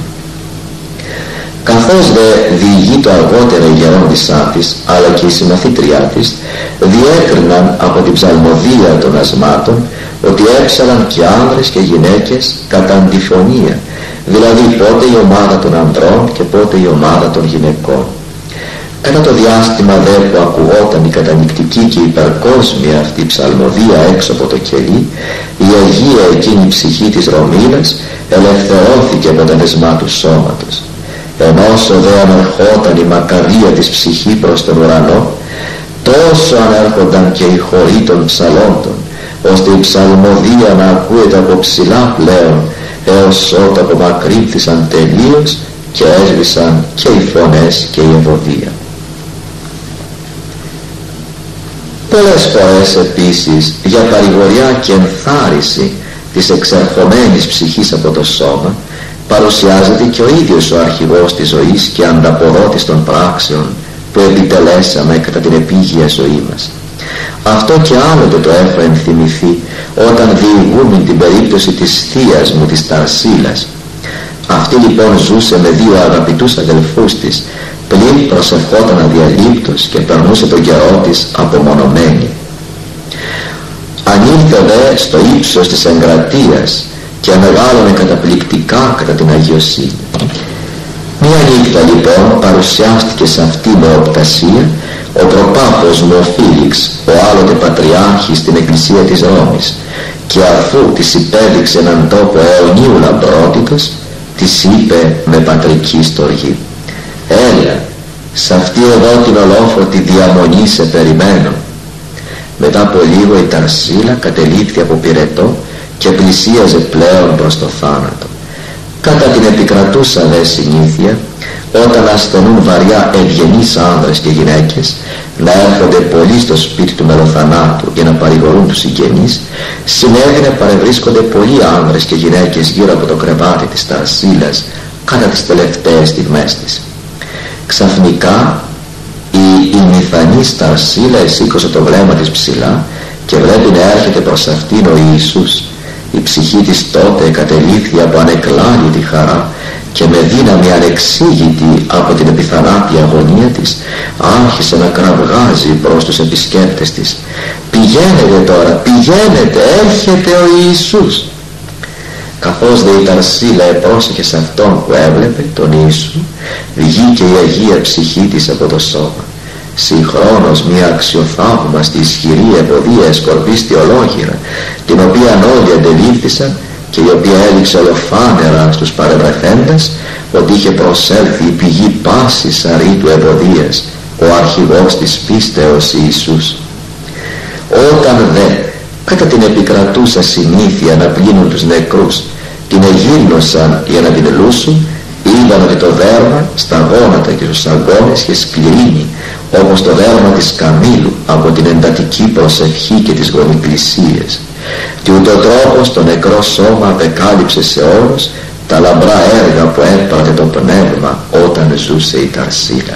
Καθώς δε διηγεί το αργότερα η γερόντισσά της αλλά και η συμμαθήτριά της διέκριναν από την ψαλμοδία των ασμάτων ότι έψαλαν και άνδρες και γυναίκες κατά αντιφωνία, δηλαδή πότε η ομάδα των ανδρών και πότε η ομάδα των γυναικών. Κατά το διάστημα δε που ακουγόταν η κατανυκτική και υπερκόσμια αυτή ψαλμοδία έξω από το κελί, η αγία εκείνη ψυχή της Ρωμίλας ελευθερώθηκε από τα δεσμά του σώματος. Ενώ όσο δε ανερχόταν η μακαρία της ψυχή προς τον ουρανό, τόσο ανέρχονταν και οι χοροί των ψαλόντων, ώστε η ψαλμοδία να ακούεται από ψηλά πλέον, έως ότου απομακρύνθησαν τελείως και έσβησαν και οι φωνές και η ευωδία. Πολλές φορές επίσης για παρηγοριά και ενθάρρυνση της εξερχομένης ψυχής από το σώμα παρουσιάζεται και ο ίδιος ο αρχηγός της ζωής και ανταποδότης των πράξεων που επιτελέσαμε κατά την επίγεια ζωή μας. Αυτό και άλλοτε το έχω ενθυμηθεί όταν διηγούμε την περίπτωση της θείας μου της Ταρσίλας. Αυτή λοιπόν ζούσε με δύο αγαπητούς αδελφούς της, πλην προσευχόταν αδιαλείπτως και περνούσε τον καιρό της απομονωμένη. Ανήλθε δε στο ύψος της εγκρατείας και μεγάλωνε καταπληκτικά κατά την αγιοσύνη. Μία νύχτα λοιπόν παρουσιάστηκε σε αυτή με οπτασία ο προπάπος μου ο Φίλιξ, ο άλλοτε πατριάρχης στην εκκλησία της Ρώμης, και αφού της υπέδειξε έναν τόπο αιωνίου λαμπρότητος, της είπε με πατρική στοργή: «Έλα, σ' αυτή εδώ την ολόφωτη διαμονή σε περιμένω». Μετά από λίγο η Ταρσίλα κατελήφθη από πυρετό και πλησίαζε πλέον προς το θάνατο. Κατά την επικρατούσα δε συνήθεια, όταν ασθενούν βαριά ευγενείς άνδρες και γυναίκες, να έρχονται πολλοί στο σπίτι του μελοθανάτου για να παρηγορούν τους συγγενείς, συνέβη να παρευρίσκονται πολλοί άνδρες και γυναίκες γύρω από το κρεβάτι της Ταρσίλας κατά τις τελευταίες στιγμές της. Ξαφνικά η ημιθανής Ταρσίλα εσήκωσε το βλέμμα της ψηλά και βλέπει να έρχεται προς αυτήν ο Ιησούς. Η ψυχή της τότε κατελήφθη από ανεκλάλητη χαρά και με δύναμη ανεξήγητη από την επιθανάτια αγωνία της άρχισε να κραυγάζει προς τους επισκέπτες της: «Πηγαίνετε τώρα, πηγαίνετε, έρχεται ο Ιησούς». Καθώς δε η Ταρσίλα επρόσεχε σε αυτόν που έβλεπε, τον Ιησού, βγήκε η Αγία ψυχή της από το σώμα. Συγχρόνως μια αξιοθαύμαστη ισχυρή ευωδία εσκορπίστη ολόγυρα, την οποία όλοι αντελήφθησαν και η οποία έδειξε ολοφάνερα στους παρευρεθέντες ότι είχε προσέλθει η πηγή πάσης αρήτου ευωδίας, ο αρχηγός της πίστεως Ιησούς. Όταν δε κατά την επικρατούσα συνήθεια να πλύνουν τους νεκρούς την εγύρνωσαν για να την λούσουν, είδαν ότι το δέρμα στα γόνατα και στους αγκώνες είχε σκληρύνει όπως το δέρμα της καμήλου από την εντατική προσευχή και τις γονικλησίες, και ούτω τρόπος το νεκρό σώμα απεκάλυψε σε όλους τα λαμπρά έργα που έπρατε το πνεύμα όταν ζούσε η Ταρσίλα.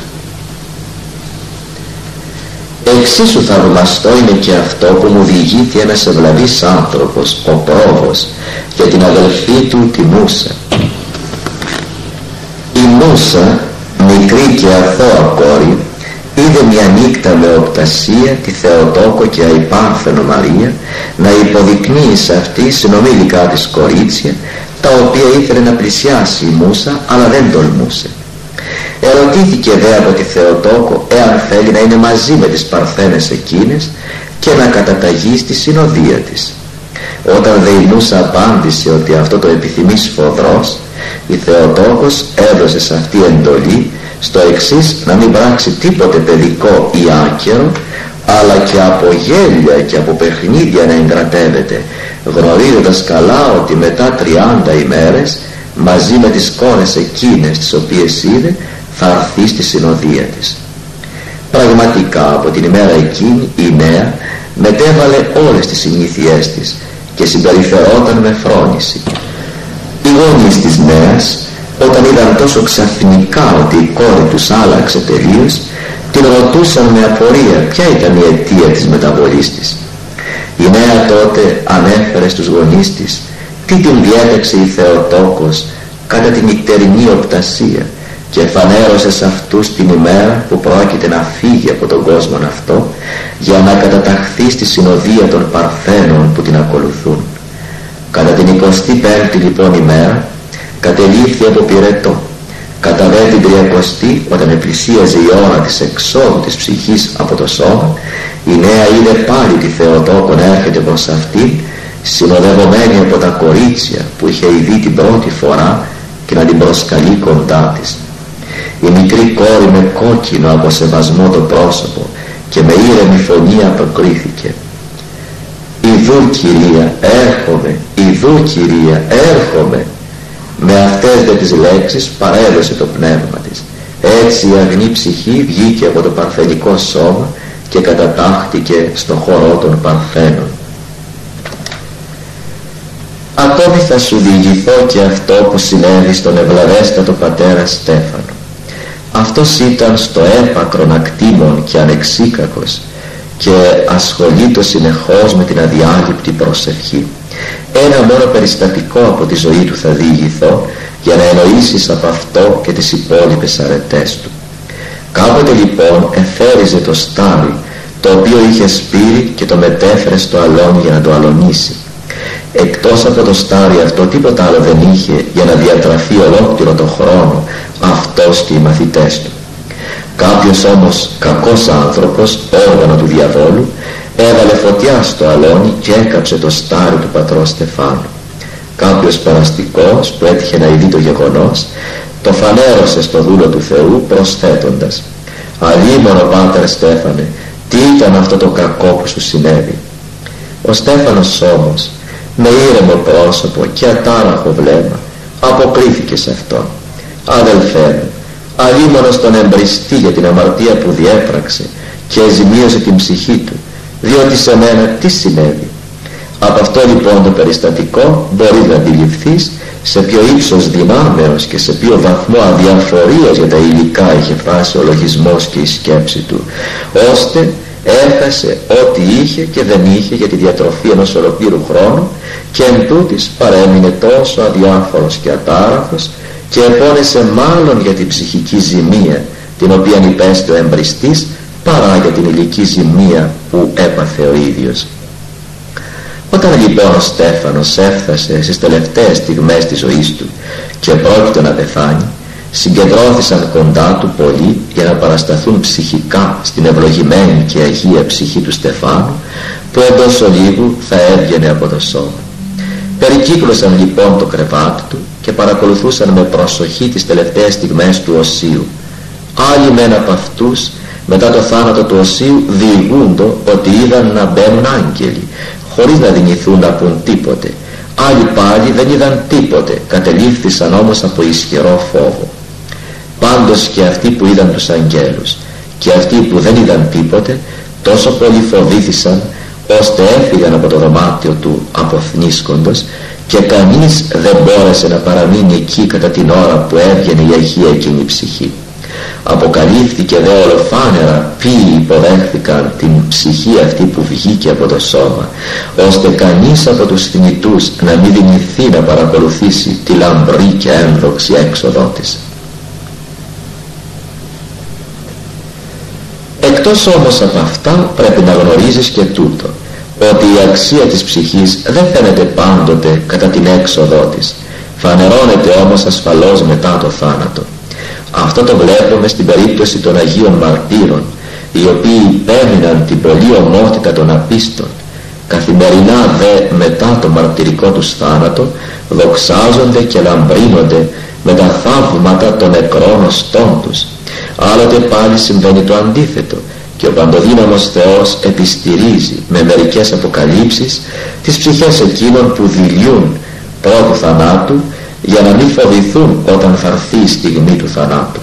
Εξίσου θαυμαστό είναι και αυτό που μου διηγήθη ένας ευλαβής άνθρωπος, ο Πρόβος, για την αδελφή του τη Μούσα. Η Μούσα, μικρή και αθώα κόρη, είδε μια νύχτα με οπτασία τη Θεοτόκο και αϊπάρθενο Μαρία να υποδεικνύει σε αυτή συνομήλικά της κορίτσια, τα οποία ήθελε να πλησιάσει η Μούσα αλλά δεν τολμούσε. Ερωτήθηκε δε από τη Θεοτόκο εάν θέλει να είναι μαζί με τις παρθένες εκείνες και να καταταγεί στη συνοδεία της. Όταν δε η Μούσα απάντησε ότι αυτό το επιθυμεί σφοδρός, η Θεοτόκος έδωσε σε αυτή εντολή στο εξής να μην πράξει τίποτε παιδικό ή άκερο, αλλά και από γέλια και από παιχνίδια να εγκρατεύεται, γνωρίζοντας καλά ότι μετά 30 ημέρες μαζί με τις κόρες εκείνες τις οποίες είδε θα έρθει στη συνοδεία της. Πραγματικά από την ημέρα εκείνη η νέα μετέβαλε όλες τις συνήθειές της και συμπεριφερόταν με φρόνηση. Οι γονείς της νέας, όταν είδαν τόσο ξαφνικά ότι η κόρη τους άλλαξε τελείως, την ρωτούσαν με απορία ποια ήταν η αιτία της μεταβολής της. Η νέα τότε ανέφερε στους γονείς της τι την διέταξε η Θεοτόκος κατά την νυχτερινή οπτασία και φανέρωσε σε αυτούς την ημέρα που πρόκειται να φύγει από τον κόσμο αυτό για να καταταχθεί στη συνοδεία των Παρθένων που την ακολουθούν. Κατά την 25η λοιπόν ημέρα κατελήφθη από πυρετό. Κατά δε την 30η, όταν επλησίαζε η ώρα της εξόδου της ψυχής από το σώμα, η νέα είδε πάλι τη Θεοτόκο να έρχεται προς αυτήν, συνοδευομένη από τα κορίτσια που είχε ειδεί την πρώτη φορά και να την προσκαλεί κοντά της. Η μικρή κόρη με κόκκινο από σεβασμό το πρόσωπο και με ήρεμη φωνή αποκρίθηκε: «Ιδού Κυρία, έρχομαι, ιδού Κυρία, έρχομαι». Με αυτές δε τις λέξεις παρέδωσε το πνεύμα της. Έτσι η αγνή ψυχή βγήκε από το παρθενικό σώμα και κατατάχθηκε στο χορό των Παρθένων. Ακόμη θα σου διηγηθώ και αυτό που συνέβη στον ευλαβέστατο πατέρα Στέφανο. Αυτός ήταν στο έπακρον ακτήμων και ανεξίκακος και ασχολείτο συνεχώς με την αδιάλειπτη προσευχή. Ένα μόνο περιστατικό από τη ζωή του θα διηγηθώ για να εννοήσεις από αυτό και τις υπόλοιπες αρετές του. Κάποτε λοιπόν εφέριζε το στάρι, το οποίο είχε σπείρει, και το μετέφερε στο αλόνι για να το αλωνίσει. Εκτός από το στάρι αυτό τίποτα άλλο δεν είχε για να διατραφεί ολόκληρο το χρόνο αυτός και οι μαθητές του. Κάποιος όμως κακός άνθρωπος, όργανο του διαβόλου, έβαλε φωτιά στο αλόνι και έκαψε το στάρι του πατρός Στεφάνου. Κάποιος περαστικός που έτυχε να ειδεί το γεγονός, το φανέρωσε στο δούλο του Θεού προσθέτοντας: «Αλίμονο, πάτερ Στέφανε, τι ήταν αυτό το κακό που σου συνέβη?» Ο Στέφανος όμως, με ήρεμο πρόσωπο και ατάραχο βλέμμα, αποκρίθηκε σε αυτόν: «Αδελφέ μου, αλίμονος τον εμπριστεί για την αμαρτία που διέπραξε και ζημίωσε την ψυχή του, διότι σε μένα τι συνέβη?» Από αυτό λοιπόν το περιστατικό μπορείς να αντιληφθείς σε ποιο ύψος δυνάμεως και σε ποιο βαθμό αδιαφορίας για τα υλικά είχε φτάσει ο λογισμός και η σκέψη του, ώστε έχασε ό,τι είχε και δεν είχε για τη διατροφή ενός ολοκλήρου χρόνου, και εν τούτης παρέμεινε τόσο αδιάφορος και ατάραχος και επώνεσε μάλλον για την ψυχική ζημία την οποία υπέστη ο εμπριστής, παρά για την υλική ζημία που έπαθε ο ίδιος. Όταν λοιπόν ο Στέφανος έφτασε στις τελευταίες στιγμές της ζωής του και πρόκειται να πεθάνει, συγκεντρώθησαν κοντά του πολλοί για να παρασταθούν ψυχικά στην ευλογημένη και αγία ψυχή του Στεφάνου, που εντός ολίγου θα έβγαινε από το σώμα. Περικύκλωσαν λοιπόν το κρεβάτι του και παρακολουθούσαν με προσοχή τις τελευταίες στιγμές του οσίου. Άλλοι μεν από αυτούς μετά το θάνατο του οσίου διηγούντο ότι είδαν να μπαίνουν άγγελοι, χωρίς να δυνηθούν να πουν τίποτε. Άλλοι πάλι δεν είδαν τίποτε, κατελήφθησαν όμως από ισχυρό φόβο. Πάντως και αυτοί που είδαν τους αγγέλους και αυτοί που δεν είδαν τίποτε, τόσο πολύ φοβήθησαν, ώστε έφυγαν από το δωμάτιο του αποθνίσκοντος, και κανείς δεν μπόρεσε να παραμείνει εκεί κατά την ώρα που έβγαινε η αγία εκείνη ψυχή. Αποκαλύφθηκε δε ολοφάνερα ποιοι υποδέχθηκαν την ψυχή αυτή που βγήκε από το σώμα, ώστε κανείς από τους θνητούς να μην δυνηθεί να παρακολουθήσει τη λαμπρή και ένδοξη έξοδό της. Εκτός όμως από αυτά πρέπει να γνωρίζεις και τούτο, ότι η αξία της ψυχής δεν φαίνεται πάντοτε κατά την έξοδό της, φανερώνεται όμως ασφαλώς μετά το θάνατο. Αυτό το βλέπουμε στην περίπτωση των Αγίων Μαρτύρων, οι οποίοι υπέμειναν την πολλή ομότητα των απίστων. Καθημερινά δε μετά το μαρτυρικό τους θάνατο δοξάζονται και λαμπρύνονται με τα θαύματα των νεκρών οστών τους. Άλλοτε πάλι συμβαίνει το αντίθετο, και ο παντοδύναμος Θεός επιστηρίζει με μερικές αποκαλύψεις τις ψυχές εκείνων που δειλιούν πρώτου θανάτου, για να μην φοβηθούν όταν θα έρθει η στιγμή του θανάτου.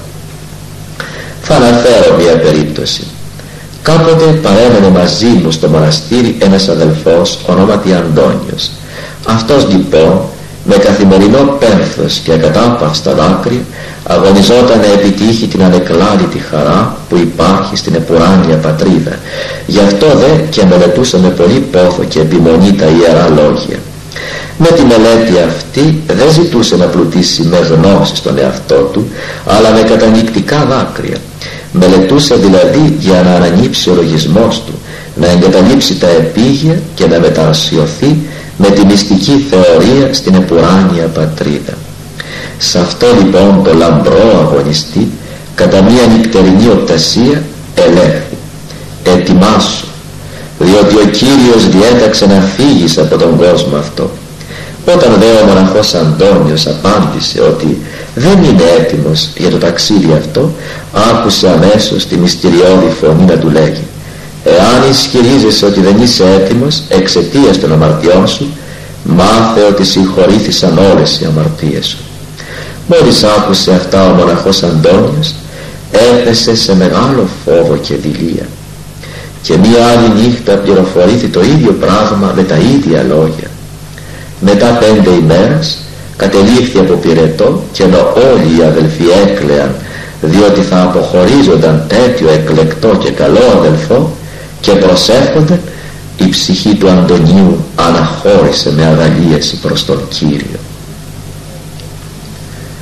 Θα αναφέρω μια περίπτωση. Κάποτε παρέμενε μαζί μου στο μοναστήρι ένας αδελφός ονόματι Αντώνιος. Αυτός λοιπόν με καθημερινό πένθος και ακατάπαυστα δάκρυα αγωνιζόταν να επιτύχει την ανεκλάλητη χαρά που υπάρχει στην επουράνια πατρίδα. Γι' αυτό δε και μελετούσα με πολύ πόθο και επιμονή τα Ιερά Λόγια. Με τη μελέτη αυτή δεν ζητούσε να πλουτίσει με γνώση στον εαυτό του, αλλά με κατανυκτικά δάκρυα. Μελετούσε δηλαδή για να ανανύψει ο λογισμός του, να εγκαταλείψει τα επίγεια και να μεταρσιωθεί με τη μυστική θεωρία στην επουράνια πατρίδα. Σε αυτό λοιπόν το λαμπρό αγωνιστή, κατά μία νυχτερινή οπτασία, ελέγχει: «Ετοιμάσου, διότι ο Κύριος διέταξε να φύγεις από τον κόσμο αυτό». Όταν δε ο μοναχός Αντώνιος απάντησε ότι δεν είναι έτοιμος για το ταξίδι αυτό, άκουσε αμέσως τη μυστηριώδη φωνή να του λέγει: «Εάν ισχυρίζεσαι ότι δεν είσαι έτοιμος εξαιτίας των αμαρτιών σου, μάθε ότι συγχωρήθησαν όλες οι αμαρτίες σου». Μόλις άκουσε αυτά ο μοναχός Αντώνιος έπεσε σε μεγάλο φόβο και δειλία, και μία άλλη νύχτα πληροφορήθη το ίδιο πράγμα με τα ίδια λόγια. Μετά 5 ημέρας κατελήφθη από πυρετό, και ενώ όλοι οι αδελφοί έκλαιαν διότι θα αποχωρίζονταν τέτοιο εκλεκτό και καλό αδελφό και προσεύχονταν, η ψυχή του Αντωνίου αναχώρησε με αγαλίαση προς τον Κύριο.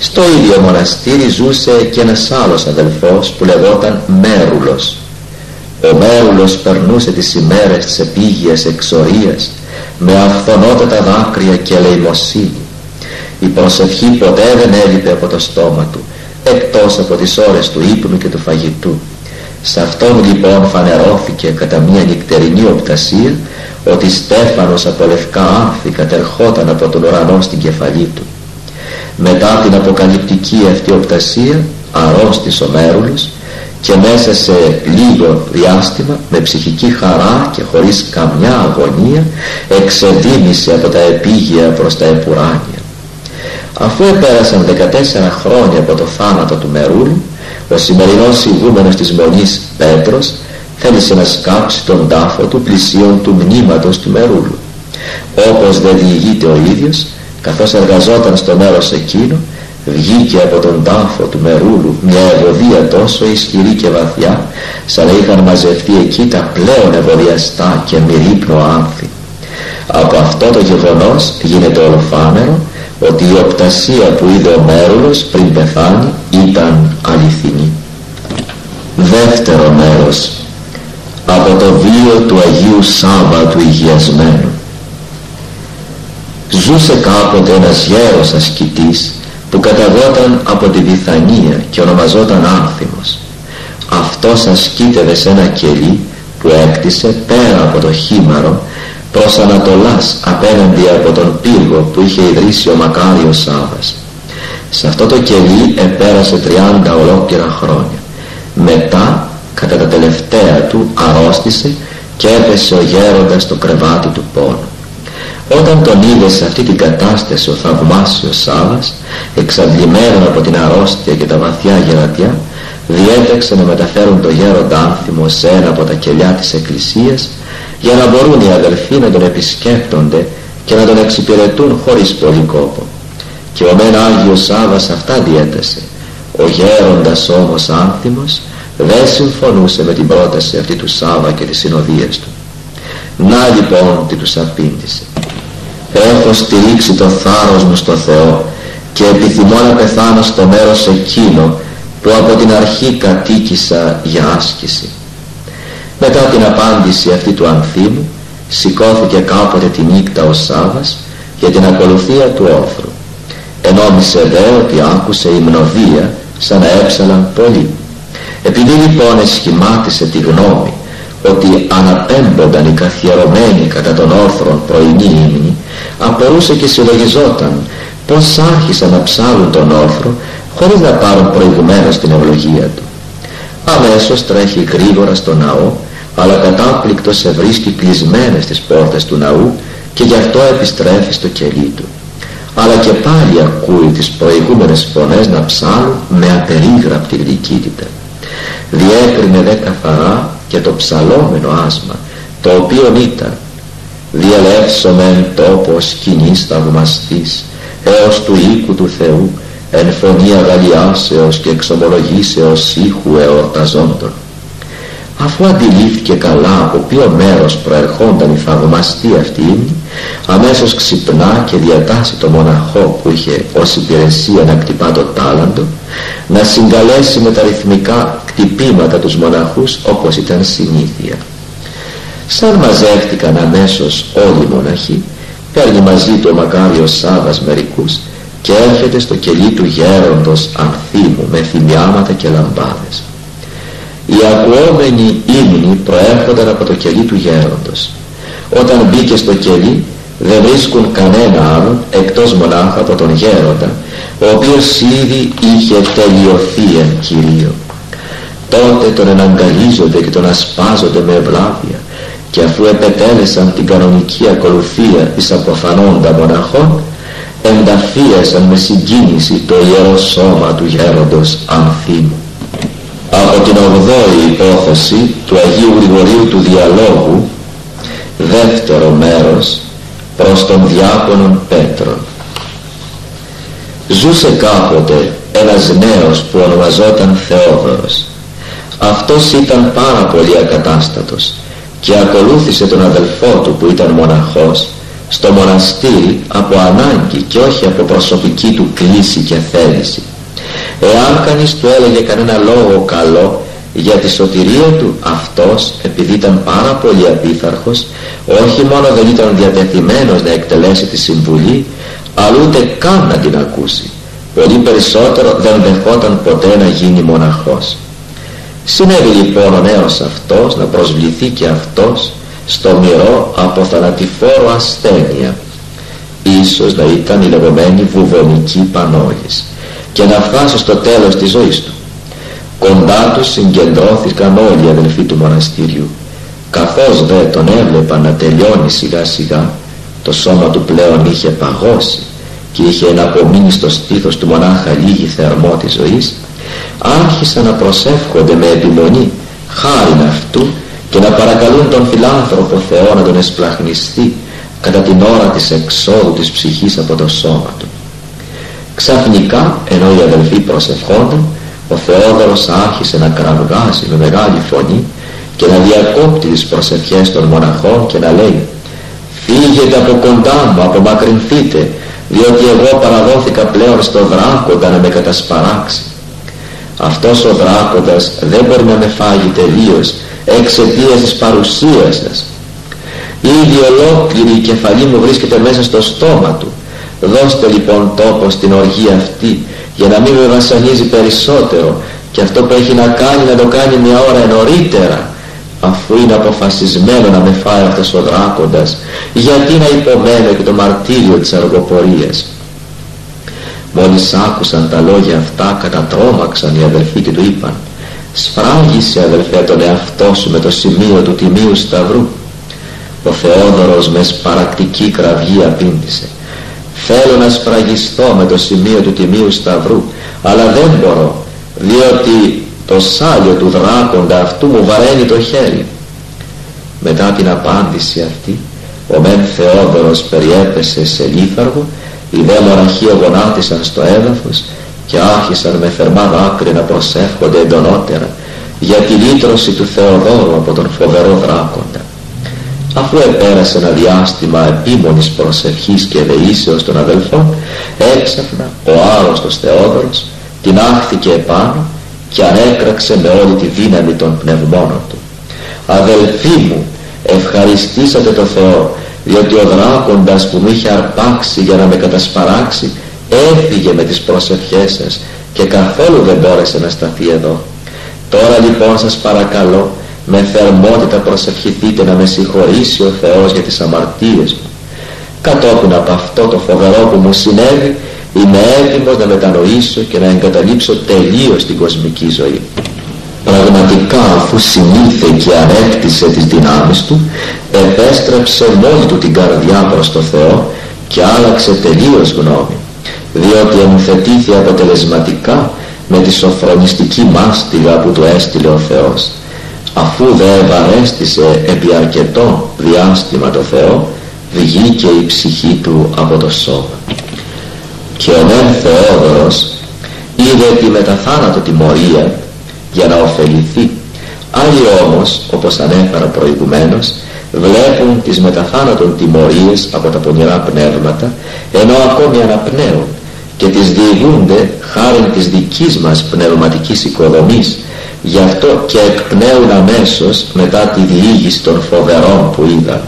Στο ίδιο μοναστήρι ζούσε και ένας άλλος αδελφός που λεγόταν Μέρουλος. Ο Μέρουλος περνούσε τις ημέρες της επίγειας εξορίας με αυθονότατα δάκρυα και ελεημοσύνη. Η προσευχή ποτέ δεν έλειπε από το στόμα του, εκτός από τις ώρες του ύπνου και του φαγητού. Σε αυτόν λοιπόν φανερώθηκε κατά μια νυχτερινή οπτασία ότι Στέφανος από λευκά άνθη κατερχόταν από τον ουρανό στην κεφαλή του. Μετά την αποκαλυπτική αυτή οπτασία αρρώστησε ο Μέρουλος και μέσα σε λίγο διάστημα με ψυχική χαρά και χωρίς καμιά αγωνία εξεδίμησε από τα επίγεια προς τα επουράνια. Αφού επέρασαν 14 χρόνια από το θάνατο του Μερούλου, ο σημερινός ηγούμενος της Μονής Πέτρος θέλησε να σκάψει τον τάφο του πλησίον του μνήματος του Μερούλου. Όπως δεν διηγείται ο ίδιος, καθώς εργαζόταν στο μέρος εκείνο, βγήκε από τον τάφο του Μερούλου μια ευωδία τόσο ισχυρή και βαθιά, σαν να είχαν μαζευτεί εκεί τα πλέον ευωδιαστά και μυρίπνο άνθη. Από αυτό το γεγονός γίνεται ολοφάνερο ότι η οπτασία που είδε ο Μέρουλος πριν πεθάνει ήταν αληθινή. Δεύτερο μέρος. Από το βίο του Αγίου Σάββα του Υγειασμένου. Ζούσε κάποτε ένας γέρος ασκητής που καταγόταν από τη Βηθανία και ονομαζόταν Άνθιμος. Αυτός ασκήτευε σε ένα κελί που έκτισε πέρα από το Χήμαρο προς Ανατολάς απέναντι από τον πύργο που είχε ιδρύσει ο μακάριος Σάββας. Σε αυτό το κελί επέρασε 30 ολόκληρα χρόνια. Μετά, κατά τα τελευταία του, αρρώστησε και έπεσε ο γέροντας στο κρεβάτι του πόνου. Όταν τον είδε σε αυτή την κατάσταση ο θαυμάσιος Σάββας, εξαντλημένον από την αρρώστια και τα βαθιά γερατιά, διέταξε να μεταφέρουν τον γέροντα Άνθιμο σε ένα από τα κελιά της εκκλησίας για να μπορούν οι αδελφοί να τον επισκέπτονται και να τον εξυπηρετούν χωρίς πολύ κόπο. Και ο μεν Άγιος Σάββας αυτά διέτασε. Ο γέροντας όμως Άνθιμος δεν συμφωνούσε με την πρόταση αυτή του Σάββα και τις συνοδείες του. Να λοιπόν τι τους απήντησε: έχω στηρίξει το θάρρος μου στο Θεό και επιθυμώ να πεθάνω στο μέρος εκείνο που από την αρχή κατοίκησα για άσκηση. Μετά την απάντηση αυτή του Ανθίμου, σηκώθηκε κάποτε τη νύχτα ο Σάββας για την ακολουθία του όφρου. Ενόμισε δε ότι άκουσε υμνοδία σαν να έψαλαν πολλοί. Επειδή λοιπόν εσχημάτισε τη γνώμη ότι αναπέμπονταν οι καθιερωμένοι κατά των όρθρων πρωινή ύμνη, απορούσε και συλλογιζόταν πως άρχισαν να ψάλουν τον όρθρο χωρίς να πάρουν προηγουμένως την ευλογία του. Αμέσως τρέχει γρήγορα στο ναό, αλλά κατάπληκτος σε βρίσκει κλεισμένες τις πόρτες του ναού και γι' αυτό επιστρέφει στο κελί του. Αλλά και πάλι ακούει τις προηγούμενες φωνές να ψάλουν με απερίγραπτη γλυκύτητα. Διέκρινε δε καθαρά και το ψαλόμενο άσμα, το οποίο ήταν: διελεύσομεν τόπος σκηνής θαυμαστής έως του οίκου του Θεού, εν φωνή αγαλιάσεως και εξομολογήσεως ήχου εορταζόντων. Αφού αντιλήφθηκε καλά από ποιο μέρος προερχόνταν η θαυμαστή αυτή ύμνη, αμέσως ξυπνά και διατάσσει το μοναχό που είχε ως υπηρεσία να κτυπά το τάλαντο να συγκαλέσει με τα ρυθμικά κτυπήματα τους μοναχούς όπως ήταν συνήθεια. Σαν μαζεύτηκαν αμέσως όλοι οι μοναχοί, παίρνει μαζί του ο μακάριος Σάββας μερικούς και έρχεται στο κελί του γέροντος Ανθίμου με θυμιάματα και λαμπάδες. Οι ακουόμενοι ύμνοι προέρχονταν από το κελί του γέροντος. Όταν μπήκε στο κελί δεν βρίσκουν κανένα άλλον εκτός μονάχα από τον γέροντα, ο οποίος ήδη είχε τελειωθεί εν Κυρίω. Τότε τον εναγκαλίζονται και τον ασπάζονται με ευλάβεια, και αφού επετέλεσαν την κανονική ακολουθία εις αποφανόντα μοναχών, ενταφίασαν με συγκίνηση το ιερό σώμα του γέροντος Ανθίμου. Από την 8η υπόθεση του Αγίου Γρηγορίου του Διαλόγου, δεύτερο μέρος, προς τον διάκονον Πέτρον. Ζούσε κάποτε ένας νέος που ονομαζόταν Θεόδωρος. Αυτός ήταν πάρα πολύ ακατάστατος και ακολούθησε τον αδελφό του που ήταν μοναχός, στο μοναστήρι από ανάγκη και όχι από προσωπική του κλίση και θέληση. Εάν κανείς του έλεγε κανένα λόγο καλό για τη σωτηρία του, αυτός, επειδή ήταν πάρα πολύ απίθαρχος, όχι μόνο δεν ήταν διατεθειμένος να εκτελέσει τη συμβουλή, αλλά ούτε καν να την ακούσει. Πολύ περισσότερο δεν δεχόταν ποτέ να γίνει μοναχός. Συνέβη λοιπόν ο νέος αυτός να προσβληθεί και αυτός στο μοιρό από θανατηφόρο ασθένεια, ίσως να ήταν η λεγόμενη βουβονική πανόγης, και να φτάσει στο τέλος της ζωής του. Κοντά του συγκεντρώθηκαν όλοι οι αδελφοί του μοναστήριου. Καθώς δε τον έβλεπαν να τελειώνει σιγά σιγά, το σώμα του πλέον είχε παγώσει και είχε εναπομείνει στο στήθος του μονάχα λίγη θερμό της ζωής, άρχισαν να προσεύχονται με επιμονή χάριν αυτού και να παρακαλούν τον φιλάνθρωπο Θεό να τον εσπλαχνιστεί κατά την ώρα της εξόδου της ψυχής από το σώμα του. Ξαφνικά, ενώ οι αδελφοί προσευχόνταν, ο Θεόδωρος άρχισε να κραυγάζει με μεγάλη φωνή και να διακόπτει τις προσευχές των μοναχών και να λέει: «Φύγετε από κοντά μου, απομακρυνθείτε, διότι εγώ παραδόθηκα πλέον στο δράκοντα να με κατασπαράξει. Αυτός ο δράκοντας δεν μπορεί να με φάγει τελείως εξαιτίας της παρουσίας σας. Ήδη ολόκληρη η κεφαλή μου βρίσκεται μέσα στο στόμα του. Δώστε λοιπόν τόπο στην οργή αυτή, για να μην με βασανίζει περισσότερο, και αυτό που έχει να κάνει να το κάνει μια ώρα νωρίτερα, αφού είναι αποφασισμένο να με φάει αυτός ο δράκοντας. Γιατί να υπομένω και το μαρτύριο της αργοπορίας?» Μόλις άκουσαν τα λόγια αυτά, κατατρόμαξαν οι αδελφοί και του είπαν: «Σφράγισε, αδελφέ, τον εαυτό σου με το σημείο του Τιμίου Σταυρού». Ο Θεόδωρος με σπαρακτική κραυγή απήντησε: «Θέλω να σφραγιστώ με το σημείο του Τιμίου Σταυρού, αλλά δεν μπορώ, διότι το σάλιο του δράκοντα αυτού μου βαραίνει το χέρι». Μετά την απάντηση αυτή, ο μεν Θεόδωρος περιέπεσε σε λίθαργο, οι δε μοναχοί γονάτισαν στο έδαφος και άρχισαν με θερμά δάκρυα να προσεύχονται εντονότερα για τη λύτρωση του Θεοδόρου από τον φοβερό δράκοντα. Αφού επέρασε ένα διάστημα επίμονης προσευχής και δεήσεως των αδελφών, έξαφνα ο άρρωστος Θεόδωρος την άχθηκε επάνω και ανέκραξε με όλη τη δύναμη των πνευμόνων του: «Αδελφοί μου, ευχαριστήσατε το Θεό, διότι ο δράκοντας που μου είχε αρπάξει για να με κατασπαράξει έφυγε με τις προσευχές σας και καθόλου δεν μπόρεσε να σταθεί εδώ. Τώρα λοιπόν σας παρακαλώ, με θερμότητα προσευχηθείτε να με συγχωρήσει ο Θεός για τις αμαρτίες μου. Κατόπιν από αυτό το φοβερό που μου συνέβη, είμαι έτοιμος να μετανοήσω και να εγκαταλείψω τελείως την κοσμική ζωή». Πραγματικά, αφού συνήλθε και ανέκτησε τις δυνάμεις του, επέστρεψε μόνη του την καρδιά προς το Θεό και άλλαξε τελείως γνώμη, διότι εμφετήθη αποτελεσματικά με τη σοφρονιστική μάστιγα που του έστειλε ο Θεός. Αφού δε ευαρέστησε επί αρκετό διάστημα το Θεό, βγήκε η ψυχή του από το σώμα. Και ο μεν Θεόδωρος είδε τη μεταθάνατο τιμωρία για να ωφεληθεί. Άλλοι όμως, όπως ανέφερα προηγουμένως, βλέπουν τις μεταθάνατον τιμωρίες από τα πονηρά πνεύματα, ενώ ακόμη αναπνέουν, και τις διηγούνται χάριν της δικής μας πνευματικής οικοδομής. Γι' αυτό και εκπνέουν αμέσως μετά τη διήγηση των φοβερών που είδαν.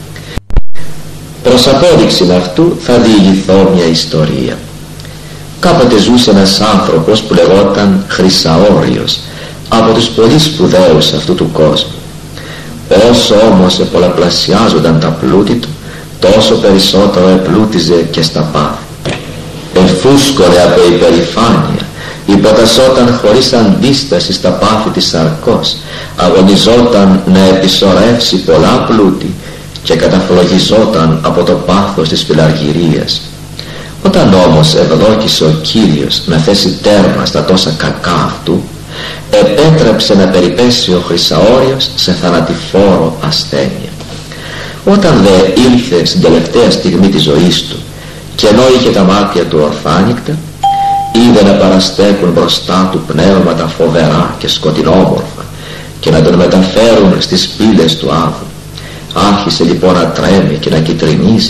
Προς απόδειξη αυτού θα διηγηθώ μια ιστορία. Κάποτε ζούσε ένας άνθρωπος που λεγόταν Χρυσαόριος, από τους πολύ σπουδαίους αυτού του κόσμου. Όσο όμως επολαπλασιάζονταν τα πλούτη του, τόσο περισσότερο επλούτιζε και στα πάθη. Εφούσκωρε από υπερηφάνεια, υποτασσόταν χωρίς αντίσταση στα πάθη της σαρκός, αγωνιζόταν να επισορεύσει πολλά πλούτη και καταφλογιζόταν από το πάθος της φιλαργυρίας. Όταν όμως ευδόκησε ο Κύριος να θέσει τέρμα στα τόσα κακά αυτού, επέτρεψε να περιπέσει ο Χρυσαόριος σε θανατηφόρο ασθένεια. Όταν δε ήλθε στην τελευταία στιγμή της ζωής του και ενώ είχε τα μάτια του ορθάνικτα, είδε να παραστέκουν μπροστά του πνεύματα φοβερά και σκοτεινόμορφα και να τον μεταφέρουν στις πύλες του άδου. Άρχισε λοιπόν να τρέμει και να κυτρινίζει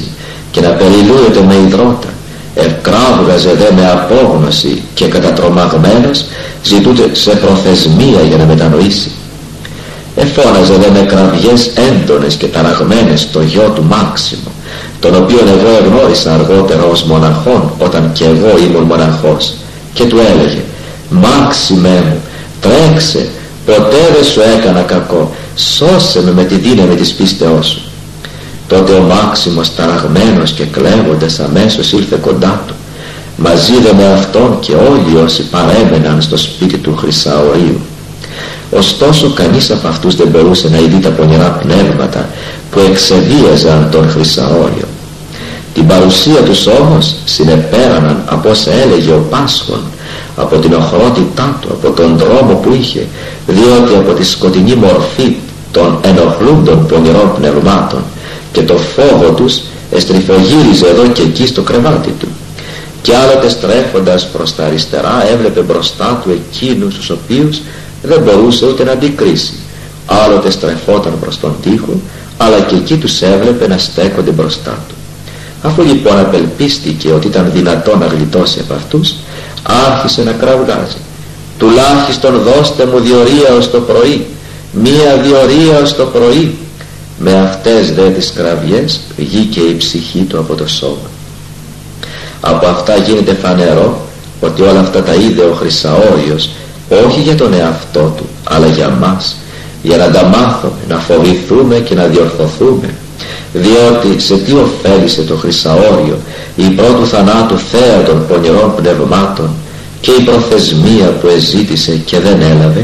και να περιλούεται με υδρότα. Ευκράβγαζε δε με απόγνωση και κατατρομαγμένος ζητούσε σε προθεσμία για να μετανοήσει. Εφώναζε δε με κραυγές έντονες και ταραγμένες το γιο του Μάξιμο, τον οποίον εγώ εγνώρισα αργότερα ως μοναχόν όταν και εγώ ήμουν μοναχός, και του έλεγε: «Μάξιμέ μου, τρέξε, ποτέ δεν σου έκανα κακό, σώσε με τη δύναμη της πίστεώς σου». Τότε ο Μάξιμος ταραγμένος και κλαίγοντας αμέσως ήλθε κοντά του, μαζί δε με αυτόν και όλοι όσοι παρέμεναν στο σπίτι του Χρυσαωρίου. Ωστόσο κανείς από αυτούς δεν μπορούσε να ειδεί τα πονηρά πνεύματα που εξεβίαζαν τον Χρυσαόριο. Την παρουσία τους όμως συνεπέραναν από όσα έλεγε ο Πάσχων, από την οχρότητά του, από τον δρόμο που είχε, διότι από τη σκοτεινή μορφή των ενοχλούντων πονηρών πνευμάτων και το φόβο τους εστριφογύριζε εδώ και εκεί στο κρεβάτι του, και άλλοτε στρέφοντας προς τα αριστερά έβλεπε μπροστά του εκείνους τους οποίους δεν μπορούσε ούτε να αντικρίσει. Άλλοτε στρεφόταν προς τον τοίχο, αλλά και εκεί τους έβλεπε να στέκονται μπροστά του. Αφού λοιπόν απελπίστηκε ότι ήταν δυνατό να γλιτώσει από αυτούς, άρχισε να κραυγάζει: «Τουλάχιστον δώστε μου διορία ως το πρωί, μία διορία ως το πρωί». Με αυτές δε τις κραυγές βγήκε η ψυχή του από το σώμα. Από αυτά γίνεται φανερό ότι όλα αυτά τα είδε ο Χρυσαόριος όχι για τον εαυτό του, αλλά για μας, για να τα μάθουμε, να φοβηθούμε και να διορθωθούμε. Διότι σε τι ωφέλησε το Χρυσαόριο η πρώτου θανάτου θέα των πονηρών πνευμάτων και η προθεσμία που εζήτησε και δεν έλαβε?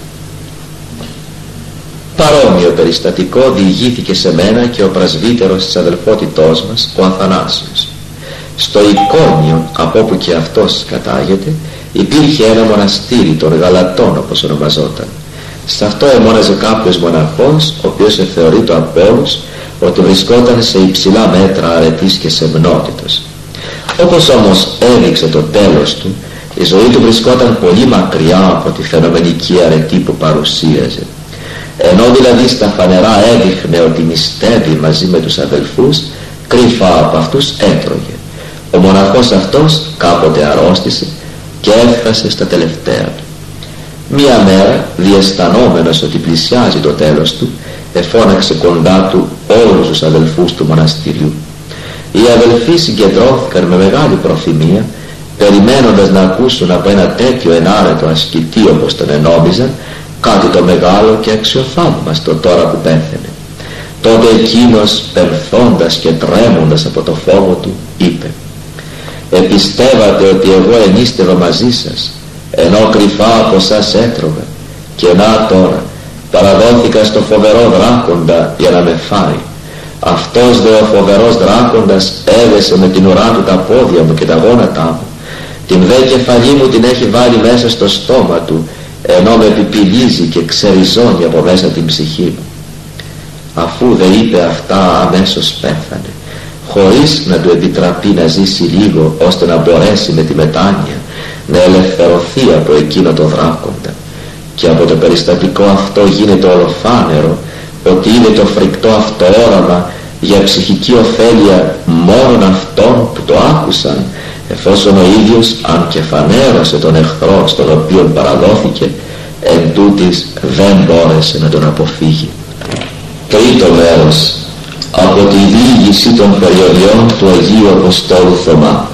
Παρόμοιο περιστατικό διηγήθηκε σε μένα και ο πρασβύτερος της αδελφότητός μας, ο Αθανάσιος. Στο Εικόνιο, από όπου και αυτός κατάγεται, υπήρχε ένα μοναστήρι των Γαλατών, όπως ονομαζόταν. Σε αυτό εμώναζε κάποιος μοναχός, ο οποίος θεωρείται από όλους ότι βρισκόταν σε υψηλά μέτρα αρετής και σεμνότητος. Όπως όμως έδειξε το τέλος του, η ζωή του βρισκόταν πολύ μακριά από τη φαινομενική αρετή που παρουσίαζε. Ενώ δηλαδή στα φανερά έδειχνε ότι νηστεύει μαζί με τους αδελφούς, κρυφά από αυτούς έτρωγε. Ο μοναχός αυτός κάποτε αρρώστησε και έφτασε στα τελευταία του. Μία μέρα, διαισθανόμενος ότι πλησιάζει το τέλος του, εφώναξε κοντά του όλους τους αδελφούς του μοναστηριού. Οι αδελφοί συγκεντρώθηκαν με μεγάλη προθυμία, περιμένοντας να ακούσουν από ένα τέτοιο ενάρετο ασκητή, όπως τον ενόμιζαν, κάτι το μεγάλο και αξιοθαύμαστο τώρα που πέθαινε. Τότε εκείνος, πενθώντας και τρέμοντας από το φόβο του, είπε: «Επιστεύατε ότι εγώ ενίστευα μαζί σας, ενώ κρυφά από σας έτρωγα, και να τώρα παραδόθηκα στο φοβερό δράκοντα για να με φάει. Αυτός δε ο φοβερός δράκοντας έδεσε με την ουρά του τα πόδια μου και τα γόνατά μου, την δε κεφαλή μου την έχει βάλει μέσα στο στόμα του, ενώ με επιπηλίζει και ξεριζώνει από μέσα την ψυχή μου». Αφού δε είπε αυτά, αμέσως πέθανε, χωρίς να του επιτραπεί να ζήσει λίγο, ώστε να μπορέσει με τη μετάνοια να ελευθερωθεί από εκείνο το δράκοντα. Και από το περιστατικό αυτό γίνεται ολοφάνερο ότι είναι το φρικτό αυτό όραμα για ψυχική ωφέλεια μόνον αυτών που το άκουσαν, εφόσον ο ίδιος, αν και φανέρωσε τον εχθρό στον οποίον παραδόθηκε, εν τούτης δεν μπόρεσε να τον αποφύγει. Τρίτο μέρος, από τη διήγηση των περιοδιών του Αγίου Αποστόλου Θωμά.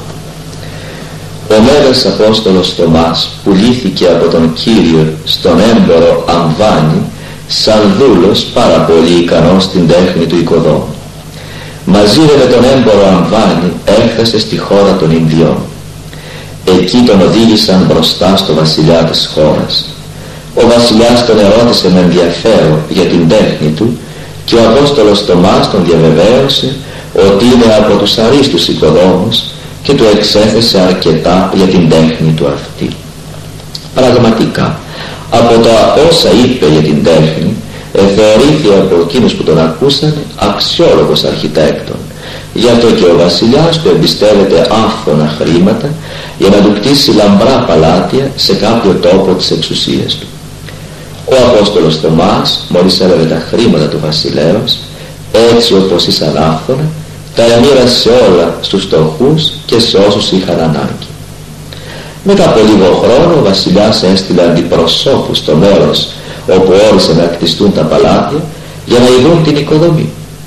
Ο Μέγας Απόστολος Θωμάς πουλήθηκε από τον Κύριο στον έμπορο Αμβάνη σαν δούλος πάρα πολύ ικανός στην τέχνη του οικοδόμου. Μαζί με τον έμπορο Αμβάνη έφτασε στη χώρα των Ινδιών. Εκεί τον οδήγησαν μπροστά στο βασιλιά της χώρας. Ο βασιλιάς τον ερώτησε με ενδιαφέρον για την τέχνη του και ο Απόστολος Θωμάς τον διαβεβαίωσε ότι είναι από τους αρίστους οικοδόμους και του εξέθεσε αρκετά για την τέχνη του αυτή. Πραγματικά, από τα όσα είπε για την τέχνη, θεωρήθηκε από εκείνους που τον ακούσαν αξιόλογος αρχιτέκτον. Γι' αυτό και ο βασιλιάς του εμπιστεύεται άφθονα χρήματα για να του κτίσει λαμπρά παλάτια σε κάποιο τόπο της εξουσίας του. Ο Απόστολος Θωμάς, μόλις έλαβε τα χρήματα του βασιλέως, έτσι όπως ήσαν άφθονα, τα εμοίρασε όλα στους φτωχούς και σε όσους είχαν ανάγκη. Μετά από λίγο χρόνο ο βασιλιάς έστειλε αντιπροσώπους στο μέρος όπου όρισε να κτιστούν τα παλάτια για να ειδούν την οικοδομή.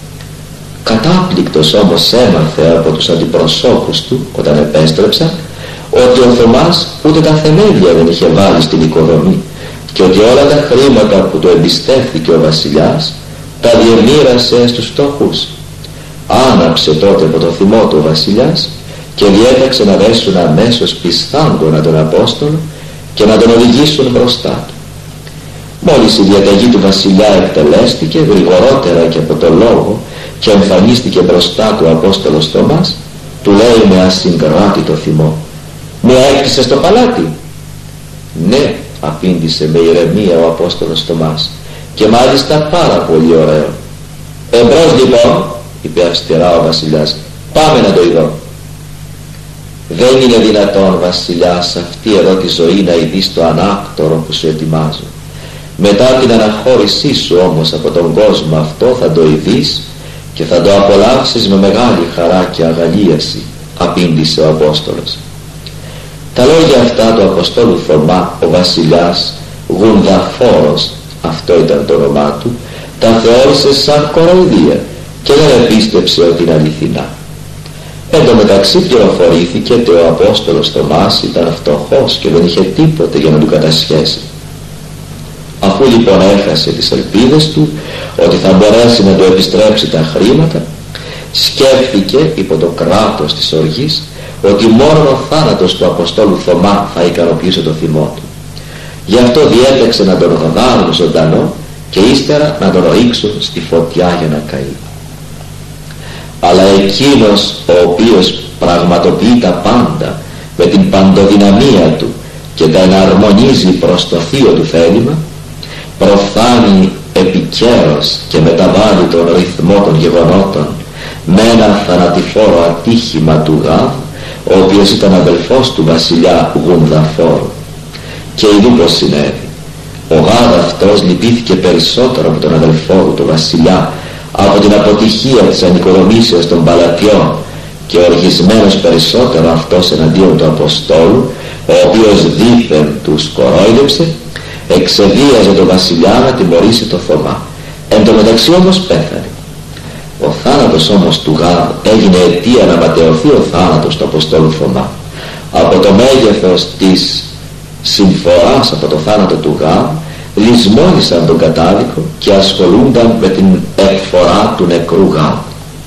Κατάπληκτος όμως έμαθε από τους αντιπροσώπους του όταν επέστρεψαν ότι ο Θωμάς ούτε τα θεμέλια δεν είχε βάλει στην οικοδομή και ότι όλα τα χρήματα που του εμπιστεύθηκε ο βασιλιάς τα διεμοίρασε στους φτωχούς. Άναψε τότε από το θυμό του ο βασιλιάς και διέταξε να δέσουν αμέσως πιστάγκωνα τον Απόστολο και να τον οδηγήσουν μπροστά του. Μόλις η διαταγή του βασιλιά εκτελέστηκε γρηγορότερα και από το λόγο και εμφανίστηκε μπροστά του ο Απόστολος Θωμάς, του λέει με ασυγκράτητο θυμό: «Μου έκτισες το παλάτι?» «Ναι», απήντησε με ηρεμία ο Απόστολος Θωμάς, «και μάλιστα πάρα πολύ ωραίο». «Εμπρός λοιπόν», είπε αυστηρά ο βασιλιάς, «πάμε να το ειδώ». «Δεν είναι δυνατόν, βασιλιάς, αυτή εδώ τη ζωή να ειδείς το ανάκτορο που σου ετοιμάζω. Μετά την αναχώρησή σου όμως από τον κόσμο αυτό θα το ειδείς και θα το απολαύσεις με μεγάλη χαρά και αγαλίαση», απήντησε ο Απόστολος. Τα λόγια αυτά του Αποστόλου Θωμά ο βασιλιάς, Γουνδαφόρος αυτό ήταν το όνομά του, τα θεώρησε σαν κοροϊδία και δεν επίστεψε ότι είναι αληθινά. Εν τω μεταξύ πληροφορήθηκε ότι ο Απόστολος Θωμάς ήταν φτωχός και δεν είχε τίποτε για να του κατασχέσει. Αφού λοιπόν έχασε τις ελπίδες του ότι θα μπορέσει να του επιστρέψει τα χρήματα, σκέφτηκε υπό το κράτος της οργής ότι μόνο ο θάνατος του Αποστόλου Θωμά θα ικανοποιήσει το θυμό του. Γι' αυτό διέταξε να τον ροδάρουν ζωντανό και ύστερα να τον ρίξουν στη φωτιά για να καεί. Αλλά εκείνος ο οποίος πραγματοποιεί τα πάντα με την παντοδυναμία του και τα εναρμονίζει προς το θείο του θέλημα, προφθάνει επικαίρος και μεταβάλλει τον ρυθμό των γεγονότων με ένα θανατηφόρο ατύχημα του Γάβ, ο οποίος ήταν αδελφός του βασιλιά Γουνδαφόρου. Και ειδού πως συνέβη. Ο Γάβ αυτός λυπήθηκε περισσότερο από τον αδελφό του, τον βασιλιά, από την αποτυχία της ανοικοδομήσεως των παλατιών και οργισμένος περισσότερο αυτός εναντίον του Αποστόλου, ο οποίος δήθεν τους κορόιδεψε, εξεδίαζε τον βασιλιά να τιμωρήσει το Θωμά. Εν τω μεταξύ όμως πέθανε. Ο θάνατος όμως του Γάβ έγινε αιτία να ματαιωθεί ο θάνατος του Αποστόλου Θωμά. Από το μέγεθος της συμφοράς από το θάνατο του Γάβ λησμόνησαν τον κατάδικο και ασχολούνταν με την εκφορά του νεκρού Γάβ.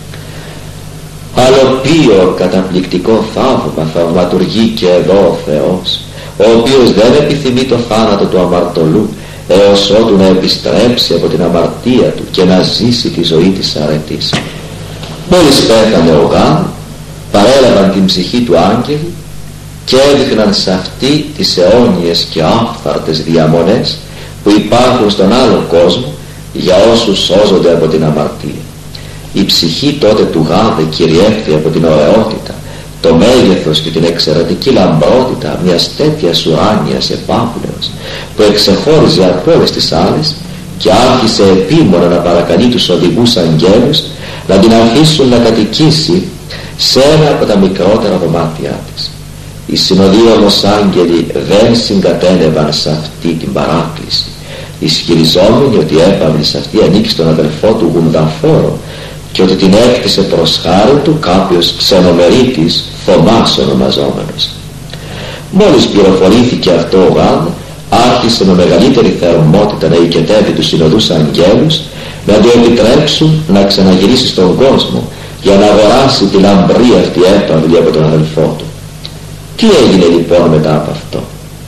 Αλλοπίο καταπληκτικό θαύμα θαυματουργεί και εδώ ο Θεός, ο οποίος δεν επιθυμεί το θάνατο του αμαρτωλού έως ότου να επιστρέψει από την αμαρτία του και να ζήσει τη ζωή της αρετής. Μόλις πέθανε ο Γάβ, παρέλαβαν την ψυχή του άγγελοι και έδειχναν σε αυτή τις αιώνιες και άφθαρτες διαμονές που υπάρχουν στον άλλο κόσμο για όσους σώζονται από την αμαρτία. Η ψυχή τότε του Γάβ κυριεύθη από την ωραιότητα, το μέγεθος και την εξαιρετική λαμπρότητα μιας τέτοιας ουράνιας επάπλεως που εξεχώριζε από όλες τις άλλες και άρχισε επίμονα να παρακαλεί τους οδηγούς αγγέλους να την αφήσουν να κατοικήσει σε ένα από τα μικρότερα δωμάτια της. Οι συνοδοί όμως άγγελοι δεν συγκατένευαν σε αυτή την παράκληση, ισχυριζόμενοι ότι η έπαυλης αυτή ανήκει στον αδελφό του Γουνδαφόρο και ότι την έκτισε προς χάρη του κάποιος ξενομερίτης, Θωμάς ονομαζόμενος. Μόλις πληροφορήθηκε αυτό ο Γάβ, άρχισε με μεγαλύτερη θερμότητα να οικετεύει τους συνοδούς αγγέλους να του επιτρέψουν να ξαναγυρίσει στον κόσμο για να αγοράσει την λαμπρή αυτή έπαυλη από τον αδελφό του. Τι έγινε λοιπόν μετά από αυτό?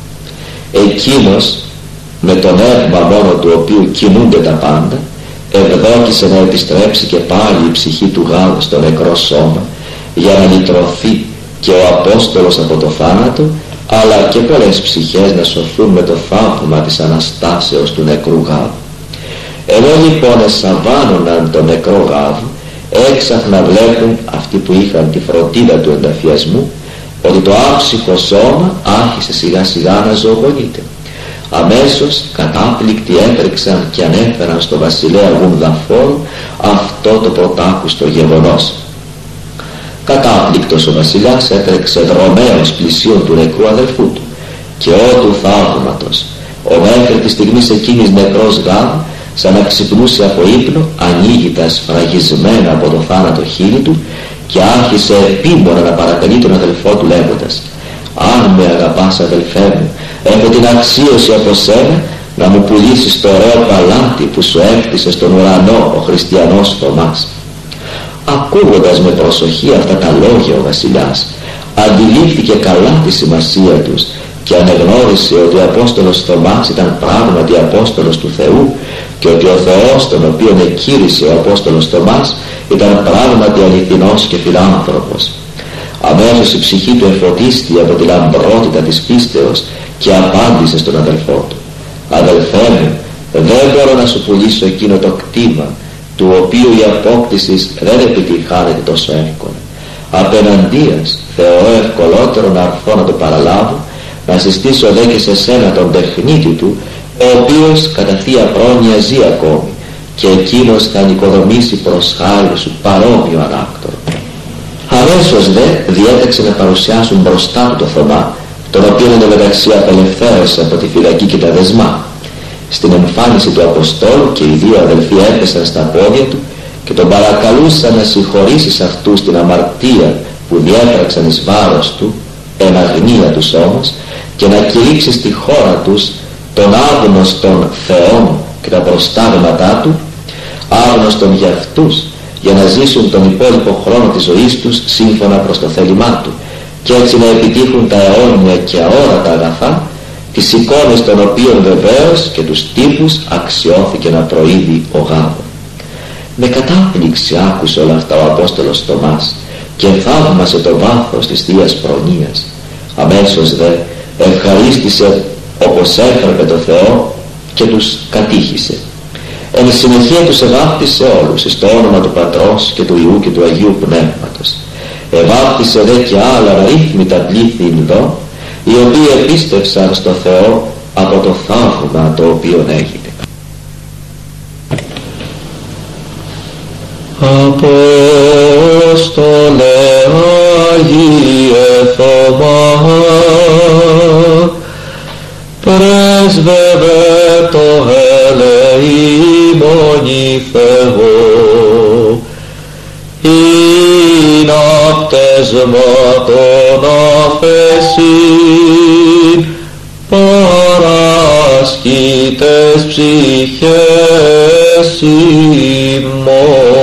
Εκείνος, με το νεύμα μόνο του οποίου κινούνται τα πάντα, ευδόκησε να επιστρέψει και πάλι η ψυχή του Γάβ στο νεκρό σώμα για να λυτρωθεί και ο Απόστολος από το θάνατο, αλλά και πολλές ψυχές να σωθούν με το θαύμα της Αναστάσεως του νεκρού Γάβ. Ενώ λοιπόν εσαβάνωναν τον νεκρό Γάβ, έξαφνα βλέπουν αυτοί που είχαν τη φροντίδα του ενταφιασμού ότι το άψυχο σώμα άρχισε σιγά σιγά να ζωογονείται. Αμέσως κατάπληκτοι έτρεξαν και ανέφεραν στο βασιλέα Γουνδαφόρο αυτό το πρωτάκουστο γεγονός. Κατάπληκτος ο βασιλιάς έτρεξε δρομέως πλησίον του νεκρού αδελφού του και ό του θαύματος, ο μέχρι τη στιγμή εκείνης νεκρός γάμ, σαν να ξυπνούσε από ύπνο, ανοίγει τα σφραγισμένα από το θάνατο χείλη του και άρχισε επίμονα να παρακαλεί τον αδελφό του λέγοντας: «Αν με αγαπάς, αδελφέ μου, έχω την αξίωση από σένα να μου πουλήσεις το ωραίο παλάτι που σου έκτισε στον ουρανό ο χριστιανός Θωμάς». Ακούγοντας με προσοχή αυτά τα λόγια ο βασιλιάς αντιλήφθηκε καλά τη σημασία τους και ανεγνώρισε ότι ο Απόστολος Θωμάς ήταν πράγματι Απόστολος του Θεού και ότι ο Θεός τον οποίον εκήρυσε ο Απόστολος Θωμάς ήταν πράγματι αληθινός και φιλάνθρωπος. Αμέσως η ψυχή του εφωτίστη από τη λαμπρότητα της πίστεως και απάντησε στον αδελφό του: «Αδελφέ μου, δεν μπορώ να σου πουλήσω εκείνο το κτήμα του οποίου η απόκτηση δεν επιτυχάνεται τόσο εύκολα. Απέναντίας θεωρώ ευκολότερο να έρθω να το παραλάβω, να συστήσω δε και σε σένα τον τεχνίτη του, ο οποίος κατά θεία πρόνοια ζει ακόμη και εκείνος θα νοικοδομήσει προς χάρη σου παρόμοιο ανάκτορο». Αμέσως δε διέταξε να παρουσιάσουν μπροστά του το Θωμά, τον οποίον εντωμεταξύ απελευθέρωσε από τη φυλακή και τα δεσμά. Στην εμφάνιση του Αποστόλου και οι δύο αδελφοί έπεσαν στα πόδια του και τον παρακαλούσαν να συγχωρήσει σε αυτούς την αμαρτία που διέπραξαν εις βάρος του, εν αγνία τους όμως, και να κηρύξει στη χώρα τους τον άγνωστον Θεόν και τα προστάγματά του, άγνωστον για αυτούς, για να ζήσουν τον υπόλοιπο χρόνο της ζωής τους σύμφωνα προς το θέλημά του και έτσι να επιτύχουν τα αιώνια και αόρατα αγαθά, τις εικόνες των οποίων βεβαίως και τους τύπους αξιώθηκε να προείδει ο γάμος. Με κατάπληξη άκουσε όλα αυτά ο Απόστολος Θωμάς και θαύμασε το βάθος της Θείας Προνοίας. Αμέσως δε ευχαρίστησε όπως έπρεπε το Θεό και τους κατήχησε. Εν συνεχεία τους εβάπτισε όλους εις το όνομα του Πατρός και του Υιού και του Αγίου Πνεύματος. Εβάπτισε δε και άλλα αρίθμητα πλήθη Ινδών, οι οποίοι επίστευσαν στο Θεό από το θαύμα το οποίο έγινε. Απόστολε Αγίε Θωμά, πρέσβευε το ελεήμονι Θεό, ειν απτεσμάτων αφεσίν παρασκήτες ψυχές ημών.